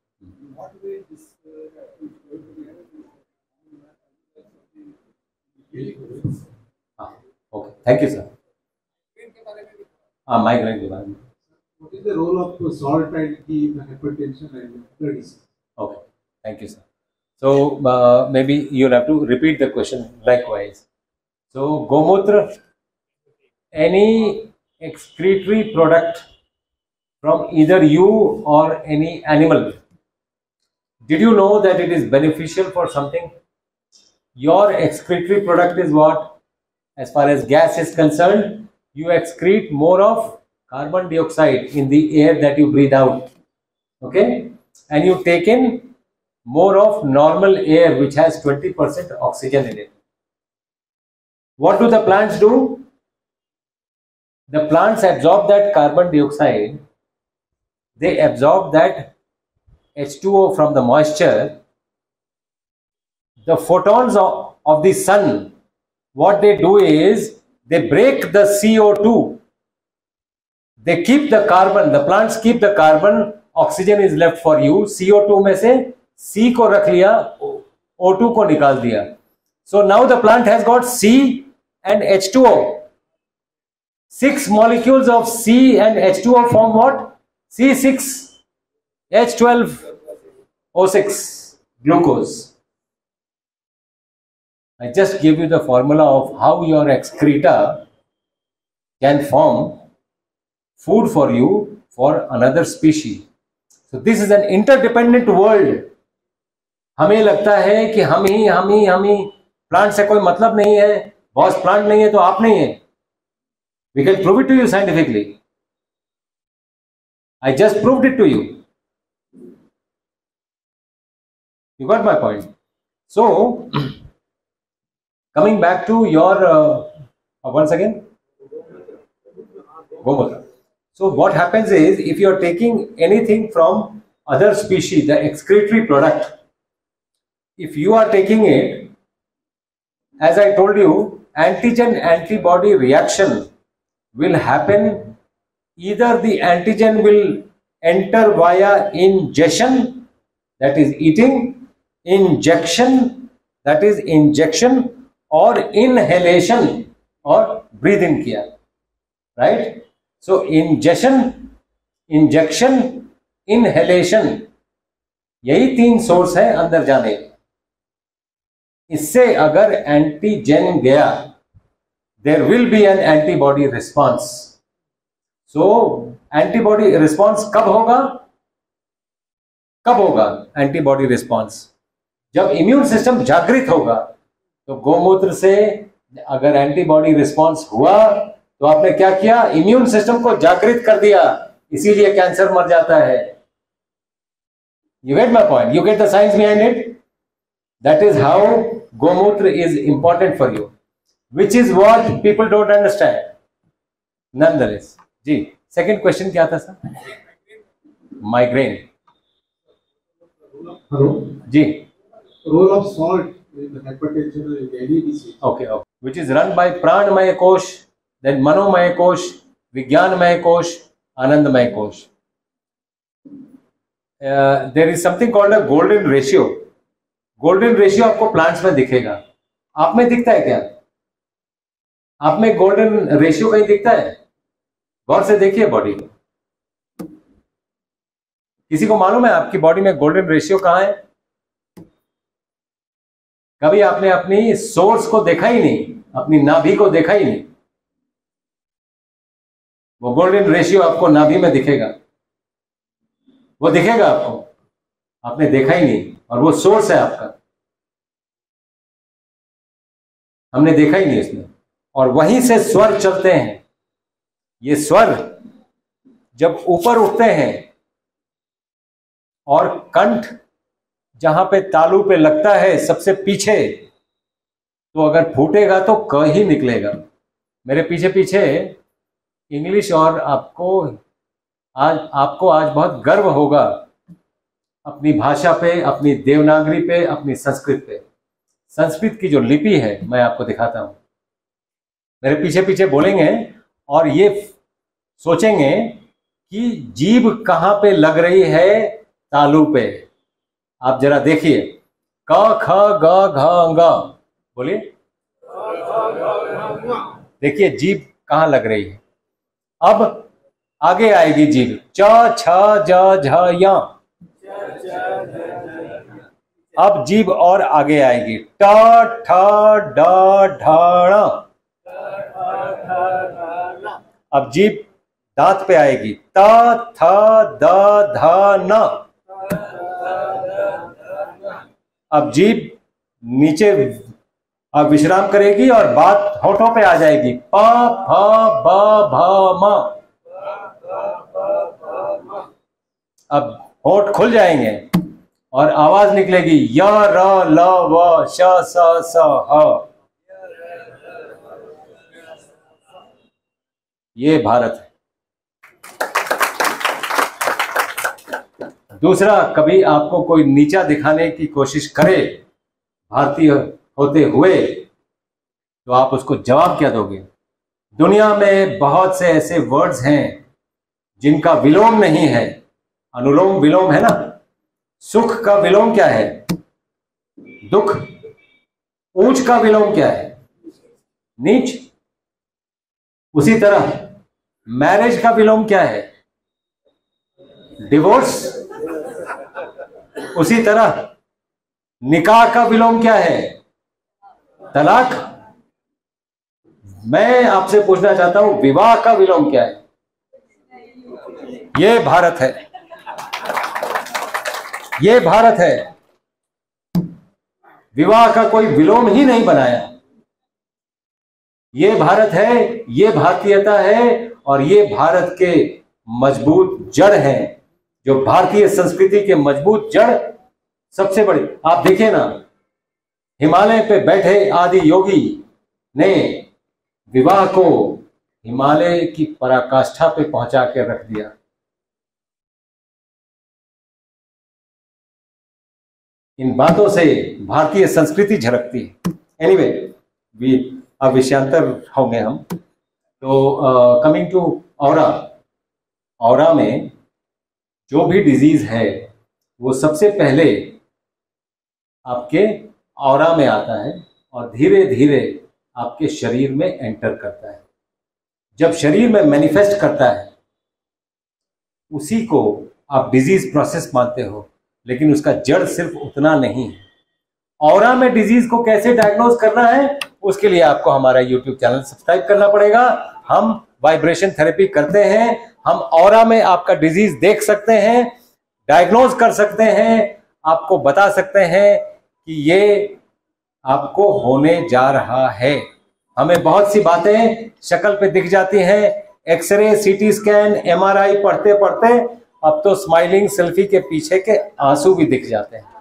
Speaker 1: ओके, थैंक यू सर। हाँ, माइग्रेन के बारे में।
Speaker 5: What is the role of salt and tea in hypertension and other diseases?
Speaker 1: Okay, thank you, sir. So uh, maybe you'll have to repeat the question likewise. So gomutra, any excretory product from either you or any animal. Did you know that it is beneficial for something? Your excretory product is what? As far as gas is concerned, you excrete more of carbon dioxide in the air that you breathe out. Okay? And you take in more of normal air which has twenty percent oxygen in it. What do the plants do? The plants absorb that carbon dioxide, they absorb that H two O from the moisture. The photons of, of the sun, what they do is they break the C O two. They keep the carbon, the plants keep the carbon, oxygen is left for you. C O two में से C को रख लिया, O two को निकाल दिया. So now the plant has got C and H two O. Six molecules of C and H two O form what? C six H twelve O six, glucose. I just gave you the formula of how your excreta can form food for you for another species. So this is an interdependent world. हमें लगता है कि हम ही हम ही हम ही प्लांट से कोई मतलब नहीं है, बॉस प्लांट नहीं है तो आप नहीं है. We can prove it to you scientifically. I just proved it to you. You got my point. So coming back to your uh, uh, once again, Gomutra. So what happens is, if you are taking anything from other species, the excretory product, if you are taking it, as I told you, antigen antibody reaction will happen. Either the antigen will enter via ingestion, that is eating, injection, that is injection, or inhalation, or breathe in kiya, right? So ingestion, injection, inhalation, यही तीन सोर्स है अंदर जाने. इससे अगर एंटीजेन गया, there will be an antibody response. So antibody response कब होगा? कब होगा एंटीबॉडी रिस्पॉन्स? जब इम्यून सिस्टम जागृत होगा. तो गोमूत्र से अगर एंटीबॉडी रिस्पॉन्स हुआ तो आपने क्या किया? इम्यून सिस्टम को जागृत कर दिया, इसीलिए कैंसर मर जाता है. You get my point? You get the science behind it? That is how gomutra is important for you, which is what people don't understand. Nonetheless, ji second question क्या था सर? Migraine.
Speaker 5: Hello.
Speaker 1: जी.
Speaker 5: Role of salt in the hypertension and any disease.
Speaker 1: Okay, okay. Which is run by Pranmaya Kosh, then Manomaya Kosh, Vijnanmaya Kosh, Anandamaya Kosh. Uh, there is something called a golden ratio. Golden ratio आपको प्लांट्स में दिखेगा. आप में दिखता है क्या? आप में गोल्डन रेशियो कहीं दिखता है? गौर से देखिए बॉडी में. किसी को मालूम है आपकी बॉडी में गोल्डन रेशियो कहाँ है? कभी आपने अपनी सोर्स को देखा ही नहीं, अपनी नाभि को देखा ही नहीं. वो गोल्डन रेशियो आपको नाभि में दिखेगा, वो दिखेगा आपको, आपने देखा ही नहीं, और वो सोर्स है आपका. हमने देखा ही नहीं इसमें, और वहीं से स्वर चलते हैं. ये स्वर जब ऊपर उठते हैं और कंठ जहां पे तालू पे लगता है सबसे पीछे, तो अगर फूटेगा तो क ही निकलेगा. मेरे पीछे पीछे इंग्लिश, और आपको आज आपको आज बहुत गर्व होगा अपनी भाषा पे, अपनी देवनागरी पे, अपनी संस्कृत पे। संस्कृत की जो लिपि है मैं आपको दिखाता हूं। मेरे पीछे पीछे बोलेंगे और ये सोचेंगे कि जीभ कहाँ पे लग रही है तालू पे। आप जरा देखिए, क ख ग घ ग, बोलिए, देखिए जीभ कहाँ लग रही है। अब आगे आएगी जीभ, च छ ज झ य। अब जीभ और आगे आएगी, ट ठ ड ढ ण। अब जीभ दांत पे आएगी, त थ द ध न। अब जीभ नीचे अब विश्राम करेगी और बात होठों पे आ जाएगी, प फ ब भ म। अब होठ खुल जाएंगे और आवाज निकलेगी, य र ल व श स स ह। ये भारत है। दूसरा, कभी आपको कोई नीचा दिखाने की कोशिश करे भारतीय होते हुए, तो आप उसको जवाब क्या दोगे? दुनिया में बहुत से ऐसे वर्ड्स हैं जिनका विलोम नहीं है। अनुलोम विलोम है ना। सुख का विलोम क्या है? दुख। ऊंच का विलोम क्या है? नीच। उसी तरह मैरिज का विलोम क्या है? डिवोर्स। उसी तरह निकाह का विलोम क्या है? तलाक। मैं आपसे पूछना चाहता हूं, विवाह का विलोम क्या है? ये भारत है, ये भारत है। विवाह का कोई विलोम ही नहीं बनाया। ये भारत है, ये भारतीयता है, और ये भारत के मजबूत जड़ हैं। जो भारतीय संस्कृति के मजबूत जड़ सबसे बड़ी, आप देखिए ना, हिमालय पे बैठे आदि योगी ने विवाह को हिमालय की पराकाष्ठा पे पहुंचा के रख दिया। इन बातों से भारतीय संस्कृति झलकती है। एनीवे, वी अब विषयांतर होंगे हम। तो कमिंग टू औरा, औरा में जो भी डिजीज है वो सबसे पहले आपके औरा में आता है और धीरे धीरे आपके शरीर में एंटर करता है। जब शरीर में मैनिफेस्ट करता है उसी को आप डिजीज प्रोसेस मानते हो, लेकिन उसका जड़ सिर्फ उतना नहीं है। औरा में डिजीज को कैसे डायग्नोज करना है, उसके लिए आपको हमारा यूट्यूब चैनल सब्सक्राइब करना पड़ेगा। हम वाइब्रेशन थेरेपी करते हैं। हम औरा में आपका डिजीज देख सकते हैं, डायग्नोज कर सकते हैं, आपको बता सकते हैं कि ये आपको होने जा रहा है। हमें बहुत सी बातें शक्ल पे दिख जाती हैं, एक्सरे, सीटी स्कैन, एमआरआई पढ़ते पढ़ते अब तो स्माइलिंग सेल्फी के पीछे के आंसू भी दिख जाते हैं।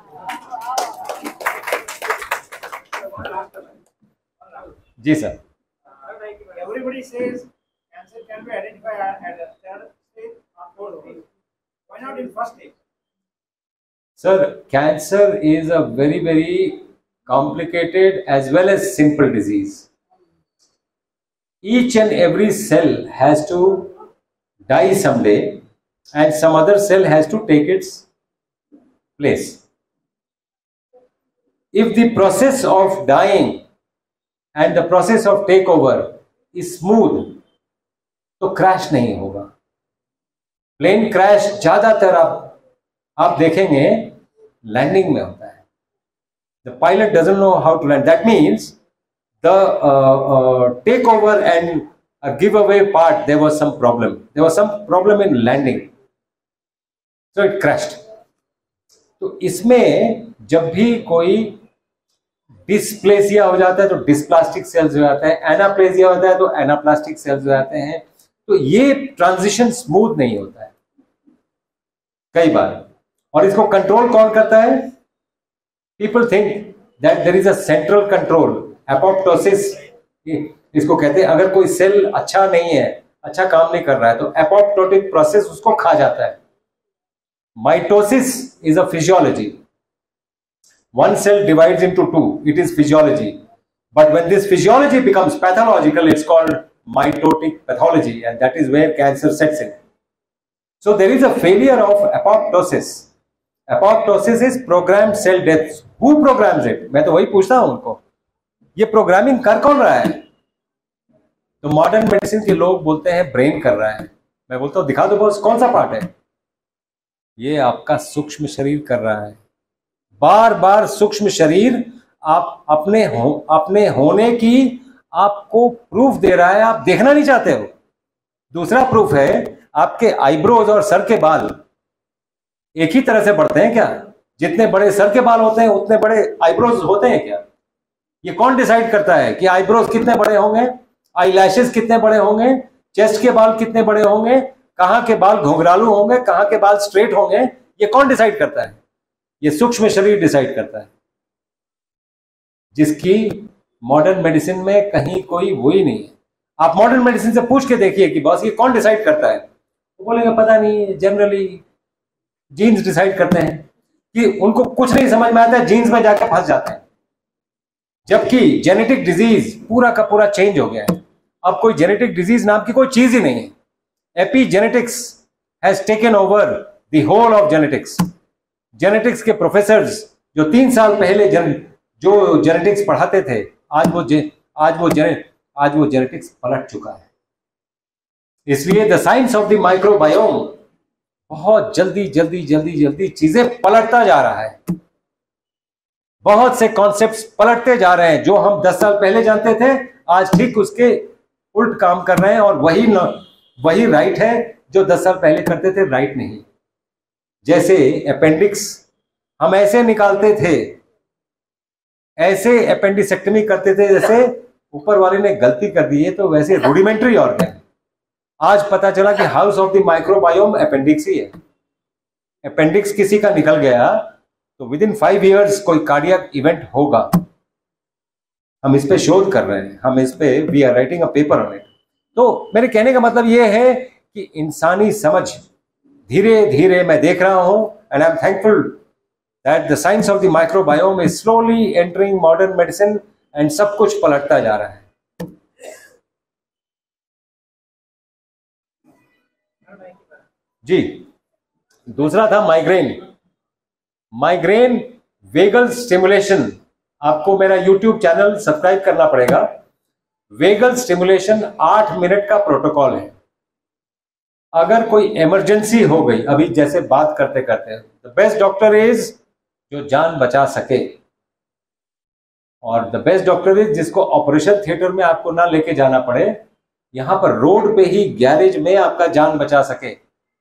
Speaker 1: जी sir.
Speaker 6: Everybody says cancer can be identified at the third stage or fourth stage. Why not in first stage?
Speaker 1: Sir, cancer is a very very complicated as well as simple disease. Each and every cell has to die someday, and some other cell has to take its place. If the process of dying and the process of takeover is smooth, तो क्रैश नहीं होगा। प्लेन क्रैश ज्यादातर आप आप देखेंगे लैंडिंग में होता है। The pilot doesn't know how to land. That means the uh, uh, takeover and a giveaway part, there was some problem. There was some problem in landing, so it crashed. तो इसमें जब भी कोई डिस्प्लेसिया हो जाता है तो डिस्प्लास्टिक सेल्स हो जाता है, एनाप्लेसिया होता है तो एनाप्लास्टिक सेल्स हो जाते हैं। तो ये ट्रांजिशन स्मूथ नहीं होता है कई बार। और इसको कंट्रोल कौन करता है? People think that there is a central control, apoptosis इसको कहते हैं अगर कोई सेल अच्छा नहीं है, अच्छा काम नहीं कर रहा है, तो एपोप्टोटिक प्रोसेस उसको खा जाता है। Mitosis is a physiology, one cell divides into two, it is physiology, but when this physiology becomes pathological, it's called mitotic pathology, and that is where cancer sets in. So there is a failure of apoptosis. Apoptosis is programmed cell death. Who programs it? मैं तो वही पूछता हूं उनको, ये प्रोग्रामिंग कर कौन रहा है? तो मॉडर्न मेडिसिन के लोग बोलते हैं ब्रेन कर रहा है। मैं बोलता हूं दिखा दो बॉस, कौन सा पार्ट है? ये आपका सूक्ष्म शरीर कर रहा है। बार बार सूक्ष्म शरीर आप अपने हो अपने होने की आपको प्रूफ दे रहा है, आप देखना नहीं चाहते हो। दूसरा प्रूफ है आपके आईब्रोज और सर के बाल एक ही तरह से बढ़ते हैं क्या? जितने बड़े सर के बाल होते हैं उतने बड़े आईब्रोज होते हैं क्या? ये कौन डिसाइड करता है कि आईब्रोज कितने बड़े होंगे, आई लैशेस कितने बड़े होंगे, चेस्ट के बाल कितने बड़े होंगे, कहां के बाल घुंघरालू होंगे, कहां के बाल स्ट्रेट होंगे? ये कौन डिसाइड करता है? ये सूक्ष्म शरीर डिसाइड करता है, जिसकी मॉडर्न मेडिसिन में कहीं कोई वो ही नहीं है। आप मॉडर्न मेडिसिन से पूछ के देखिए कि बॉस ये कौन डिसाइड करता है, तो बोलेंगे पता नहीं, जनरली जीन्स डिसाइड करते हैं। कि उनको कुछ नहीं समझ में आता है, जीन्स में जाकर फंस जाते हैं। जबकि जेनेटिक डिजीज पूरा का पूरा चेंज हो गया है। अब कोई जेनेटिक डिजीज नाम की कोई चीज ही नहीं है। Epigenetics has taken over the whole of genetics. Genetics के प्रोफेसर्स जो तीन साल पहले जन, जो जेनेटिक्स पढ़ाते थे, आज वो जे, आज वो जेने, आज वो जेनेटिक्स पलट चुका है। इसलिए the science of the microbiome बहुत जल्दी जल्दी जल्दी जल्दी चीजें पलटता जा रहा है। बहुत से कॉन्सेप्ट्स पलटते जा रहे हैं। जो हम दस साल पहले जानते थे आज ठीक उसके उल्ट काम कर रहे हैं, और वही न, वही राइट है जो दस साल पहले करते थे राइट नहीं। जैसे अपेंडिक्स हम ऐसे निकालते थे, ऐसे अपेंडिसेक्टमी करते थे जैसे ऊपर वाले ने गलती कर दी है, तो वैसे रूडिमेंट्री ऑर्गन। आज पता चला कि house of the microbiome appendix ही है। अपेंडिक्स किसी का निकल गया तो विद इन फाइव ईयर्स कोई कार्डियक इवेंट होगा। हम इस पे शोध कर रहे हैं, हम इस पे we are writing a paper on it. तो मेरे कहने का मतलब ये है कि इंसानी समझ धीरे धीरे मैं देख रहा हूं, and I am thankful that the science of the microbiome is slowly entering modern medicine, and सब कुछ पलटता जा रहा है। जी, दूसरा था माइग्रेन। Migraine vagal stimulation. आपको मेरा यूट्यूब चैनल सब्सक्राइब करना पड़ेगा। वेगल स्टिमुलेशन आठ मिनट का प्रोटोकॉल है। अगर कोई इमरजेंसी हो गई, अभी जैसे बात करते करते, द बेस्ट डॉक्टर इज जो जान बचा सके, और द बेस्ट डॉक्टर इज जिसको ऑपरेशन थिएटर में आपको ना लेके जाना पड़े, यहां पर रोड पे ही गैरेज में आपका जान बचा सके।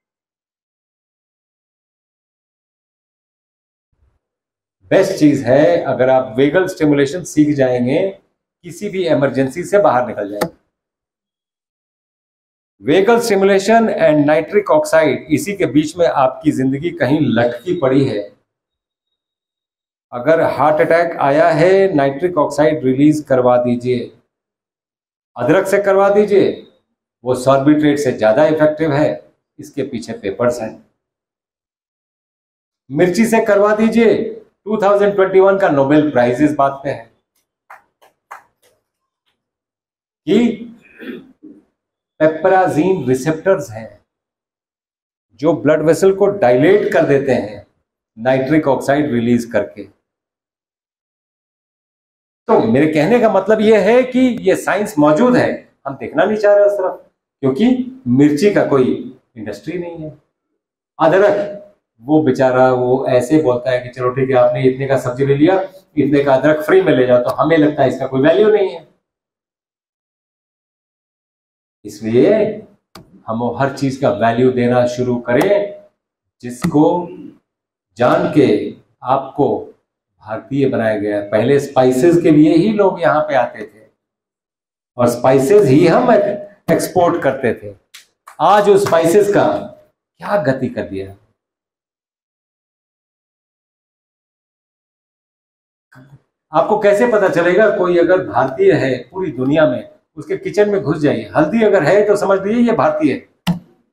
Speaker 1: बेस्ट चीज है अगर आप वेगल स्टिमुलेशन सीख जाएंगे, किसी भी इमरजेंसी से बाहर निकल जाएंगे। Vagal stimulation and nitric oxide, इसी के बीच में आपकी जिंदगी कहीं लटकी पड़ी है। अगर हार्ट अटैक आया है, नाइट्रिक ऑक्साइड रिलीज करवा दीजिए। अदरक से करवा दीजिए, वो सॉर्बिट्रेट से ज्यादा इफेक्टिव है। इसके पीछे पेपर्स हैं। मिर्ची से करवा दीजिए, दो हज़ार इक्कीस का नोबेल प्राइज इस बात पे है कि पेपराजीन रिसेप्टर्स हैं जो ब्लड वेसल को डायलेट कर देते हैं नाइट्रिक ऑक्साइड रिलीज करके। तो मेरे कहने का मतलब यह है कि यह साइंस मौजूद है, हम देखना नहीं चाह रहे उस तरफ, क्योंकि मिर्ची का कोई इंडस्ट्री नहीं है। अदरक, वो बेचारा वो ऐसे बोलता है कि चलो ठीक है, आपने इतने का सब्जी ले लिया, इतने का अदरक फ्री में ले जाओ, तो हमें लगता है इसका कोई वैल्यू नहीं है। इसलिए हम हर चीज का वैल्यू देना शुरू करें, जिसको जान के आपको भारतीय बनाया गया। पहले स्पाइसेस के लिए ही लोग यहाँ पे आते थे, और स्पाइसेस ही हम एक्सपोर्ट करते थे। आज उस स्पाइसेस का क्या गति कर दिया। आपको कैसे पता चलेगा कोई अगर भारतीय है पूरी दुनिया में, उसके किचन में घुस जाइए, हल्दी अगर है तो समझ लीजिए ये भारतीय है।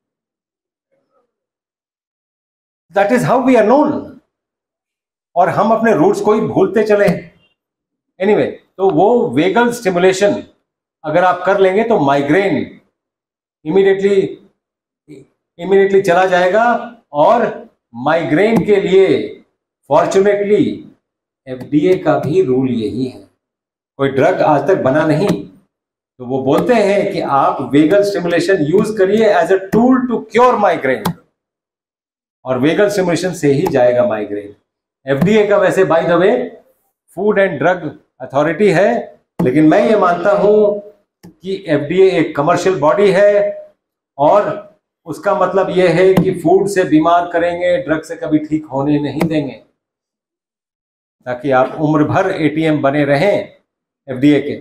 Speaker 1: That is how we are known, और हम अपने रूट्स को ही भूलते चले हैं। एनीवे, तो वो वेगल स्टिमुलेशन अगर आप कर लेंगे तो माइग्रेन इमीडिएटली इमीडिएटली चला जाएगा। और माइग्रेन के लिए फॉर्चुनेटली एफडीए का भी रूल यही है, कोई ड्रग आज तक बना नहीं, तो वो बोलते हैं कि आप वेगल स्टिमुलेशन यूज करिए as a tool to cure migraine, और वेगल स्टिमुलेशन से ही जाएगा माइग्रेन। एफडीए का वैसे by the way food and drug authority है, लेकिन मैं ये मानता हूं कि एफडीए एक कमर्शियल बॉडी है, और उसका मतलब यह है कि फूड से बीमार करेंगे, ड्रग से कभी ठीक होने नहीं देंगे, ताकि आप उम्र भर एटीएम बने रहें एफडीए के।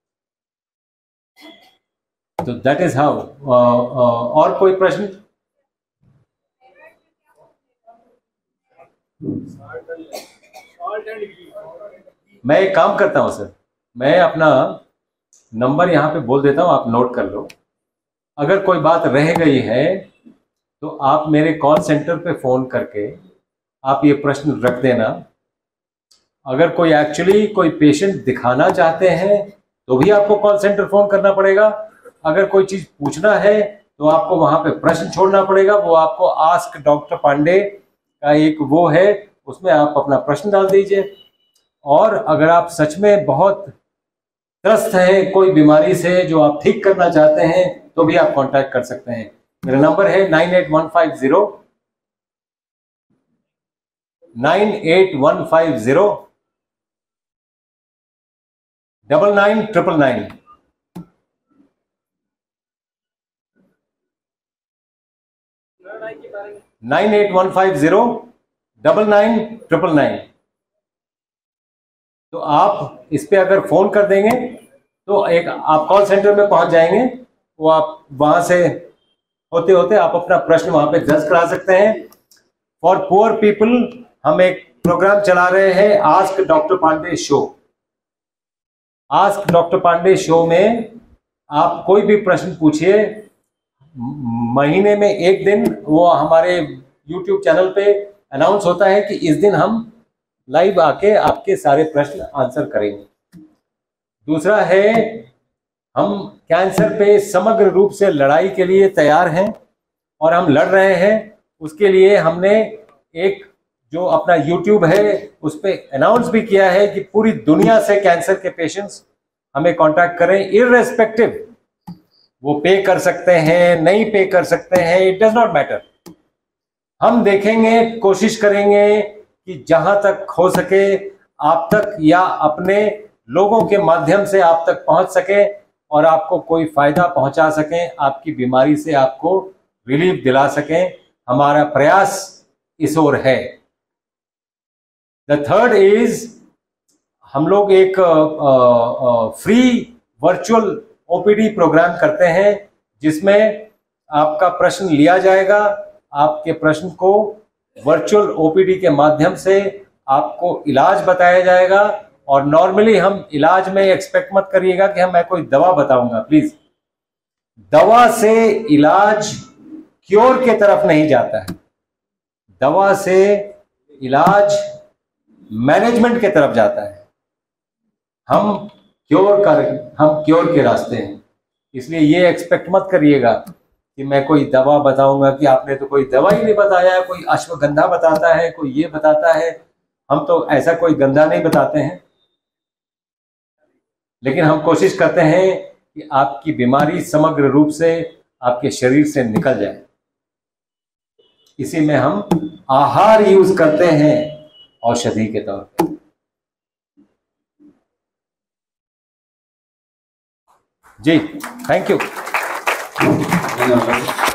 Speaker 1: तो दैट इज हाउ। और कोई प्रश्न? मैं एक काम करता हूं सर, मैं अपना नंबर यहां पे बोल देता हूं, आप नोट कर लो। अगर कोई बात रह गई है तो आप मेरे कॉल सेंटर पे फोन करके आप ये प्रश्न रख देना। अगर कोई एक्चुअली कोई पेशेंट दिखाना चाहते हैं तो भी आपको कॉल सेंटर फोन करना पड़ेगा। अगर कोई चीज पूछना है तो आपको वहां पे प्रश्न छोड़ना पड़ेगा, वो आपको आस्क डॉक्टर पांडे का एक वो है, उसमें आप अपना प्रश्न डाल दीजिए। और अगर आप सच में बहुत त्रस्त हैं कोई बीमारी से जो आप ठीक करना चाहते हैं तो भी आप कांटेक्ट कर सकते हैं। मेरा नंबर है nine eight one five zero nine eight one five zero double nine triple nine. Nine eight one five zero double nine triple nine. तो आप इस पे अगर फोन कर देंगे तो एक आप कॉल सेंटर में पहुंच जाएंगे, वो आप वहां से होते होते आप अपना प्रश्न वहां पे दर्ज करा सकते हैं। फॉर पुअर पीपल हम एक प्रोग्राम चला रहे हैं, ask doctor Pandey show. Ask doctor Pandey show में आप कोई भी प्रश्न पूछिए, महीने में एक दिन वो हमारे यूट्यूब चैनल पे अनाउंस होता है कि इस दिन हम लाइव आके आपके सारे प्रश्न आंसर करेंगे। दूसरा है, हम कैंसर पे समग्र रूप से लड़ाई के लिए तैयार हैं और हम लड़ रहे हैं। उसके लिए हमने एक जो अपना यूट्यूब है उस पर अनाउंस भी किया है कि पूरी दुनिया से कैंसर के पेशेंट्स हमें कांटेक्ट करें, इररेस्पेक्टिव वो पे कर सकते हैं नहीं पे कर सकते हैं, इट डज नॉट मैटर। हम देखेंगे, कोशिश करेंगे कि जहां तक हो सके आप तक या अपने लोगों के माध्यम से आप तक पहुंच सके और आपको कोई फायदा पहुंचा सकें, आपकी बीमारी से आपको रिलीफ दिला सकें। हमारा प्रयास इस ओर है। द थर्ड इज, हम लोग एक फ्री वर्चुअल ओपीडी प्रोग्राम करते हैं जिसमें आपका प्रश्न लिया जाएगा, आपके प्रश्न को वर्चुअल ओपीडी के माध्यम से आपको इलाज बताया जाएगा। और नॉर्मली हम इलाज में एक्सपेक्ट मत करिएगा कि हम मैं कोई दवा बताऊंगा, प्लीज। दवा से इलाज क्योर के तरफ नहीं जाता है, दवा से इलाज मैनेजमेंट के तरफ जाता है। हम क्योर कर हम क्योर के रास्ते हैं, इसलिए ये एक्सपेक्ट मत करिएगा कि मैं कोई दवा बताऊंगा कि आपने तो कोई दवा ही नहीं बताया, कोई अश्वगंधा बताता है, कोई ये बताता है। हम तो ऐसा कोई गंधा नहीं बताते हैं, लेकिन हम कोशिश करते हैं कि आपकी बीमारी समग्र रूप से आपके शरीर से निकल जाए। इसी में हम आहार यूज करते हैं औषधि के तौर पर। जी, थैंक यू।